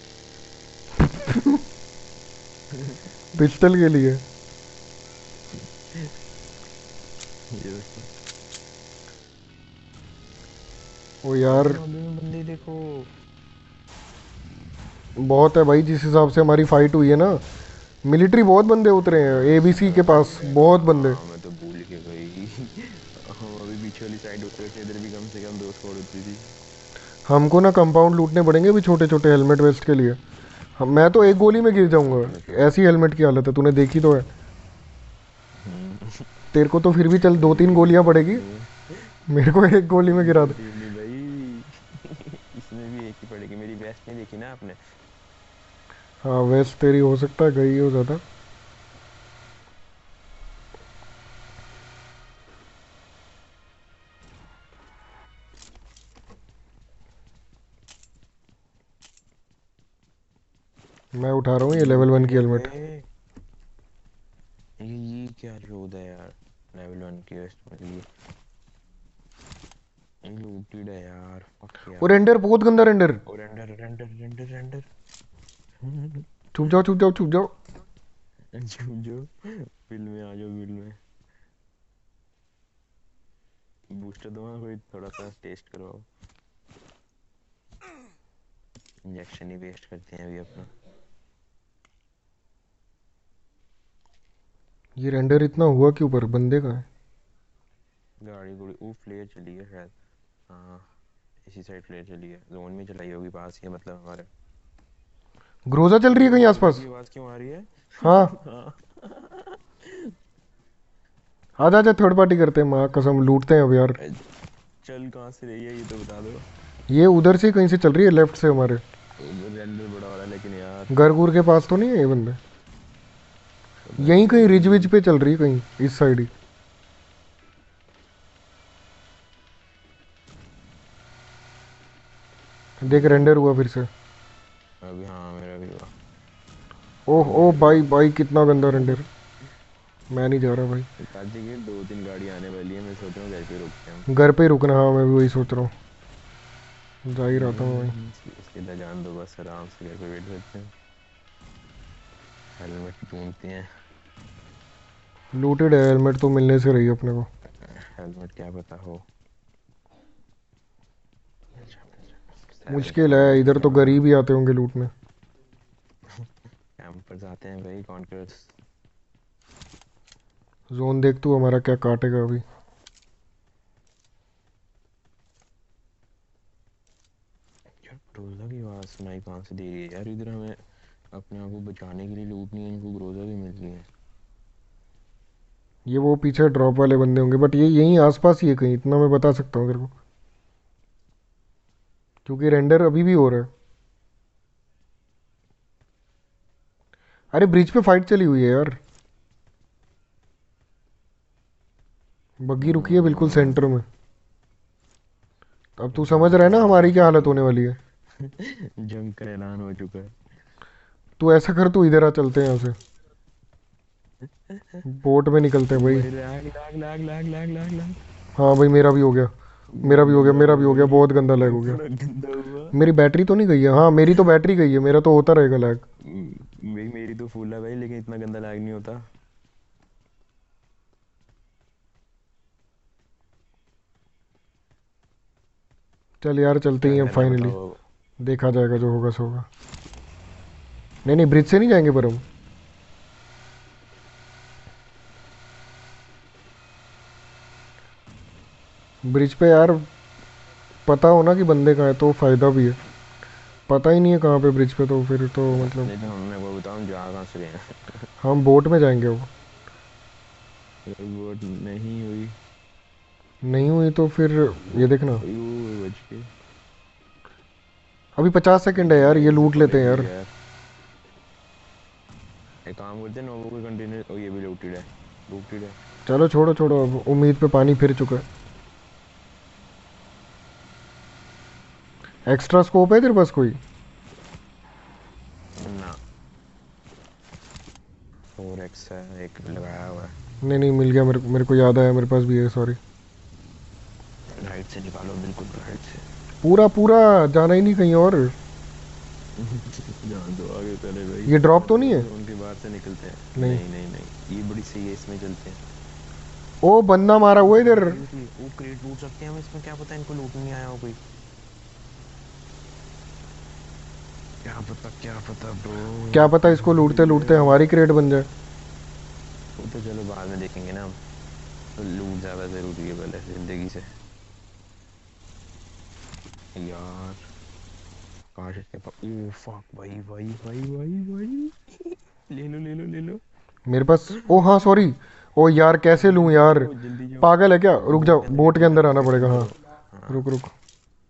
पिस्टल के लिए। ये देखो। ओ यार, लॉबी में बंदे देखो। बहुत है भाई, जिस हिसाब से हमारी फाइट हुई है ना, मिलिट्री बहुत बंदे उतरे हैं एबीसी के पास, बहुत बंदे। हाँ मैं तो भूल के गई। हम अभी पीछे वाली साइड उतरे थे, इधर भी कम से कम दो स्क्वाड होती थी। हमको ना कंपाउंड लूटने पड़ेंगे अभी, छोटे छोटे हेलमेट वेस्ट के लिए। हम मैं तो एक गोली में गिर जाऊंगा, चलो चलो। ऐसी हेलमेट की हालत है, तूने देखी तो है। हम्म। तेरे को तो फिर भी चल दो तीन गोलियां पड़ेगी, ये मेरे को एक गोली में गिरा दो दे। तीन नहीं भाई। इसमें भी एक ही पड़ेगी, मेरी वेस्ट नहीं देखी ना आपने? हाँ वेस्ट तेरी हो सकता है गई हो ज़्यादा। मैं उठा रहा हूँ ये लेवल वन लूटेड की है बे। हेलमेट। ये ये क्या लोड है यार, लेवल वन की वेस्ट मतलब ये लूटेड है यार, फक और यार। रेंडर बहुत गंदा रेंडर। और रेंडर रेंडर रेंडर रेंडर। छुप जाओ छुप जाओ छुप जाओ। जो जो बिल में आ जाओ, बिल में बूस्टर दूंगा कोई, थोड़ा सा टेस्ट करवाओ। इंजेक्शन ही वेस्ट करते हैं अभी अपना। ये रेंडर इतना हुआ क्यों, पर बंदे का है। गाड़ी गुड़ी वो फ्लेयर चली है शायद। हाँ, इसी साइड फ्लेयर चली है, जोन में चलाई होगी, पास ही है मतलब हमारे। ग्रोजा चल रही है अबे कहीं ग्रोजा आसपास। की आवाज क्यों आ रही है? हाँ, हाँ। आजा आजा, थर्ड पार्टी करते हैं, माँ कसम लूटते हैं अब यार। ए, चल कहाँ से रही है ये तो बता दो। ये उधर से कहीं से चल रही है, लेफ्ट से हमारे। रेंडर बड़ा वाला लेकिन यार। घर गुर के पास तो नहीं है ये बंदे। पता यहीं कहीं रिज विज नहीं। पे चल रही है कहीं, इस साइड ही। देख रेंडर हुआ फिर से। अभी हाँ मेरा भी हुआ। ओह ओह भाई भाई कितना गंदा रेंडर। मैं नहीं जा रहा भाई। काजी की दो तीन गाड़ी आने वाली है, मैं सोच रहा हूँ घर पे रुकते हैं हम। घर पे ही रुकना, हाँ मैं भी वही सोच रहा हूँ, जा ही रहा था मैं वही। हम्म, सीधा जान दो बस, आराम से घर पे वेट करते हैं। हेलमेट ढूंढते हैं। लूटेड है, हेलमेट तो मिलने से रही अपने को। हेलमेट क्या पता हो। सेवन मुश्किल सेवन है, मिल इधर तो गया। गरीब ही आते होंगे लूटने। कैंपर्स आते हैं भाई, कॉन्करर्स। जोन देख तू हमारा क्या काटेगा अभी। यार ग्रोजा की आवाज सुनाई कहाँ से दे रही है यार, इधर हमें अपने आप को बचाने के लिए लूटनी है, इनको ग्रोजा भी मिल रही है। ये वो पीछे ड्रॉप वाले बंदे होंगे, बट ये यहीं आसपास ही है कहीं, इतना मैं बता सकता हूँ तेरे को, क्योंकि रेंडर अभी भी हो रहा है। अरे ब्रिज पे फाइट चली हुई है यार, बग्गी रुकी है बिल्कुल सेंटर में। अब तू समझ रहा है ना हमारी क्या हालत होने वाली है। जंग का ऐलान हो चुका है। तू ऐसा कर, तू इधर आ, चलते हैं यहाँ से, बोट में निकलते हैं भाई। भाई lag lag lag lag lag lag lag. हाँ भाई मेरा भी हो गया, मेरा भी हो गया, मेरा भी हो गया, बहुत गंदा लैग हो गया। बड़ा गंदा हुआ। मेरी बैटरी तो नहीं गई है? हाँ मेरी तो बैटरी गई है, मेरा तो होता रहेगा लैग। हम्म, भाई मेरी तो फुल है भाई, लेकिन इतना गंदा लैग नहीं होता। चल यार चलते क्या ही हैं करना है फाइनली, बताओ। देखा जाएगा जो होगा सो होगा। नहीं नहीं ब्रिज से नहीं जाएंगे पर हम, ब्रिज पे यार पता हो ना कि बंदे कहाँ है तो फायदा भी है, पता ही नहीं है कहाँ पे ब्रिज पे, तो फिर तो मतलब नहीं तो हमने वो बताओ हम जा कहाँ से रहे हैं। हम बोट में जाएंगे। वो अगर वो नहीं हुई। नहीं हुई तो फिर ये देखना, भाई वो बच के। अभी पचास सेकंड है यार, ये लूट लेते हैं यार। यार एक काम करते हैं, नोवो का कंटेनर, ओ ये भी लूटेड है, लूटेड है। चलो छोड़ो छोड़ो, अब उम्मीद पे पानी फिर चुका है। एक्स्ट्रा स्कोप है तेरे पास कोई? ना फोर एक्स है, एक लगाया हुआ है। नहीं नहीं मिल गया, मेरे मेरे को याद आया, मेरे पास भी है, सॉरी। राइट से निकालो, बिल्कुल राइट से। पूरा पूरा जाना ही नहीं कहीं और। जान दो आगे पहले भाई। ये ड्रॉप तो नहीं है? उनके बाहर से निकलते हैं। नहीं। नहीं नहीं नहीं, ये बड़ी सही है, इसमें चलते हैं। ओ बंदा मारा हुआ इधर। वो क्रेट लूट सकते हैं हम इसमें, क्या पता इनको लूट नहीं आया हो कोई। क्या पता क्या पता ब्रो। क्या पता इसको लूटते लूटते हमारी क्रेट बन जाए। वो तो चलो बाद में देखेंगे ना हम, तो लूट ज्यादा जरूरी है पहले जिंदगी से। यार काश इसके पास, ओ फक भाई भाई भाई भाई भाई। ले लो ले लो ले लो। मेरे पास, ओ हाँ सॉरी, ओ यार कैसे लूं जल्दी यार, जाओ जल्दी जाओ। पागल है क्या? रुक बोट जाओ, के अंदर बोट के एग्जिट अंदर करो, आना पड़ेगा, एग्जिट हाँ। करो। हाँ रुक रुक,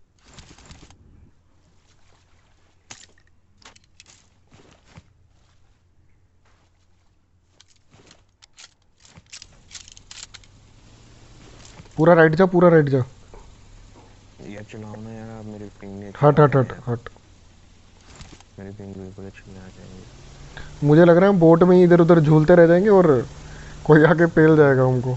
पूरा राइट जा, पूरा राइट जा। यार चलाओ ना यार, आप मेरे पिंग में हट चला हट रहे हट हैं। हट। मेरे पिंग बिल्कुल अच्छे में आ जाएंगे। मुझे लग रहा है हम बोट में ही इधर उधर झूलते रह जाएंगे और कोई आके पेल जाएगा हमको।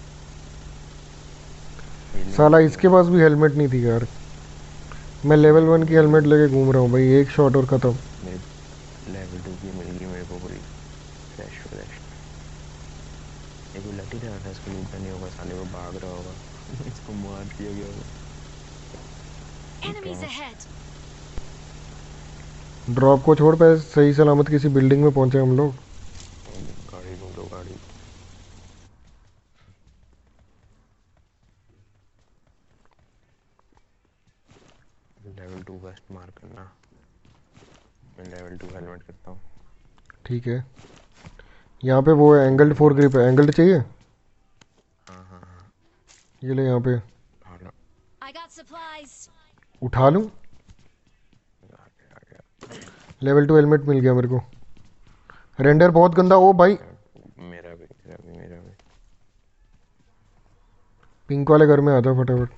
फीलिंग साला नहीं इसके है। पास भी हेलमेट नहीं थी यार, मैं लेवल वन की हेलमेट लेके घूम रहा हूँ भाई, एक शॉट और खत्म। मेरे लेवल टू की मिल गई मेरे को पूरी फ्रेश फ्रेश। एक वो लटी रहा था, इसको लूटना नहीं होगा, साले वो भाग रहा होगा। इसको मार दिया गया होगा। Enemies ahead. ड्रॉप को छोड़ पे सही सलामत किसी बिल्डिंग में पहुंचे हम लोग। गाड़ी ढूंढो गाड़ी। लेवल टू वेस्ट मार करना, मैं लेवल टू हेलमेट करता हूँ। ठीक है, यहाँ पे वो है एंगल्ड फोर ग्रिप है, एंगल्ड चाहिए? हाँ हाँ हाँ। ये ले यहाँ पे, हाँ लो, I got supplies. उठा लूँ? आ गया आ गया। लेवल टू हेलमेट मिल गया मेरे को। रेंडर बहुत गंदा, ओ भाई मेरा भी मेरा भी मेरा भी। पिंक वाले घर में आता फटाफट।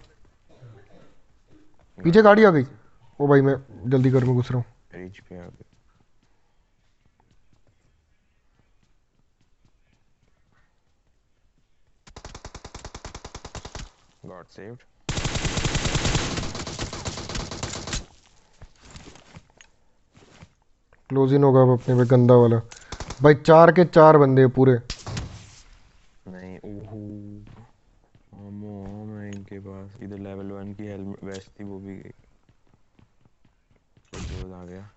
पीछे गाड़ी आ गई, ओ भाई मैं जल्दी घर में घुस रहा हूँ। रिच पे आ गया। God saved. क्लोज इन होगा अब अपने पे गंदा वाला। भाई चार के चार बंदे हैं पूरे। नहीं ओहो अमो मैं इनके पास इधर लेवल वन की हेलमेट वेस्ट थी वो भी गई। रोज आ गया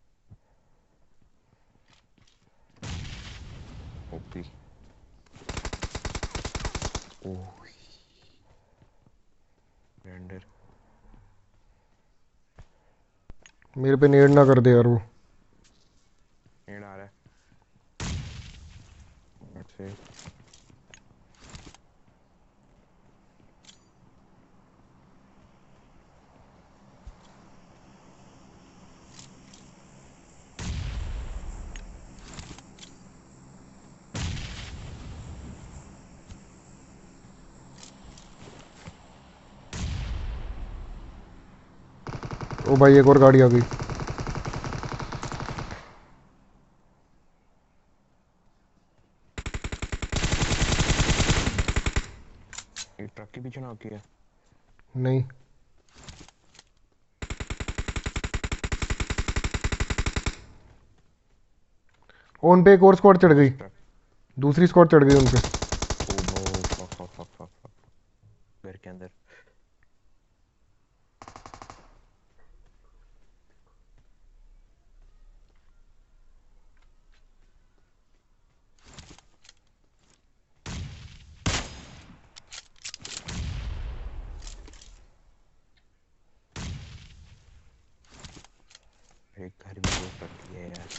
ओपी। ओह रेंडर मेरे पे नेड ना कर दे यार वो। नेड आ रहा है अच्छे। ओ भाई एक और गाड़ी आ गई। ये ट्रक के पीछे नॉक किया। नहीं उन पे एक और स्क्वाड चढ़ गई। ट्रक दूसरी स्क्वाड चढ़ गई उन पे। Oh no fuck fuck fuck fuck fuck घर के अंदर। एक घर में दो ट्रक किए यार।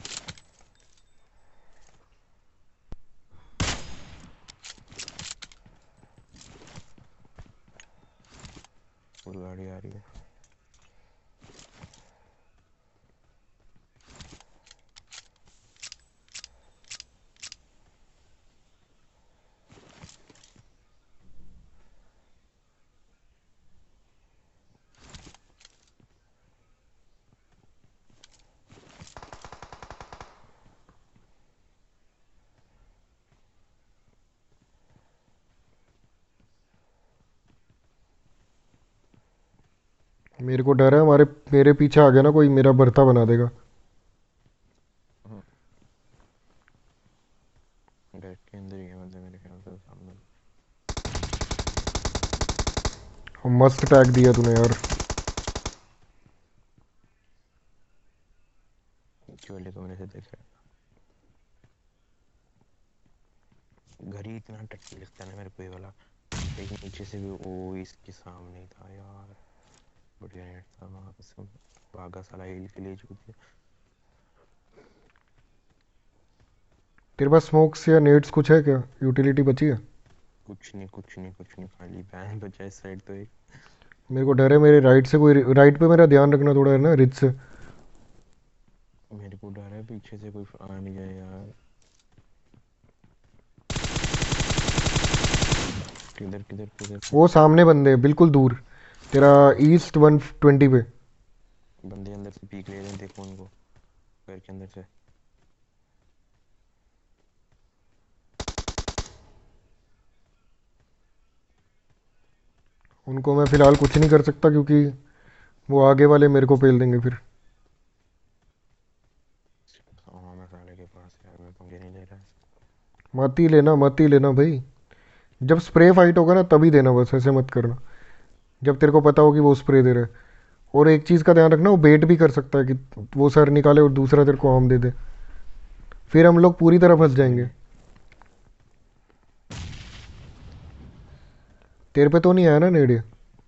और गाड़ी आ रही है। मेरे को डर है हमारे मेरे पीछे आ गया ना कोई मेरा भरता बना देगा। घर के अंदर ही है मतलब मेरे ख्याल से सामने। और मस्त टैग दिया तूने यार। नीचे वाले कमरे से देख रहा है। घर ही इतना टट्टी लगता है ना मेरे को ये वाला। एक नीचे से भी ओ इसके सामने ही था यार। बढ़िया नेट था वहाँ पे सब भागा साला हिल के लिए जूते। तेरे पास स्मोक्स या नेड्स कुछ है क्या? यूटिलिटी बची है? कुछ नहीं कुछ नहीं कुछ नहीं खाली बैन बचा इस साइड तो एक। मेरे को डर है मेरे राइट से कोई राइट पे मेरा ध्यान रखना थोड़ा है ना रिच से। मेरे को डर है पीछे से कोई आ नहीं जाए यार। किधर किधर किधर वो सामने बंदे हैं बिल्कुल दूर तेरा ईस्ट वन ट्वेंटी पे। बंदे अंदर से पीक ले रहे हैं देखो उनको घर के अंदर से। उनको मैं फिलहाल कुछ नहीं कर सकता क्योंकि वो आगे वाले मेरे को पेल देंगे फिर। हाँ मैं साले के पास यार मैं पंगे नहीं ले रहा। मत ही लेना मत ही लेना भाई। जब स्प्रे फाइट होगा ना तभी देना बस ऐसे मत करना जब तेरे को पता हो कि वो स्प्रे दे रहा है। और एक चीज़ का ध्यान रखना वो बेट भी कर सकता है कि वो सर निकाले और दूसरा तेरे को आर्म दे दे। फिर हम लोग पूरी तरह फंस जाएंगे। तेरे पे तो नहीं आया ना नेड़े?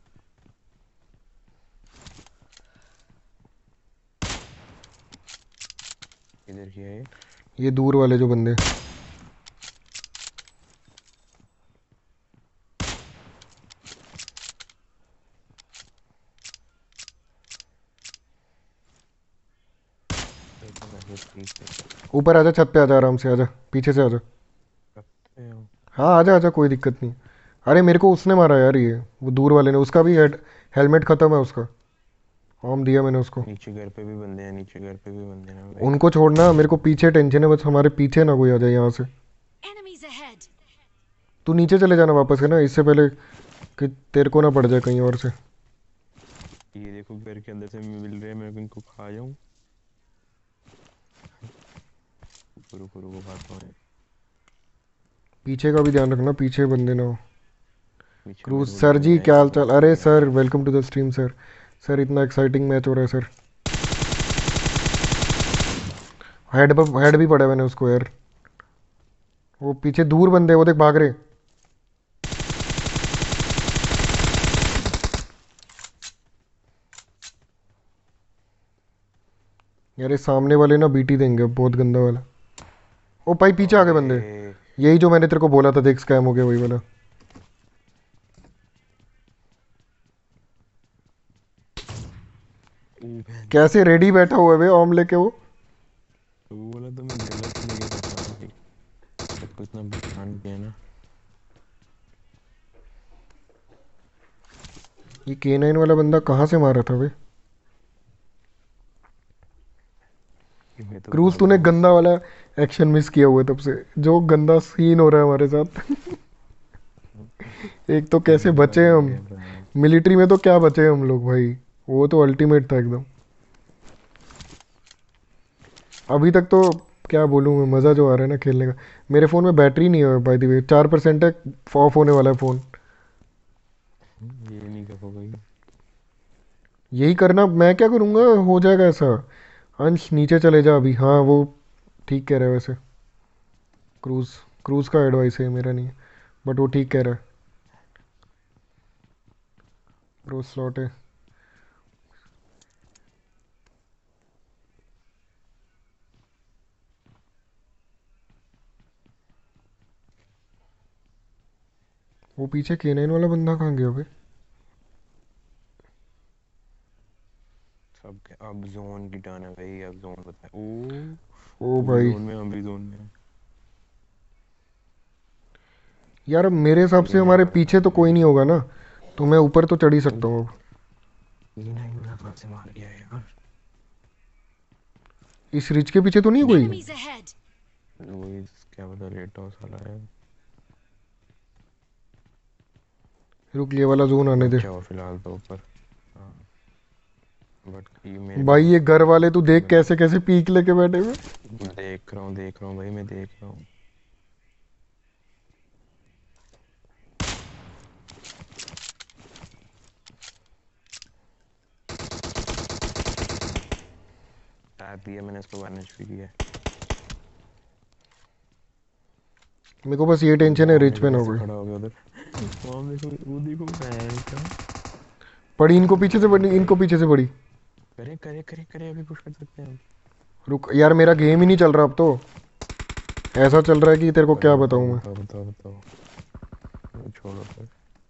इधर किया है ये दूर वाले जो बंदे। देखो मैं ठीक है ऊपर आजा छत पे आजा आराम से आजा पीछे से आजा। करते हो। हाँ आजा आजा कोई दिक्कत नहीं। अरे मेरे को उसने मारा यार ये वो दूर वाले ने उसका भी हेड हेलमेट ख़त्म है उसका। आर्म दिया मैंने उसको। नीचे घर पे भी बंदे हैं नीचे घर पे भी बंदे हैं भाई। उनको छोड़ना मेरे को पीछे टेंशन है बस हमारे पीछे ना कोई आ जाए यहाँ से। Enemies ahead. तू नीचे चले जाना वापस है ना इससे पहले कि तेरे को ना पड़ जाए कहीं और से। ये देखो घर के अंदर से मिल रहे हैं, मैं इनको खा जाऊं। रुको रुको रुको, खाता हूँ। पीछे का भी ध्यान रखना, पीछे बंदे ना हो। पीछे क्रूज मेरे को सर लग जी रहा है क्या कि हाल चाल? बंदे अरे हैं। Sir welcome to the stream sir. Sir इतना एक्साइटिंग मैच हो रहा है सर। हेड पर हेड भी पड़ा है मैंने उसको यार। वो पीछे दूर बंदे, वो देख भाग रहे। यार ये सामने वाले ना बीटी देंगे अब, बहुत गंदा वाला। ओ भाई पीछे आ गए बंदे। अबे यही जो मैंने तेरे को बोला था, देख स्कैम हो गया वही वाला। ओ बहन चो, कैसे रेडी बैठा हुआ है बे ओम लेके वो। वो बोला तो मैं गलत जगह पे था अभी। सबको इतना परेशान किया ना। ये के नाइन वाला बंदा कहाँ से मारा था बे? कि मैं तो क्रूज भाग तूने रहा हूँ। गंदा वाला एक्शन मिस किया हुआ है तब से, जो गंदा सीन हो रहा है हमारे साथ। एक तो कैसे गंदा बचे वाला हम। क्या बनाया? मिलिट्री में तो क्या बचे हम लोग भाई। वो तो अल्टीमेट था एकदम। अभी तक तो क्या बोलूँ मैं, मज़ा जो आ रहा है ना खेलने का। मेरे फ़ोन में बैटरी नहीं है बाय द वे, चार परसेंट है। ऑफ होने वाला है फ़ोन। ये नहीं कर भाई। यही करना, मैं क्या करूँगा, हो जाएगा ऐसा। अंश नीचे चले जा अभी। हाँ वो ठीक कह रहा है वैसे। क्रूज क्रूज का एडवाइस है, मेरा नहीं है। बट वो ठीक कह रहा है। प्रो स्लॉट है। वो पीछे के नाइन वाला बंदा कहाँ गया भाई? सब क्या, अब जोन की टर्न है भाई, अब जोन बताए। ओ ओ वो भी भाई जोन में, हम भी जोन में। यार मेरे हिसाब से ये नहीं हमारे पता पीछे तो कोई नहीं होगा ना, तो मैं ऊपर तो चढ़ ही सकता हूँ अब। ये नहीं मेरा कहाँ से मार गया यार। इस रिच के पीछे तो नहीं है कोई? Enemies ahead. वही क्या पता, लेट हाउस वाला है। रुक ये वाला जोन आने दे। बच्चा हो फिलहाल तो ऊपर। हाँ बट ये मेरे को भाई कुछ ये घर वाले तू देख मैं कैसे कैसे पीक लेके बैठे हुए। मैं देख रहा हूँ देख रहा हूँ भाई, मैं देख रहा हूँ। टैप दिया मैंने, इसको वैनिश भी किया। मेरे को बस ये टेंशन है बॉम्ब रिच देखो पे ना हो कैसे गए। खड़ा हो गया उधर। बॉम्ब देखो, वो देखो बहन का। पड़ी इनको पीछे से पड़ी, इनको पीछे से पड़ी। करे करे करे करे, अभी पुश कर सकते हैं हम। रुक यार मेरा गेम ही नहीं चल रहा अब तो। ऐसा चल रहा है कि तेरे को क्या बताओ बताऊं बताओ मैं। बताओ बताओ बताओ। वो छोड़ो फिर।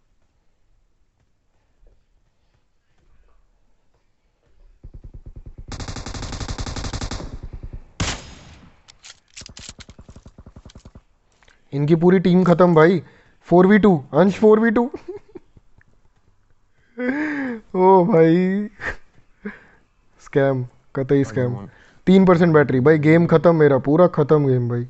इनकी पूरी टीम खत्म भाई। Four v two Ansh, four v two. ओ भाई स्कैम, कतई और स्कैम। जोन तीन परसेंट बैटरी भाई, गेम भाई। खत्म मेरा, पूरा खत्म गेम भाई।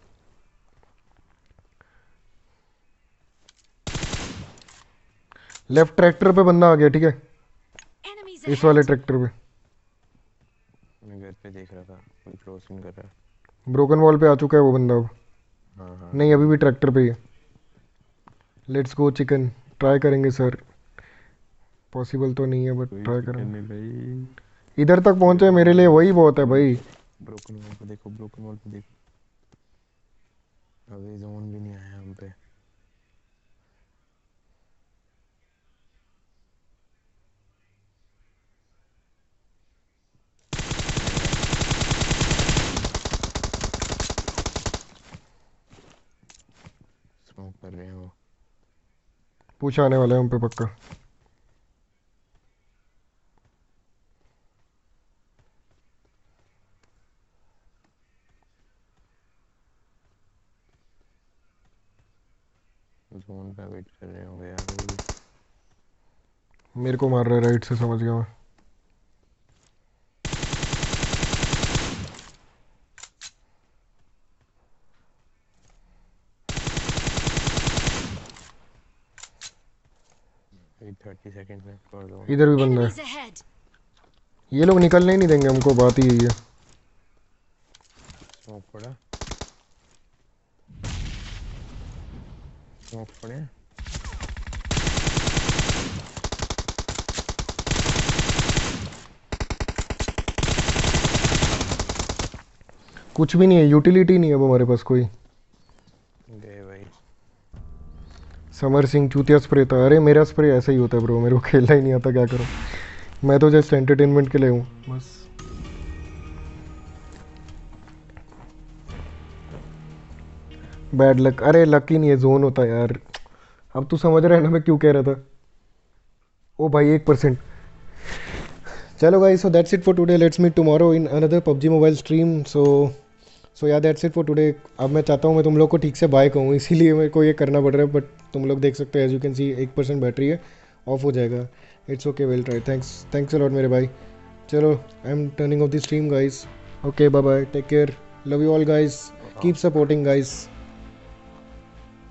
लेफ्ट ट्रैक्टर पे बंदा आ गया, ठीक है। Enemies इस वाले ahead. ट्रैक्टर पे। मैं घर पे देख रहा था, कोई क्रॉसिंग कर रहा है। ब्रोकन वॉल पे आ चुका है वो बंदा अब। हाँ हाँ नहीं अभी भी ट्रैक्टर पे ही है। Let's go chicken. ट्राई करेंगे सर। पॉसिबल तो नहीं है बट कोई ट्राई चिकन करेंगे। नहीं भाई। इधर तक पहुंचे मेरे लिए वही बहुत है भाई। ब्रोकन वॉल पे देखो, ब्रोकन वॉल पे देखो। अभी जोन भी नहीं आया हम पे। आएगा। स्मोक कर रहे हैं वो। पूछ आने वाला है हम पे पक्का। जोन पे वेट कर रहे होंगे यार वो भी। मेरे को मार रहा है राइट से, समझ गया मैं। थर्टी सेकंड में कर दो। इधर भी बंदा Enemies है। ahead. ये लोग निकलने ही नहीं देंगे हमको, बात ही यही है। स्मोक पड़ा, स्मोक पड़े। कुछ भी नहीं है, यूटिलिटी नहीं है अब हमारे पास कोई। गए भाई। समर सिंह चूतिया स्प्रे था। अरे मेरा स्प्रे ऐसा ही होता है ब्रो, मेरे को खेलना ही नहीं आता, क्या करूं। मैं तो जस्ट एंटरटेनमेंट के लिए हूँ बस। बैड लक, अरे लक ही नहीं है, जोन होता है यार। अब तू समझ रहा है ना मैं क्यों कह रहा था। ओ भाई एक परसेंट। चलो guys, so that's it for today, let's meet tomorrow in another PUBG mobile stream. So so या दैट्स इट फॉर टुडे। अब मैं चाहता हूँ मैं तुम लोग को ठीक से बाय कहूँ, इसीलिए मेरे को ये करना पड़ रहा है, बट तुम लोग देख सकते हो एज यू कैन सी एक परसेंट बैटरी है, ऑफ हो जाएगा। It's okay, well try, thanks thanks a lot मेरे भाई। चलो I am turning off the stream guys. Okay bye bye, take care, love you all guys, keep supporting guys.